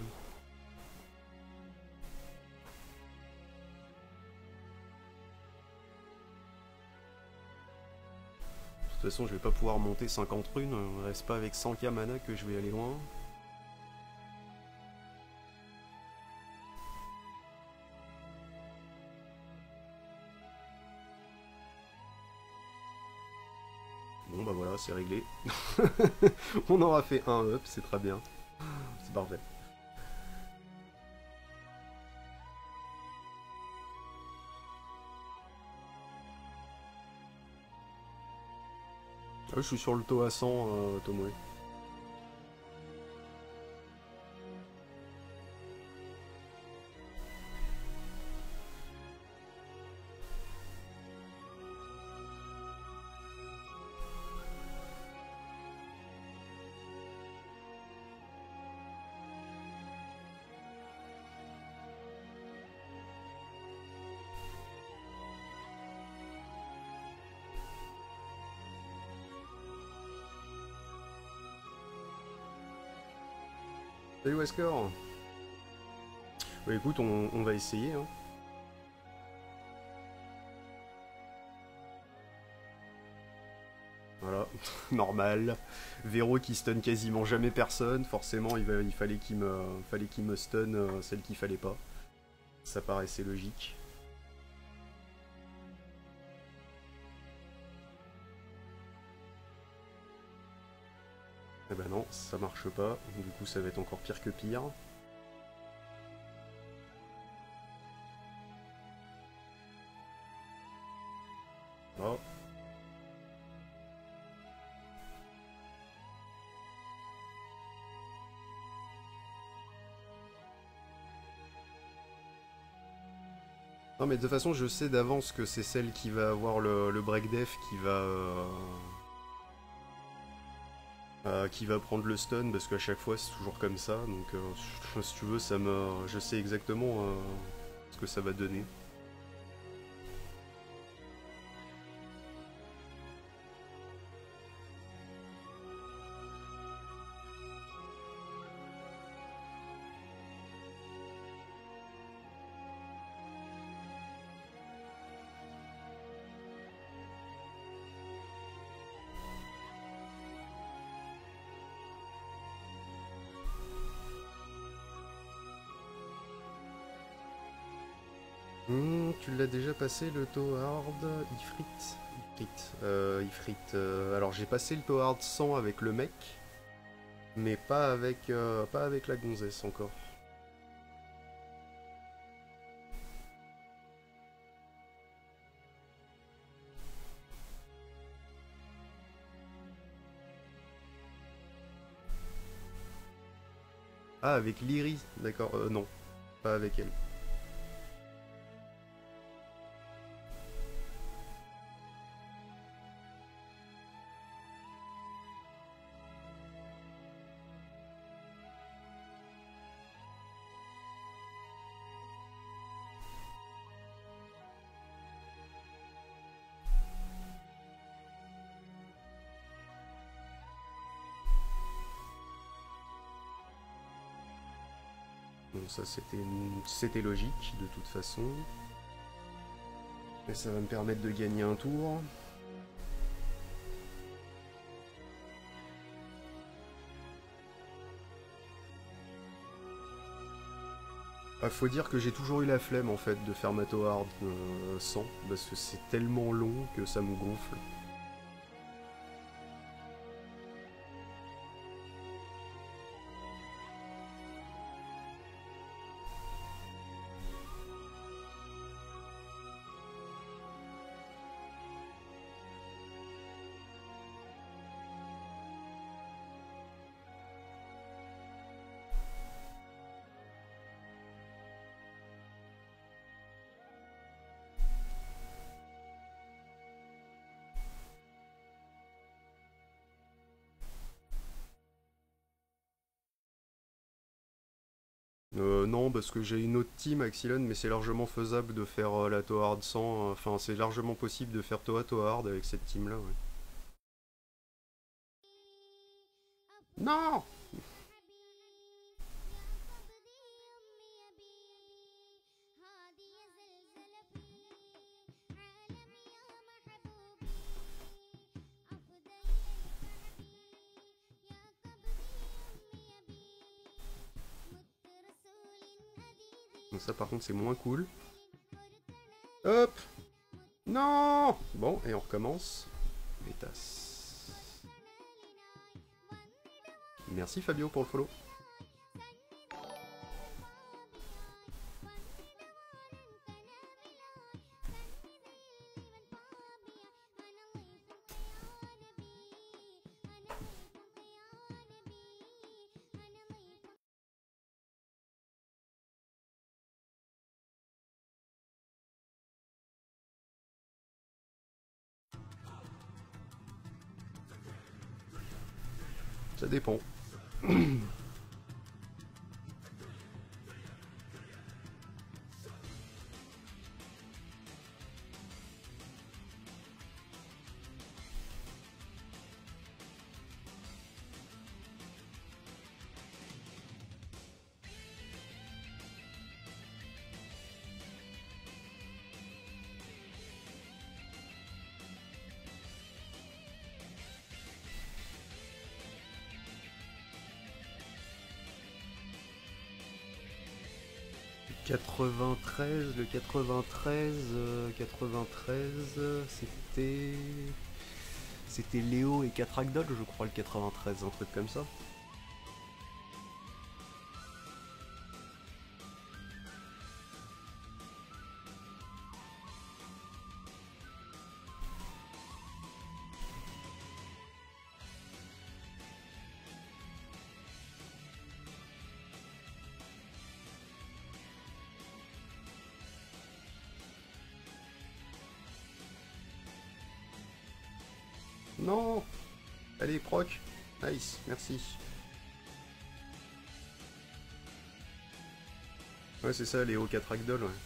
A: De toute façon je vais pas pouvoir monter 50 runes, reste pas avec 100k mana que je vais aller loin. Bon bah voilà, c'est réglé. On aura fait un up, c'est très bien. C'est parfait. Je suis sur le taux à 100, Tomoe. Salut Wesker. Bah écoute, on va essayer. Hein. Voilà, normal. Vero qui stun quasiment jamais personne, forcément il fallait qu'il me stun celle qu'il fallait pas. Ça paraissait logique. Eh ben non, ça marche pas, du coup ça va être encore pire que pire. Oh. Non mais de toute façon je sais d'avance que c'est celle qui va avoir le break def qui va prendre le stun parce qu'à chaque fois c'est toujours comme ça. Donc si tu veux, je sais exactement ce que ça va donner. Tu l'as déjà passé le Toward Ifrit. Alors j'ai passé le Toward 100 avec le mec, mais pas avec la gonzesse encore. Ah, avec Lyri, d'accord, non, pas avec elle. Bon, ça c'était logique de toute façon. Et ça va me permettre de gagner un tour. Ah, faut dire que j'ai toujours eu la flemme en fait de faire ma Toward 100 parce que c'est tellement long que ça me gonfle. Non, parce que j'ai une autre team Axilon, mais c'est largement faisable de faire la Toward 100. Enfin, c'est largement possible de faire Toward avec cette team-là, ouais. Non! Donc ça, par contre, c'est moins cool. Hop! Non! Bon, et on recommence. Les tasses. Merci Fabio pour le follow. Ça dépend. Le 93, c'était Léo et 4 Ragdoll, je crois, le 93, un truc comme ça. Non! Allez, proc! Nice, merci. Ouais, c'est ça, les O4 Ragdoll, ouais.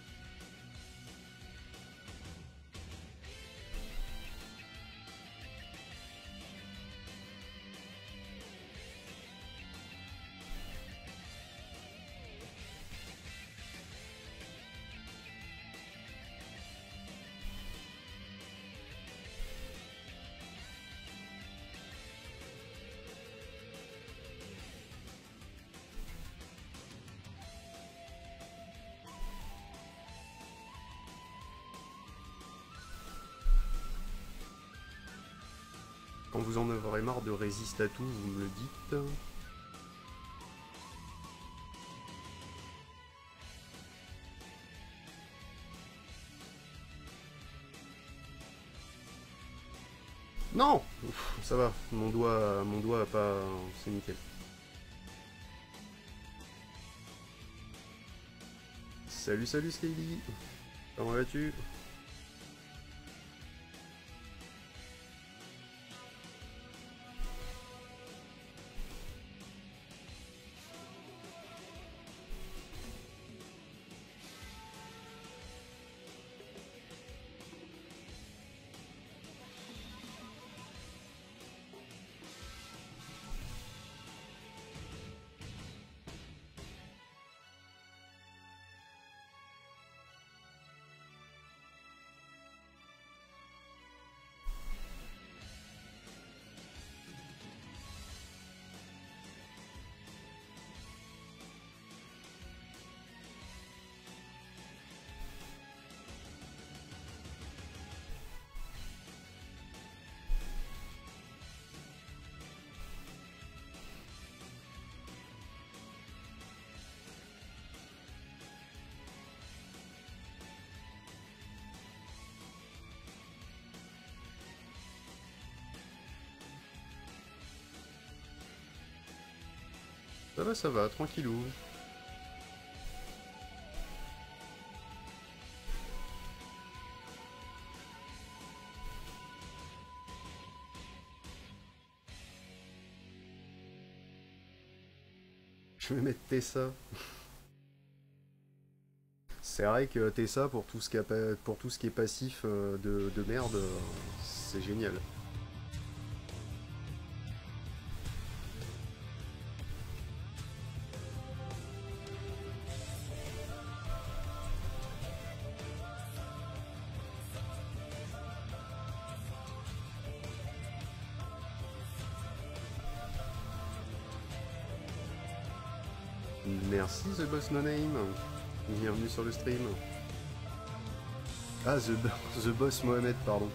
A: Quand vous en aurez marre de résister à tout, vous me le dites. Non! Ouf, ça va, mon doigt a pas... c'est nickel. Salut, salut Skyly! Comment vas-tu? Ça va, tranquillou. Je vais mettre Tessa. C'est vrai que Tessa, pour tout ce qui est passif de merde, c'est génial. Merci The Boss No Name. Bienvenue sur le stream. Ah, The Boss Mohamed, pardon.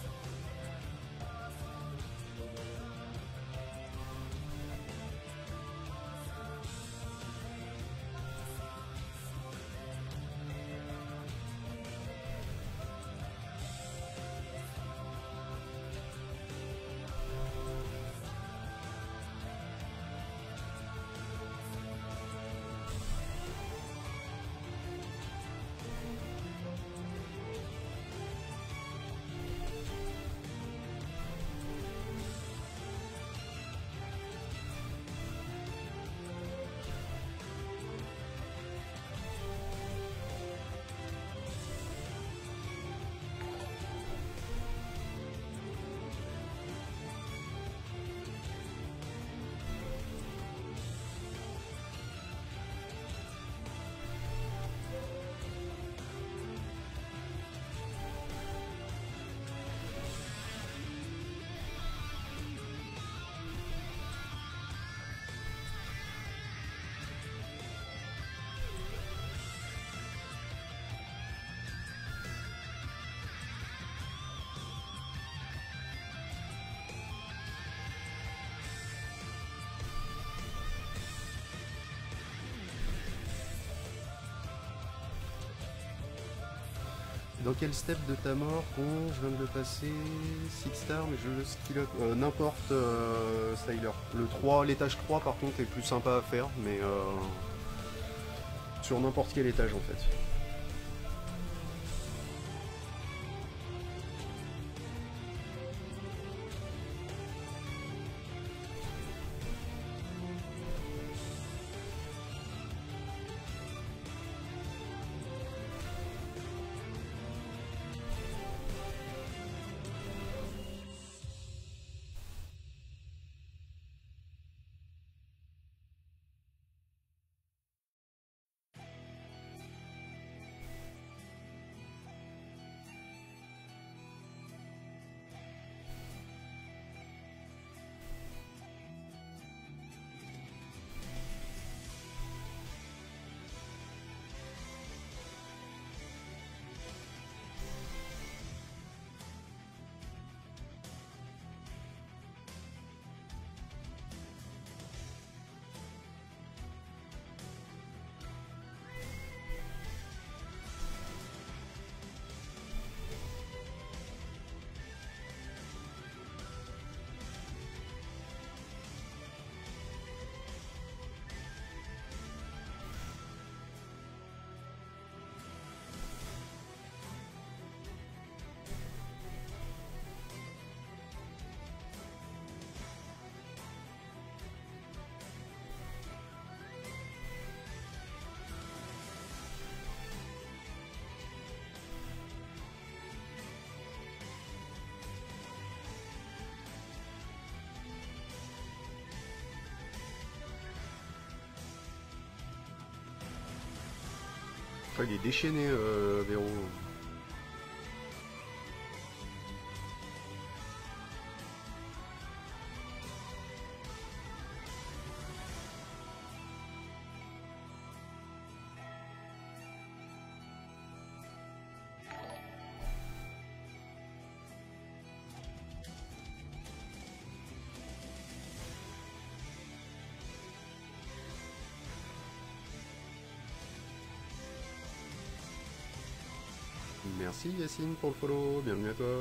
A: Dans quel step de ta mort, con, je viens de le passer, 6 stars, mais je le skill up, n'importe, Styler. Le 3, l'étage 3 par contre est plus sympa à faire, mais sur n'importe quel étage en fait. Oh, il est déchaîné, Véro. Merci Yacine pour le follow, bienvenue à toi.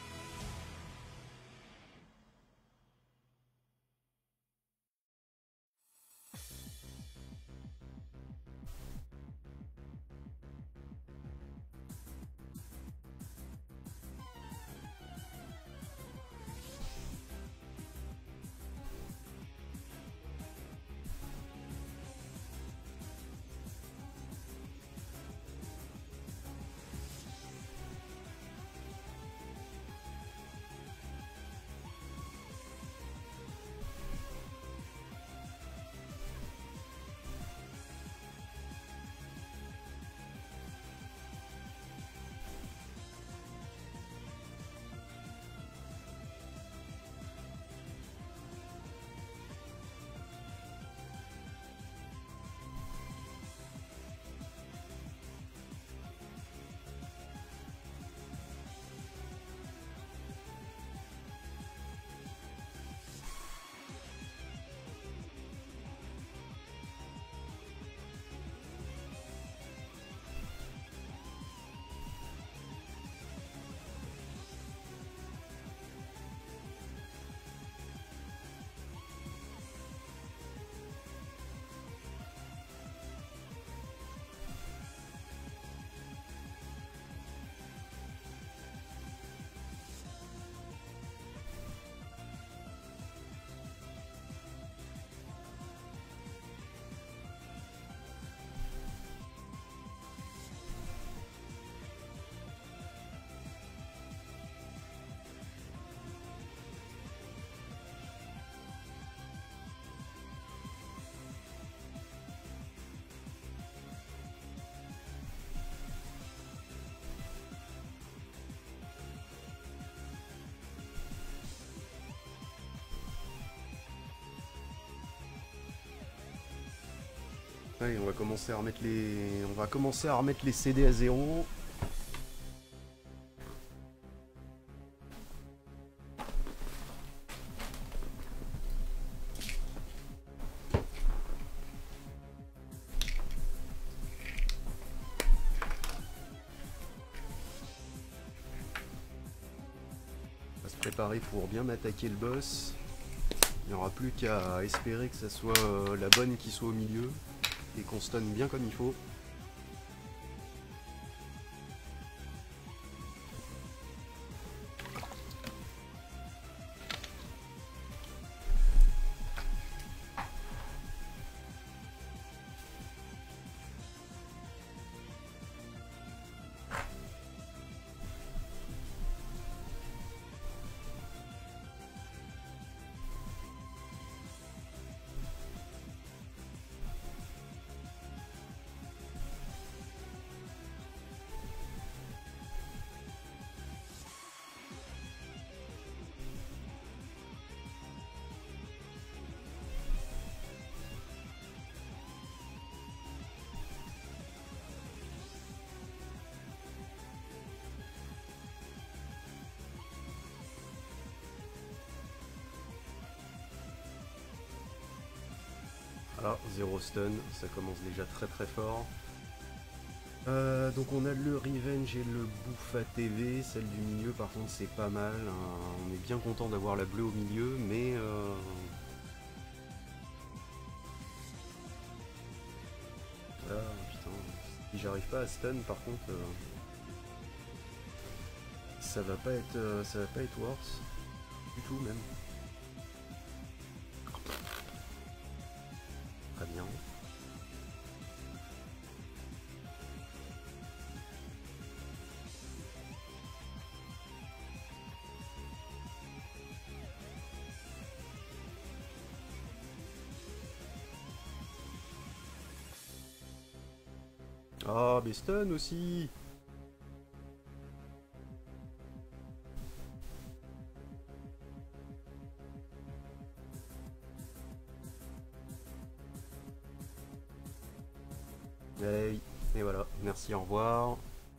A: Allez, on va commencer à remettre les CD à zéro. On va se préparer pour bien m'attaquer le boss. Il n'y aura plus qu'à espérer que ça soit la bonne qui soit au milieu et qu'on stun bien comme il faut. Voilà, 0 stun, ça commence déjà très très fort. Donc on a le Revenge et le Bouffa TV, celle du milieu par contre c'est pas mal, hein. On est bien content d'avoir la bleue au milieu, mais ah, putain, si j'arrive pas à stun par contre, ça va pas être worse, du tout même. Très bien. Ah, mais stun aussi. Hey, et voilà, merci, au revoir.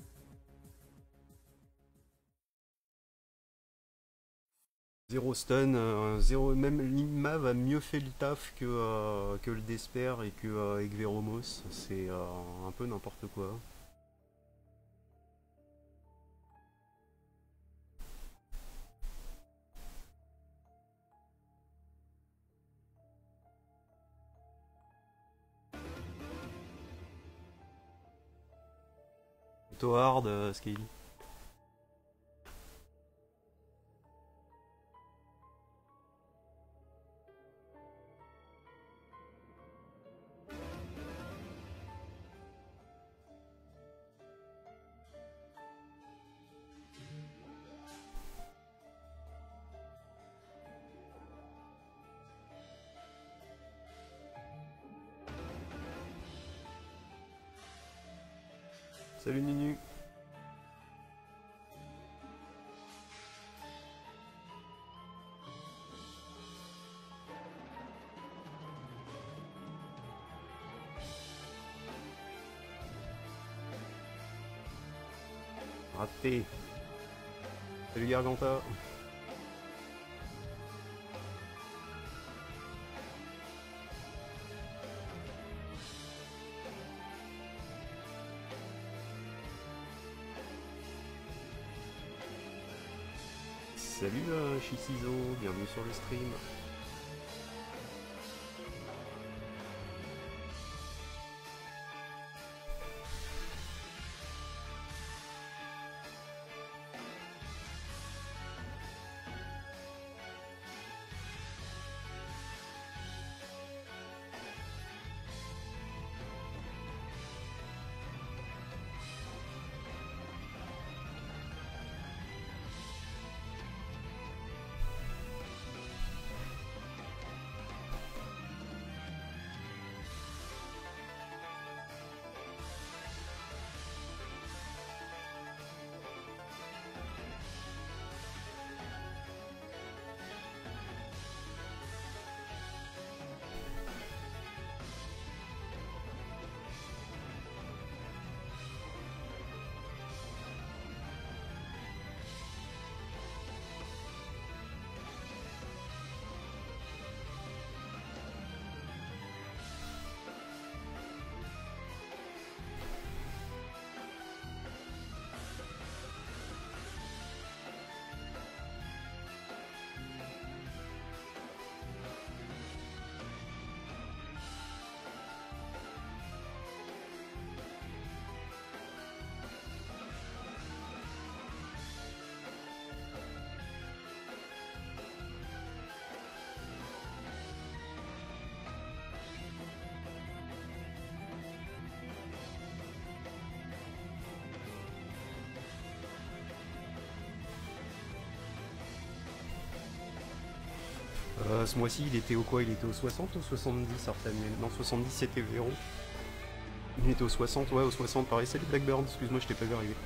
A: Zéro stun, zéro, même l'Immav a mieux fait le taf que le Desper et que Veromos. C'est un peu n'importe quoi. Plutôt hard, Scaly. Salut Nunu. Raté. Salut Garganta. Salut Shisizo, bienvenue sur le stream. Ce mois-ci, il était au quoi? Il était au 60 ou 70 Artamiel? Non, 70 c'était Véro. Il était au 60, ouais, au 60, pareil. Salut Blackbird, excuse-moi, je t'ai pas vu arriver.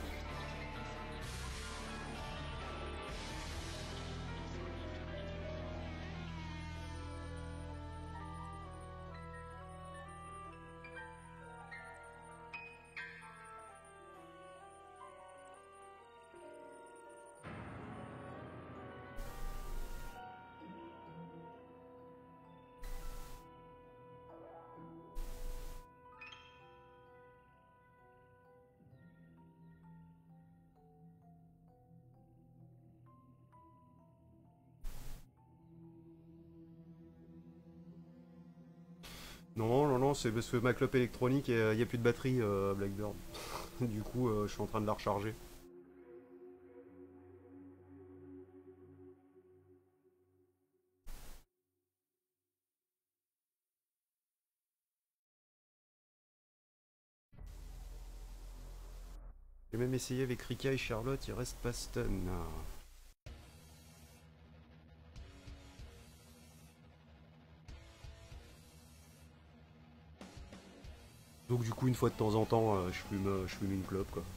A: Non, non, non, c'est parce que ma clope électronique, il n'y a plus de batterie, Blackbird. Du coup, je suis en train de la recharger. J'ai même essayé avec Rika et Charlotte, il reste pas stun. Donc du coup, une fois de temps en temps, je fume une clope, quoi.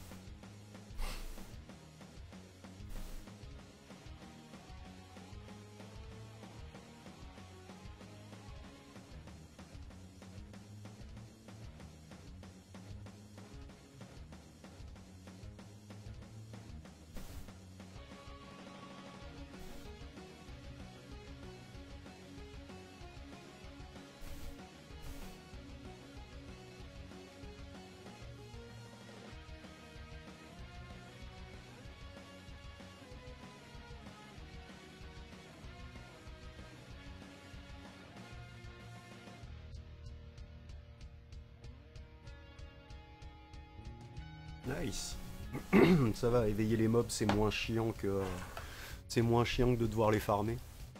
A: Nice. Ça va, éveiller les mobs, c'est moins chiant que de devoir les farmer.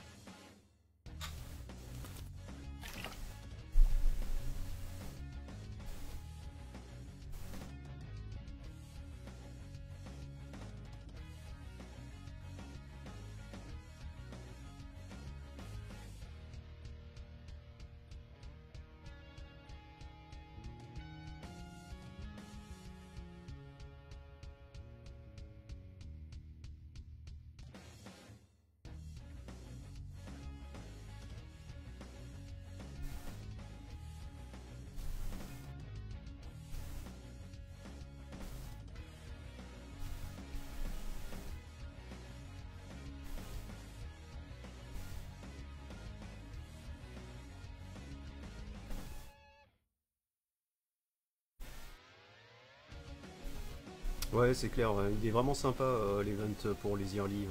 A: Ouais, c'est clair, ouais. Il est vraiment sympa l'event pour les early.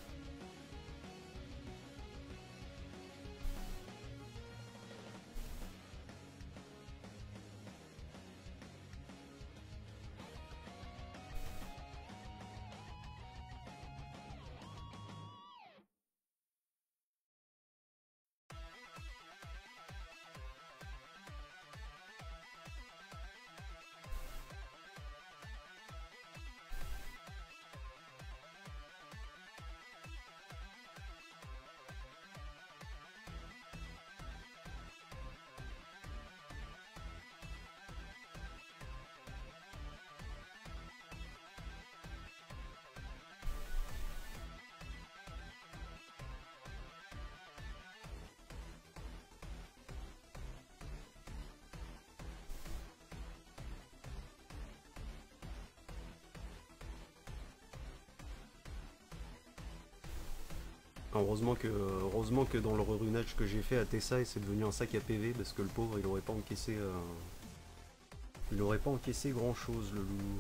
A: Heureusement que dans le rerunage que j'ai fait à Tessa, c'est devenu un sac à PV parce que le pauvre il aurait pas encaissé. Il aurait pas encaissé grand chose le loup.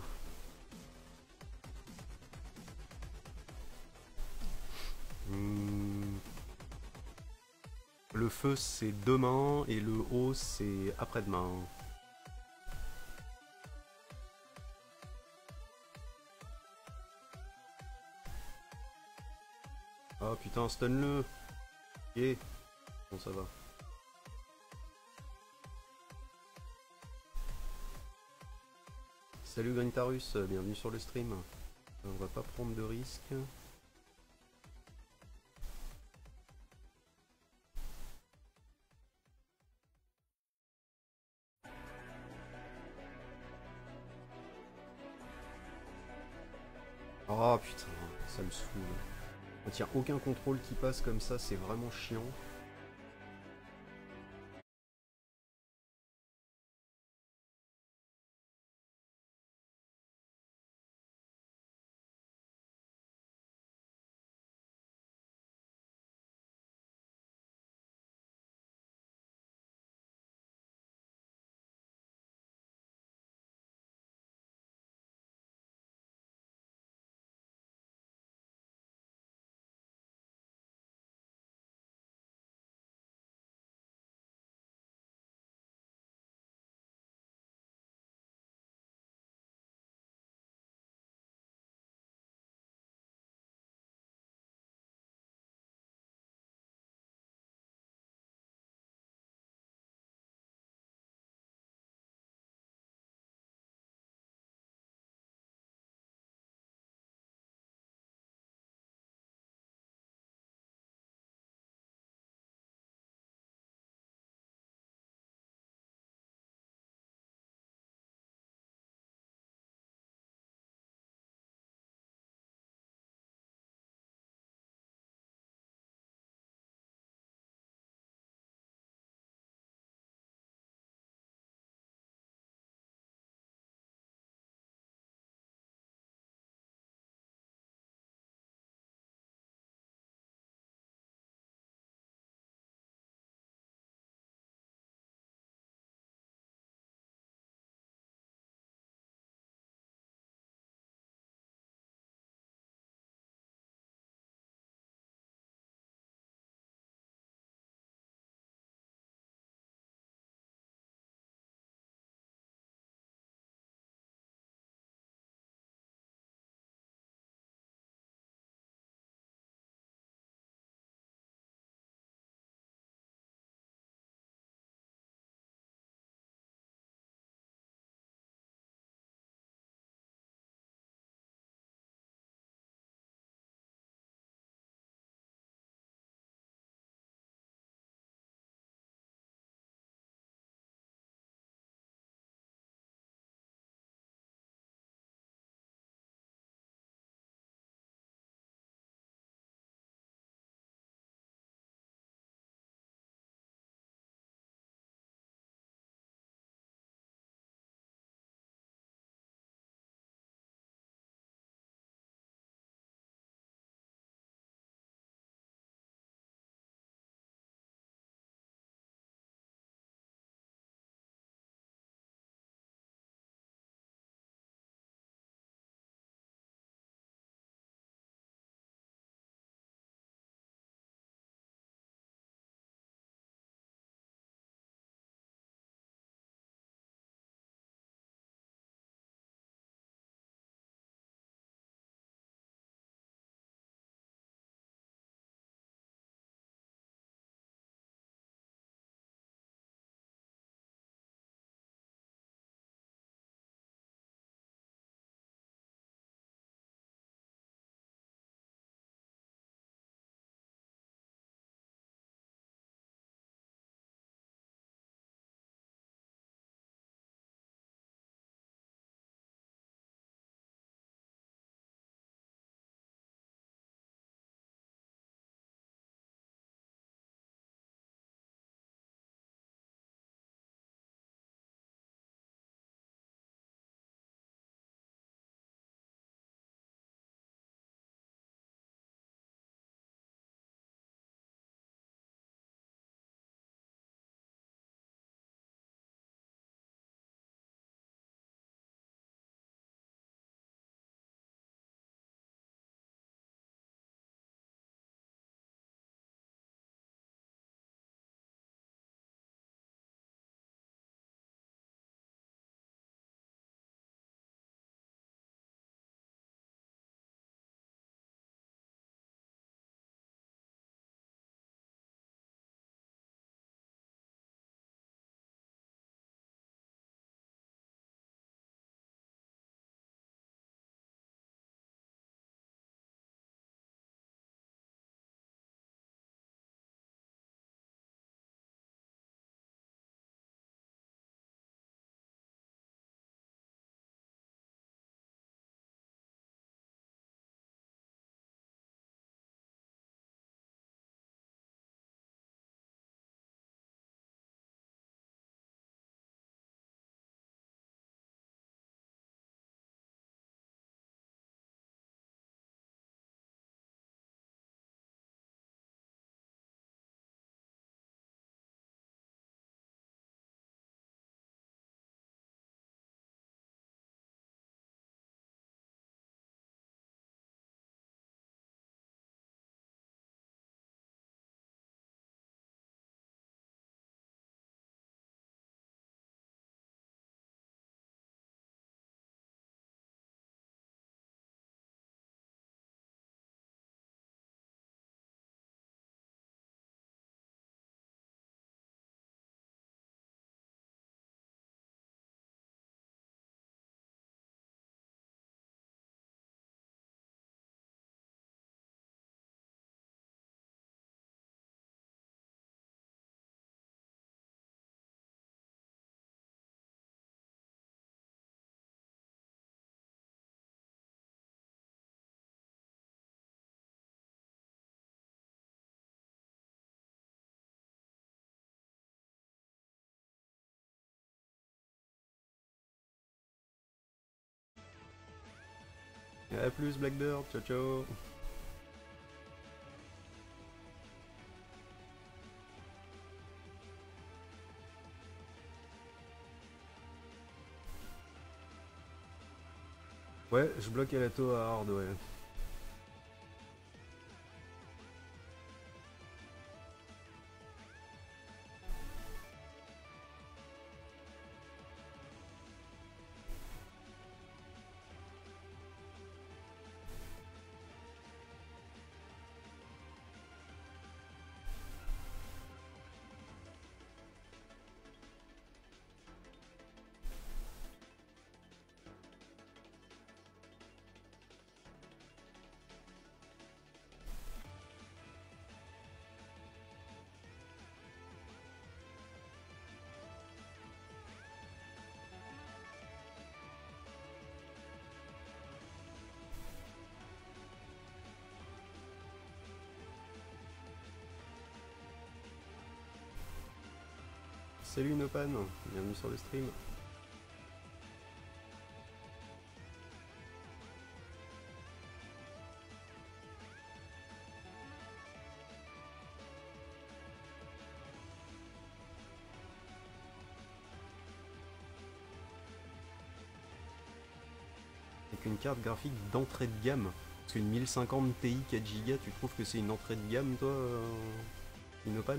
A: Hmm. Le feu c'est demain et le haut c'est après-demain. Ah putain, stun-le. Yeah. Bon, ça va. Salut Grintarus, bienvenue sur le stream. On va pas prendre de risques. Oh putain, ça me saoule. Quand il n'y a aucun contrôle qui passe comme ça, c'est vraiment chiant. A plus Blackbird, ciao ciao. Ouais, je bloque Alato à hard, ouais. Salut Nopan, bienvenue sur le stream. Avec une carte graphique d'entrée de gamme. Parce qu'une 1050 Ti 4Go, tu trouves que c'est une entrée de gamme toi, Inopan?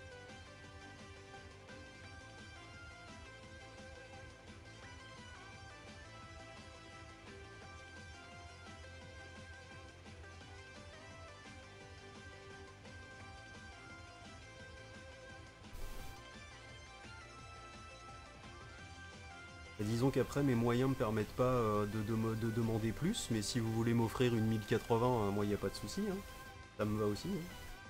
A: Disons qu'après mes moyens me permettent pas de demander plus, mais si vous voulez m'offrir une 1080, moi y a pas de souci, hein. Ça me va aussi, hein.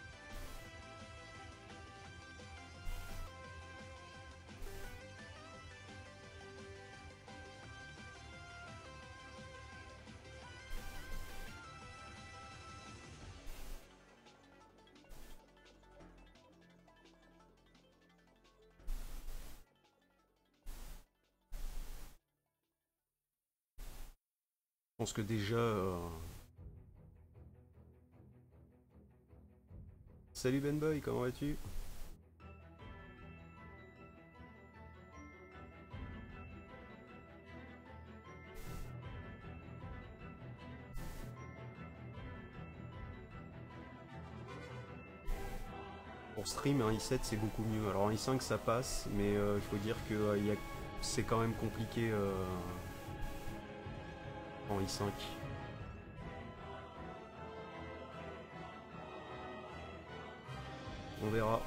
A: Je pense que déjà... Salut Benboy, comment vas-tu? Pour stream, un i7 c'est beaucoup mieux. Alors un i5 ça passe, mais il faut dire que c'est quand même compliqué en i5. On verra.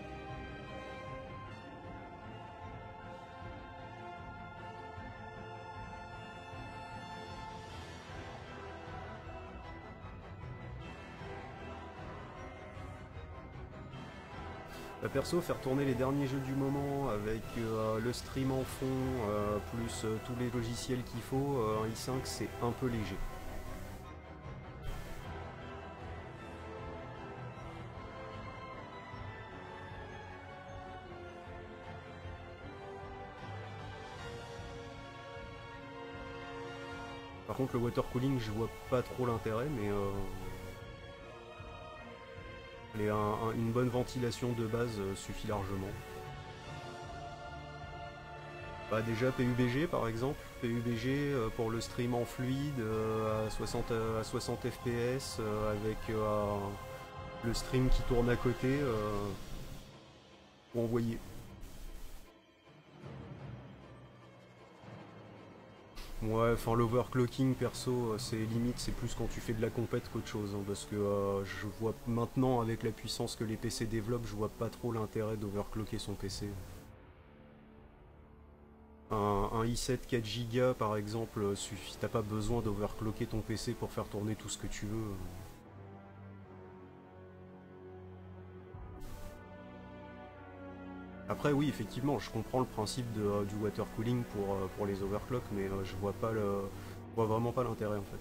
A: Perso, faire tourner les derniers jeux du moment avec le stream en fond, plus tous les logiciels qu'il faut, un i5 c'est un peu léger. Par contre le water cooling je vois pas trop l'intérêt, mais une bonne ventilation de base suffit largement. Bah déjà PUBG par exemple, PUBG pour le stream en fluide à 60 fps avec le stream qui tourne à côté pour envoyer. Ouais, enfin l'overclocking perso, c'est limite, c'est plus quand tu fais de la compète qu'autre chose, hein, parce que je vois maintenant avec la puissance que les PC développent, je vois pas trop l'intérêt d'overclocker son PC. Un i7 4 Go par exemple suffit, t'as pas besoin d'overclocker ton PC pour faire tourner tout ce que tu veux. Après oui effectivement je comprends le principe du water cooling pour les overclocks, mais je vois pas je vois vraiment pas l'intérêt en fait.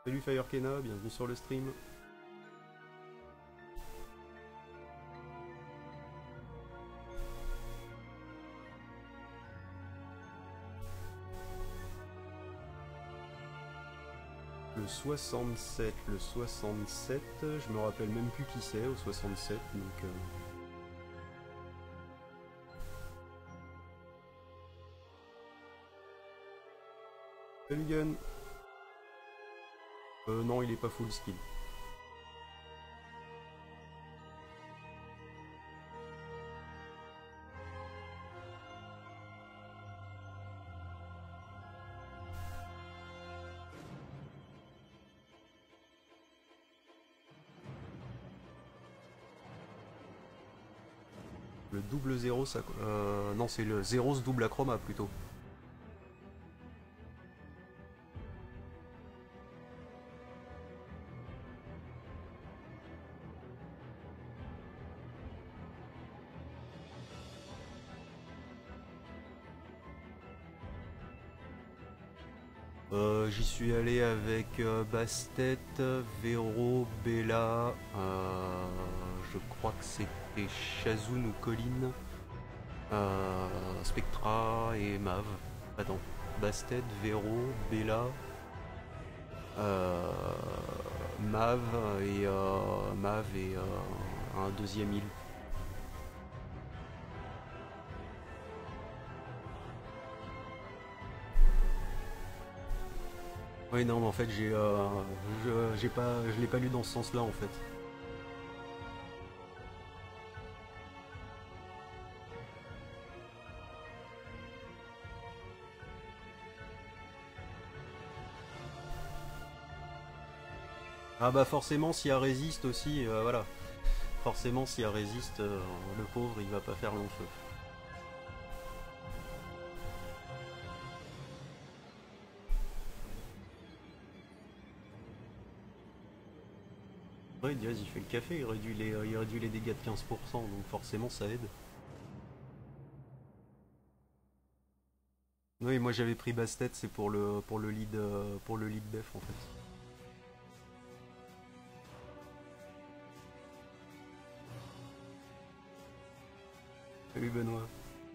A: Salut Firekena, bienvenue sur le stream. Le 67, je me rappelle même plus qui c'est au 67, donc... Salut Gun. Non, il est pas full skill. Le double 0, ça... non, c'est le 0 se double à chroma plutôt. J'y suis allé avec Bastet, Vero, Bella, je crois que c'était Shazun ou Colin, Spectra et Mav. Attends, Bastet, Vero, Bella, Mav et un deuxième île. Oui, non, mais en fait, je l'ai pas lu dans ce sens-là, en fait. Ah bah forcément, s'il y a résiste aussi, voilà. Forcément, s'il y a résiste, le pauvre, il va pas faire long feu. Ouais, Diaz, il fait le café, il réduit les dégâts de 15%, donc forcément ça aide. Oui, moi j'avais pris Bastet, c'est pour le lead def en fait. Salut Benoît.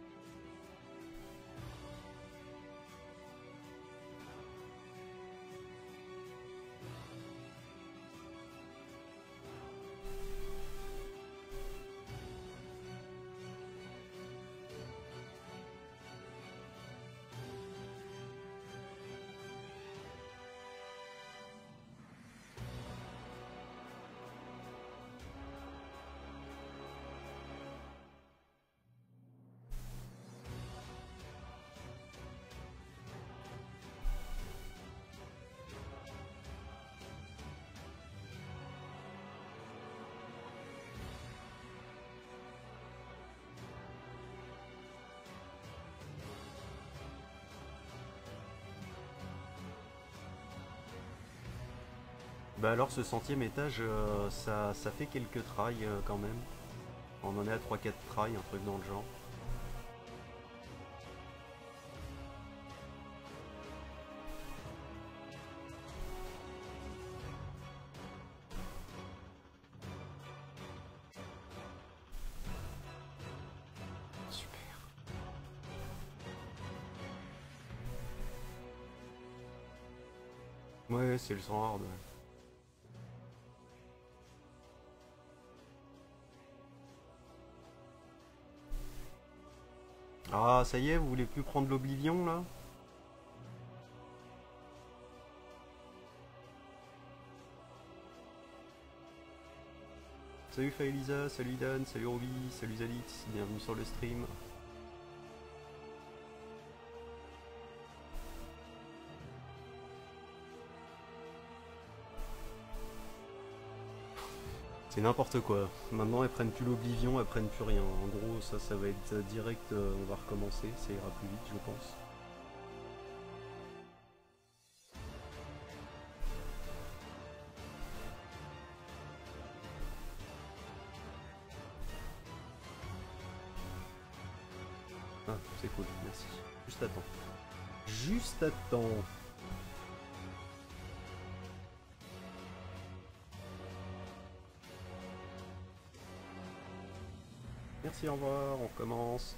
A: Bah alors ce centième étage, ça fait quelques tries quand même. On en est à 3-4 tries, un truc dans le genre. Super. Ouais, c'est le sang hard. Ouais. Ah, ça y est, vous voulez plus prendre l'Oblivion là? Salut Faelisa, salut Dan, salut Roby, salut Zalix, bienvenue sur le stream. C'est n'importe quoi. Maintenant elles prennent plus l'Oblivion, elles prennent plus rien. En gros ça va être direct, on va recommencer, ça ira plus vite je pense. Ah c'est cool, merci. Juste à temps. Juste à temps. Merci, au revoir, on commence.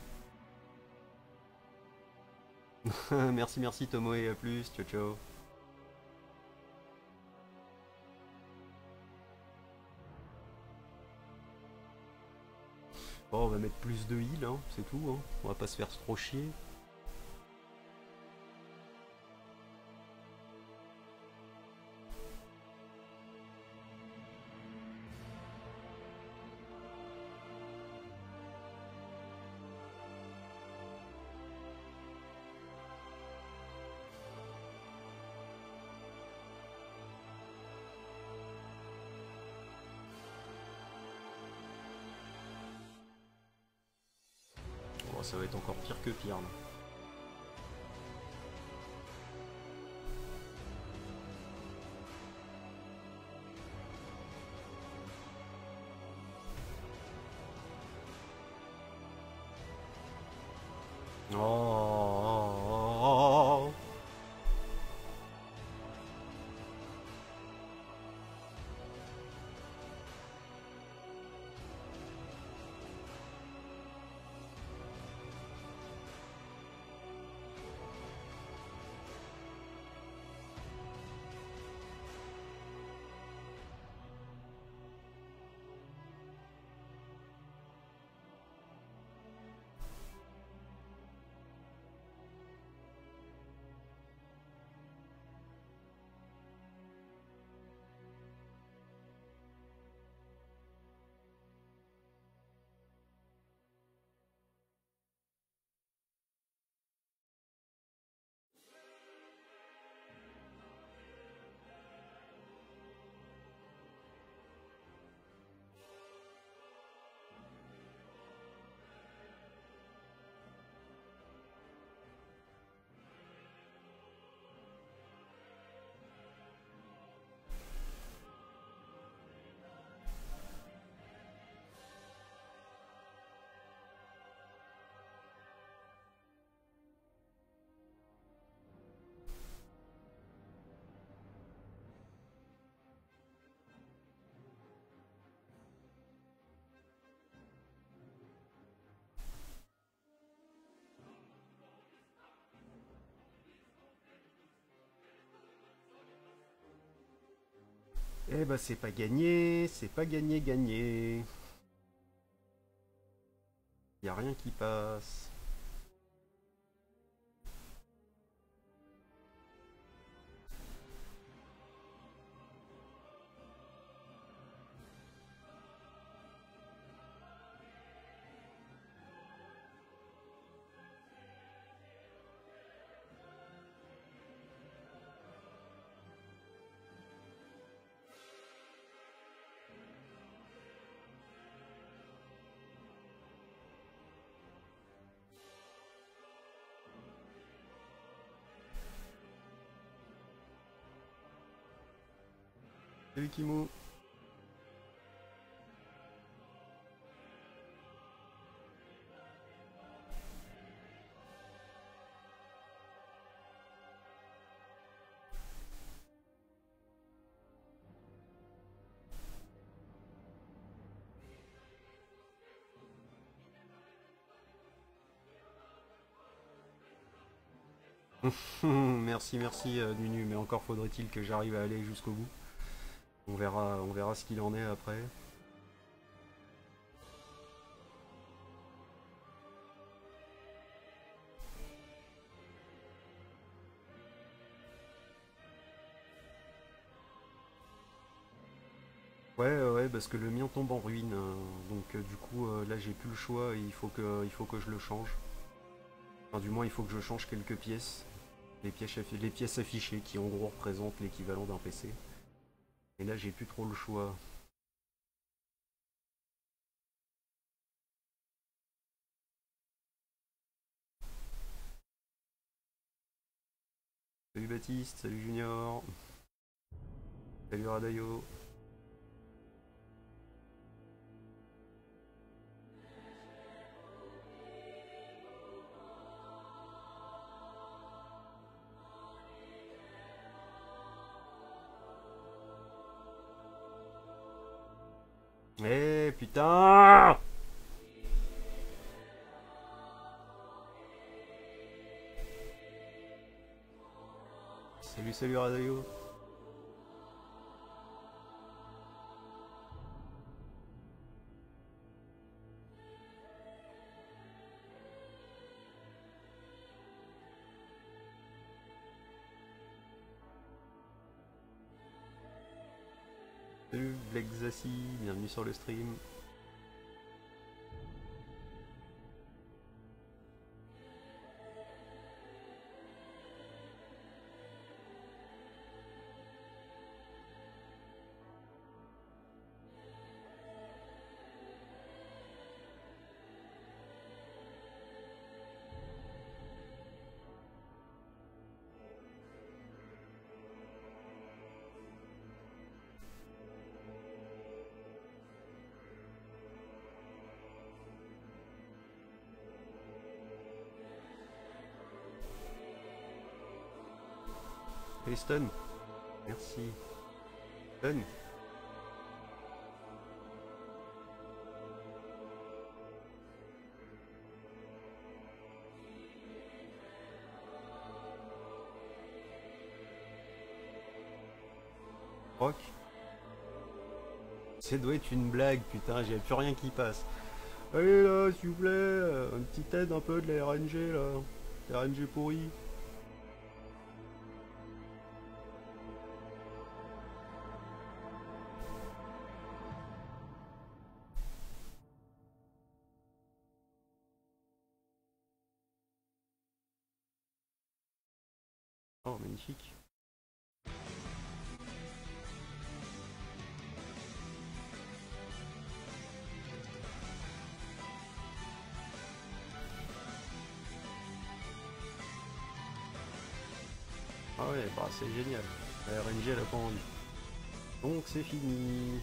A: Merci, merci Tomoe, à plus, ciao ciao. Bon, on va mettre plus de heal, hein, c'est tout, hein. On va pas se faire trop chier. Bon, ça va être encore pire que pire, là. Oh. Eh bah c'est pas gagné, c'est pas gagné gagné. Y a rien qui passe. Salut Kimo. Merci, merci Nunu, mais encore faudrait-il que j'arrive à aller jusqu'au bout. On verra ce qu'il en est après. Ouais, parce que le mien tombe en ruine, donc du coup là j'ai plus le choix et il faut que je le change. Enfin du moins il faut que je change quelques pièces. Les pièces affichées qui en gros représentent l'équivalent d'un PC. Et là j'ai plus trop le choix. Salut Baptiste, salut Junior. Salut Radayo. Eh putain! Salut, salut Radio. Salut Black Zassi, bienvenue sur le stream. Hey Stun, merci. Stun. Rock. Ça doit être une blague, putain, j'ai plus rien qui passe. Allez là, s'il vous plaît, une petite aide un peu de la RNG là. La RNG pourrie. Oh, magnifique. Ah ouais, bah c'est génial. La RNG elle a pas envie. Donc c'est fini.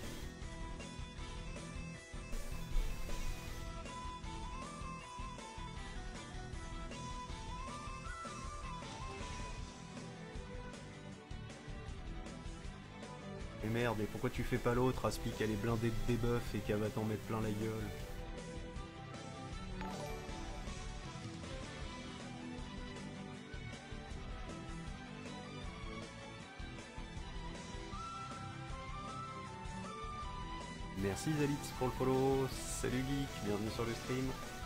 A: Et merde, et pourquoi tu fais pas l'autre, Aspi, qu'elle est blindée de debuff et qu'elle va t'en mettre plein la gueule? Merci Zalix pour le follow, salut Geek, bienvenue sur le stream.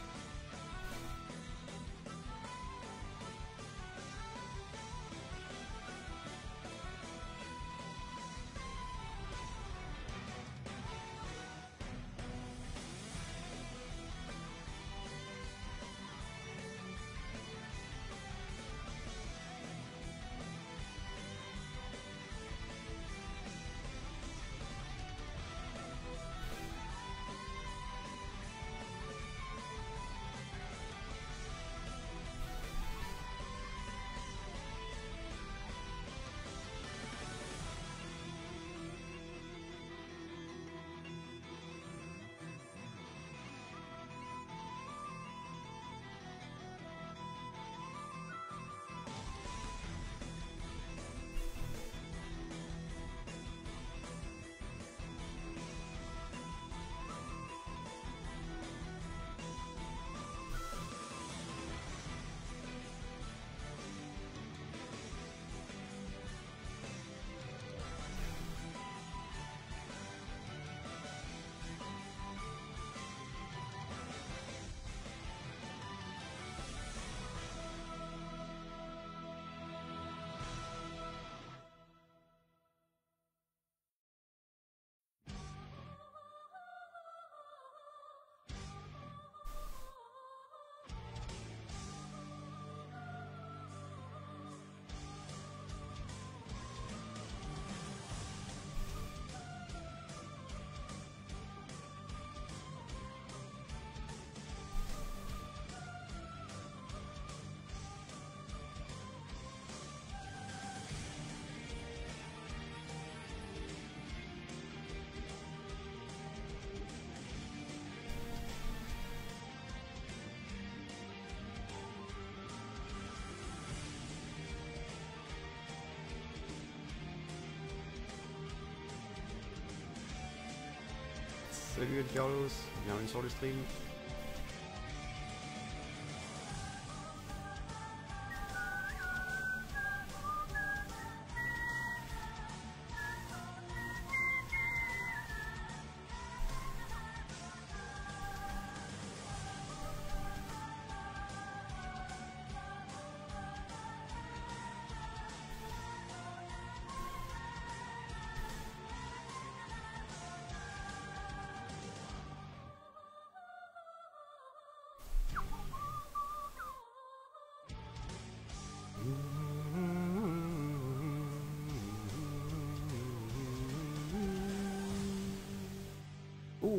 A: Salut El Carlos, bienvenue sur le stream.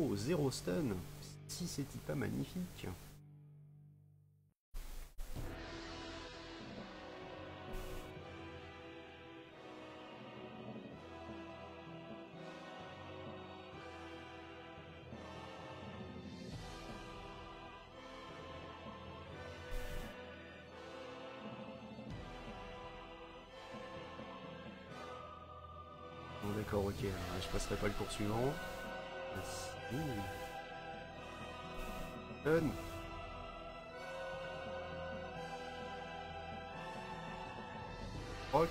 A: Oh, 0 stun. Si c'était pas magnifique. Bon d'accord, ok, je passerai pas le tour suivant. Ouh. Stun. Rock.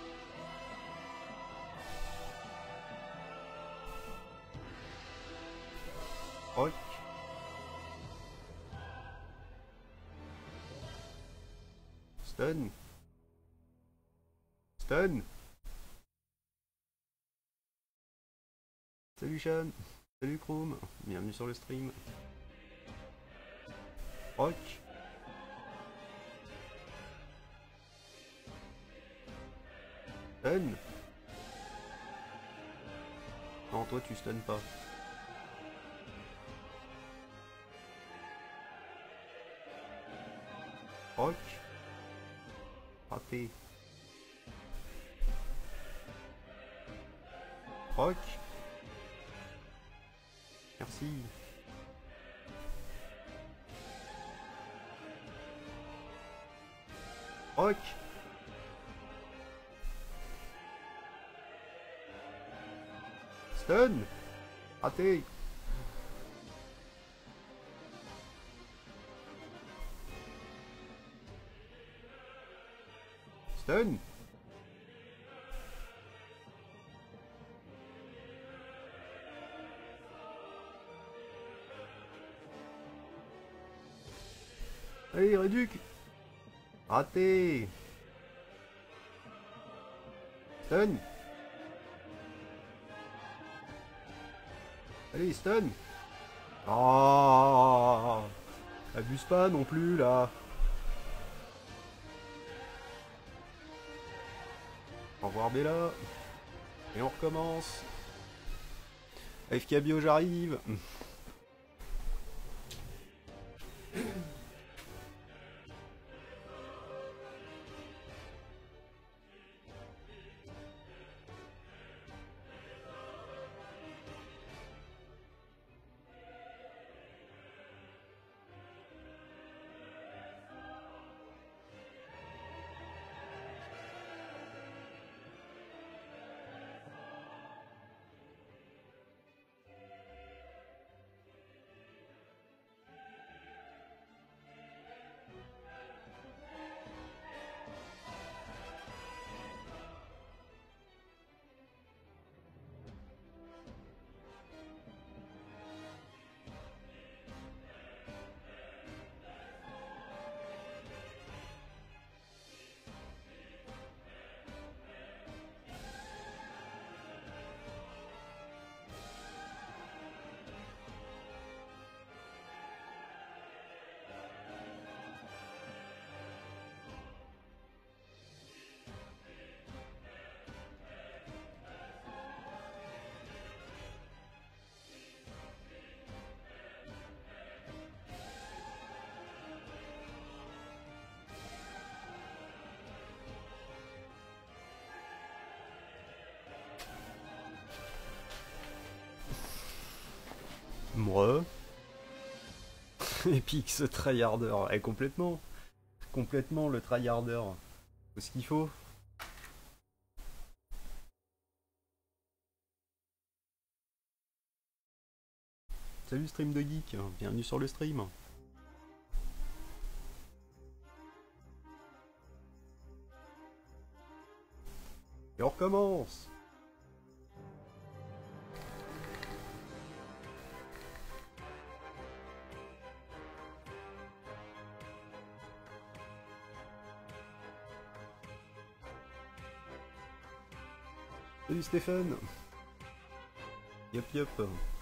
A: Rock. Stun. Stun. Salut Sean. Salut Chrome. Bienvenue sur le stream. Rock. Stun. Non, toi tu stun pas. Rock. Raté. Rock. Merci. Rock. Stun. Raté. Stun. Allez, réduc. Raté. Stun. Allez, stun. Ah, abuse pas non plus là. Au revoir Bella. Et on recommence. AFK Bio, j'arrive. Moi. Epic ce tryharder. Et complètement. Complètement le tryharder. Faut ce qu'il faut. Salut stream de geek. Bienvenue sur le stream. Et on recommence. Salut Stéphane. Yop yop.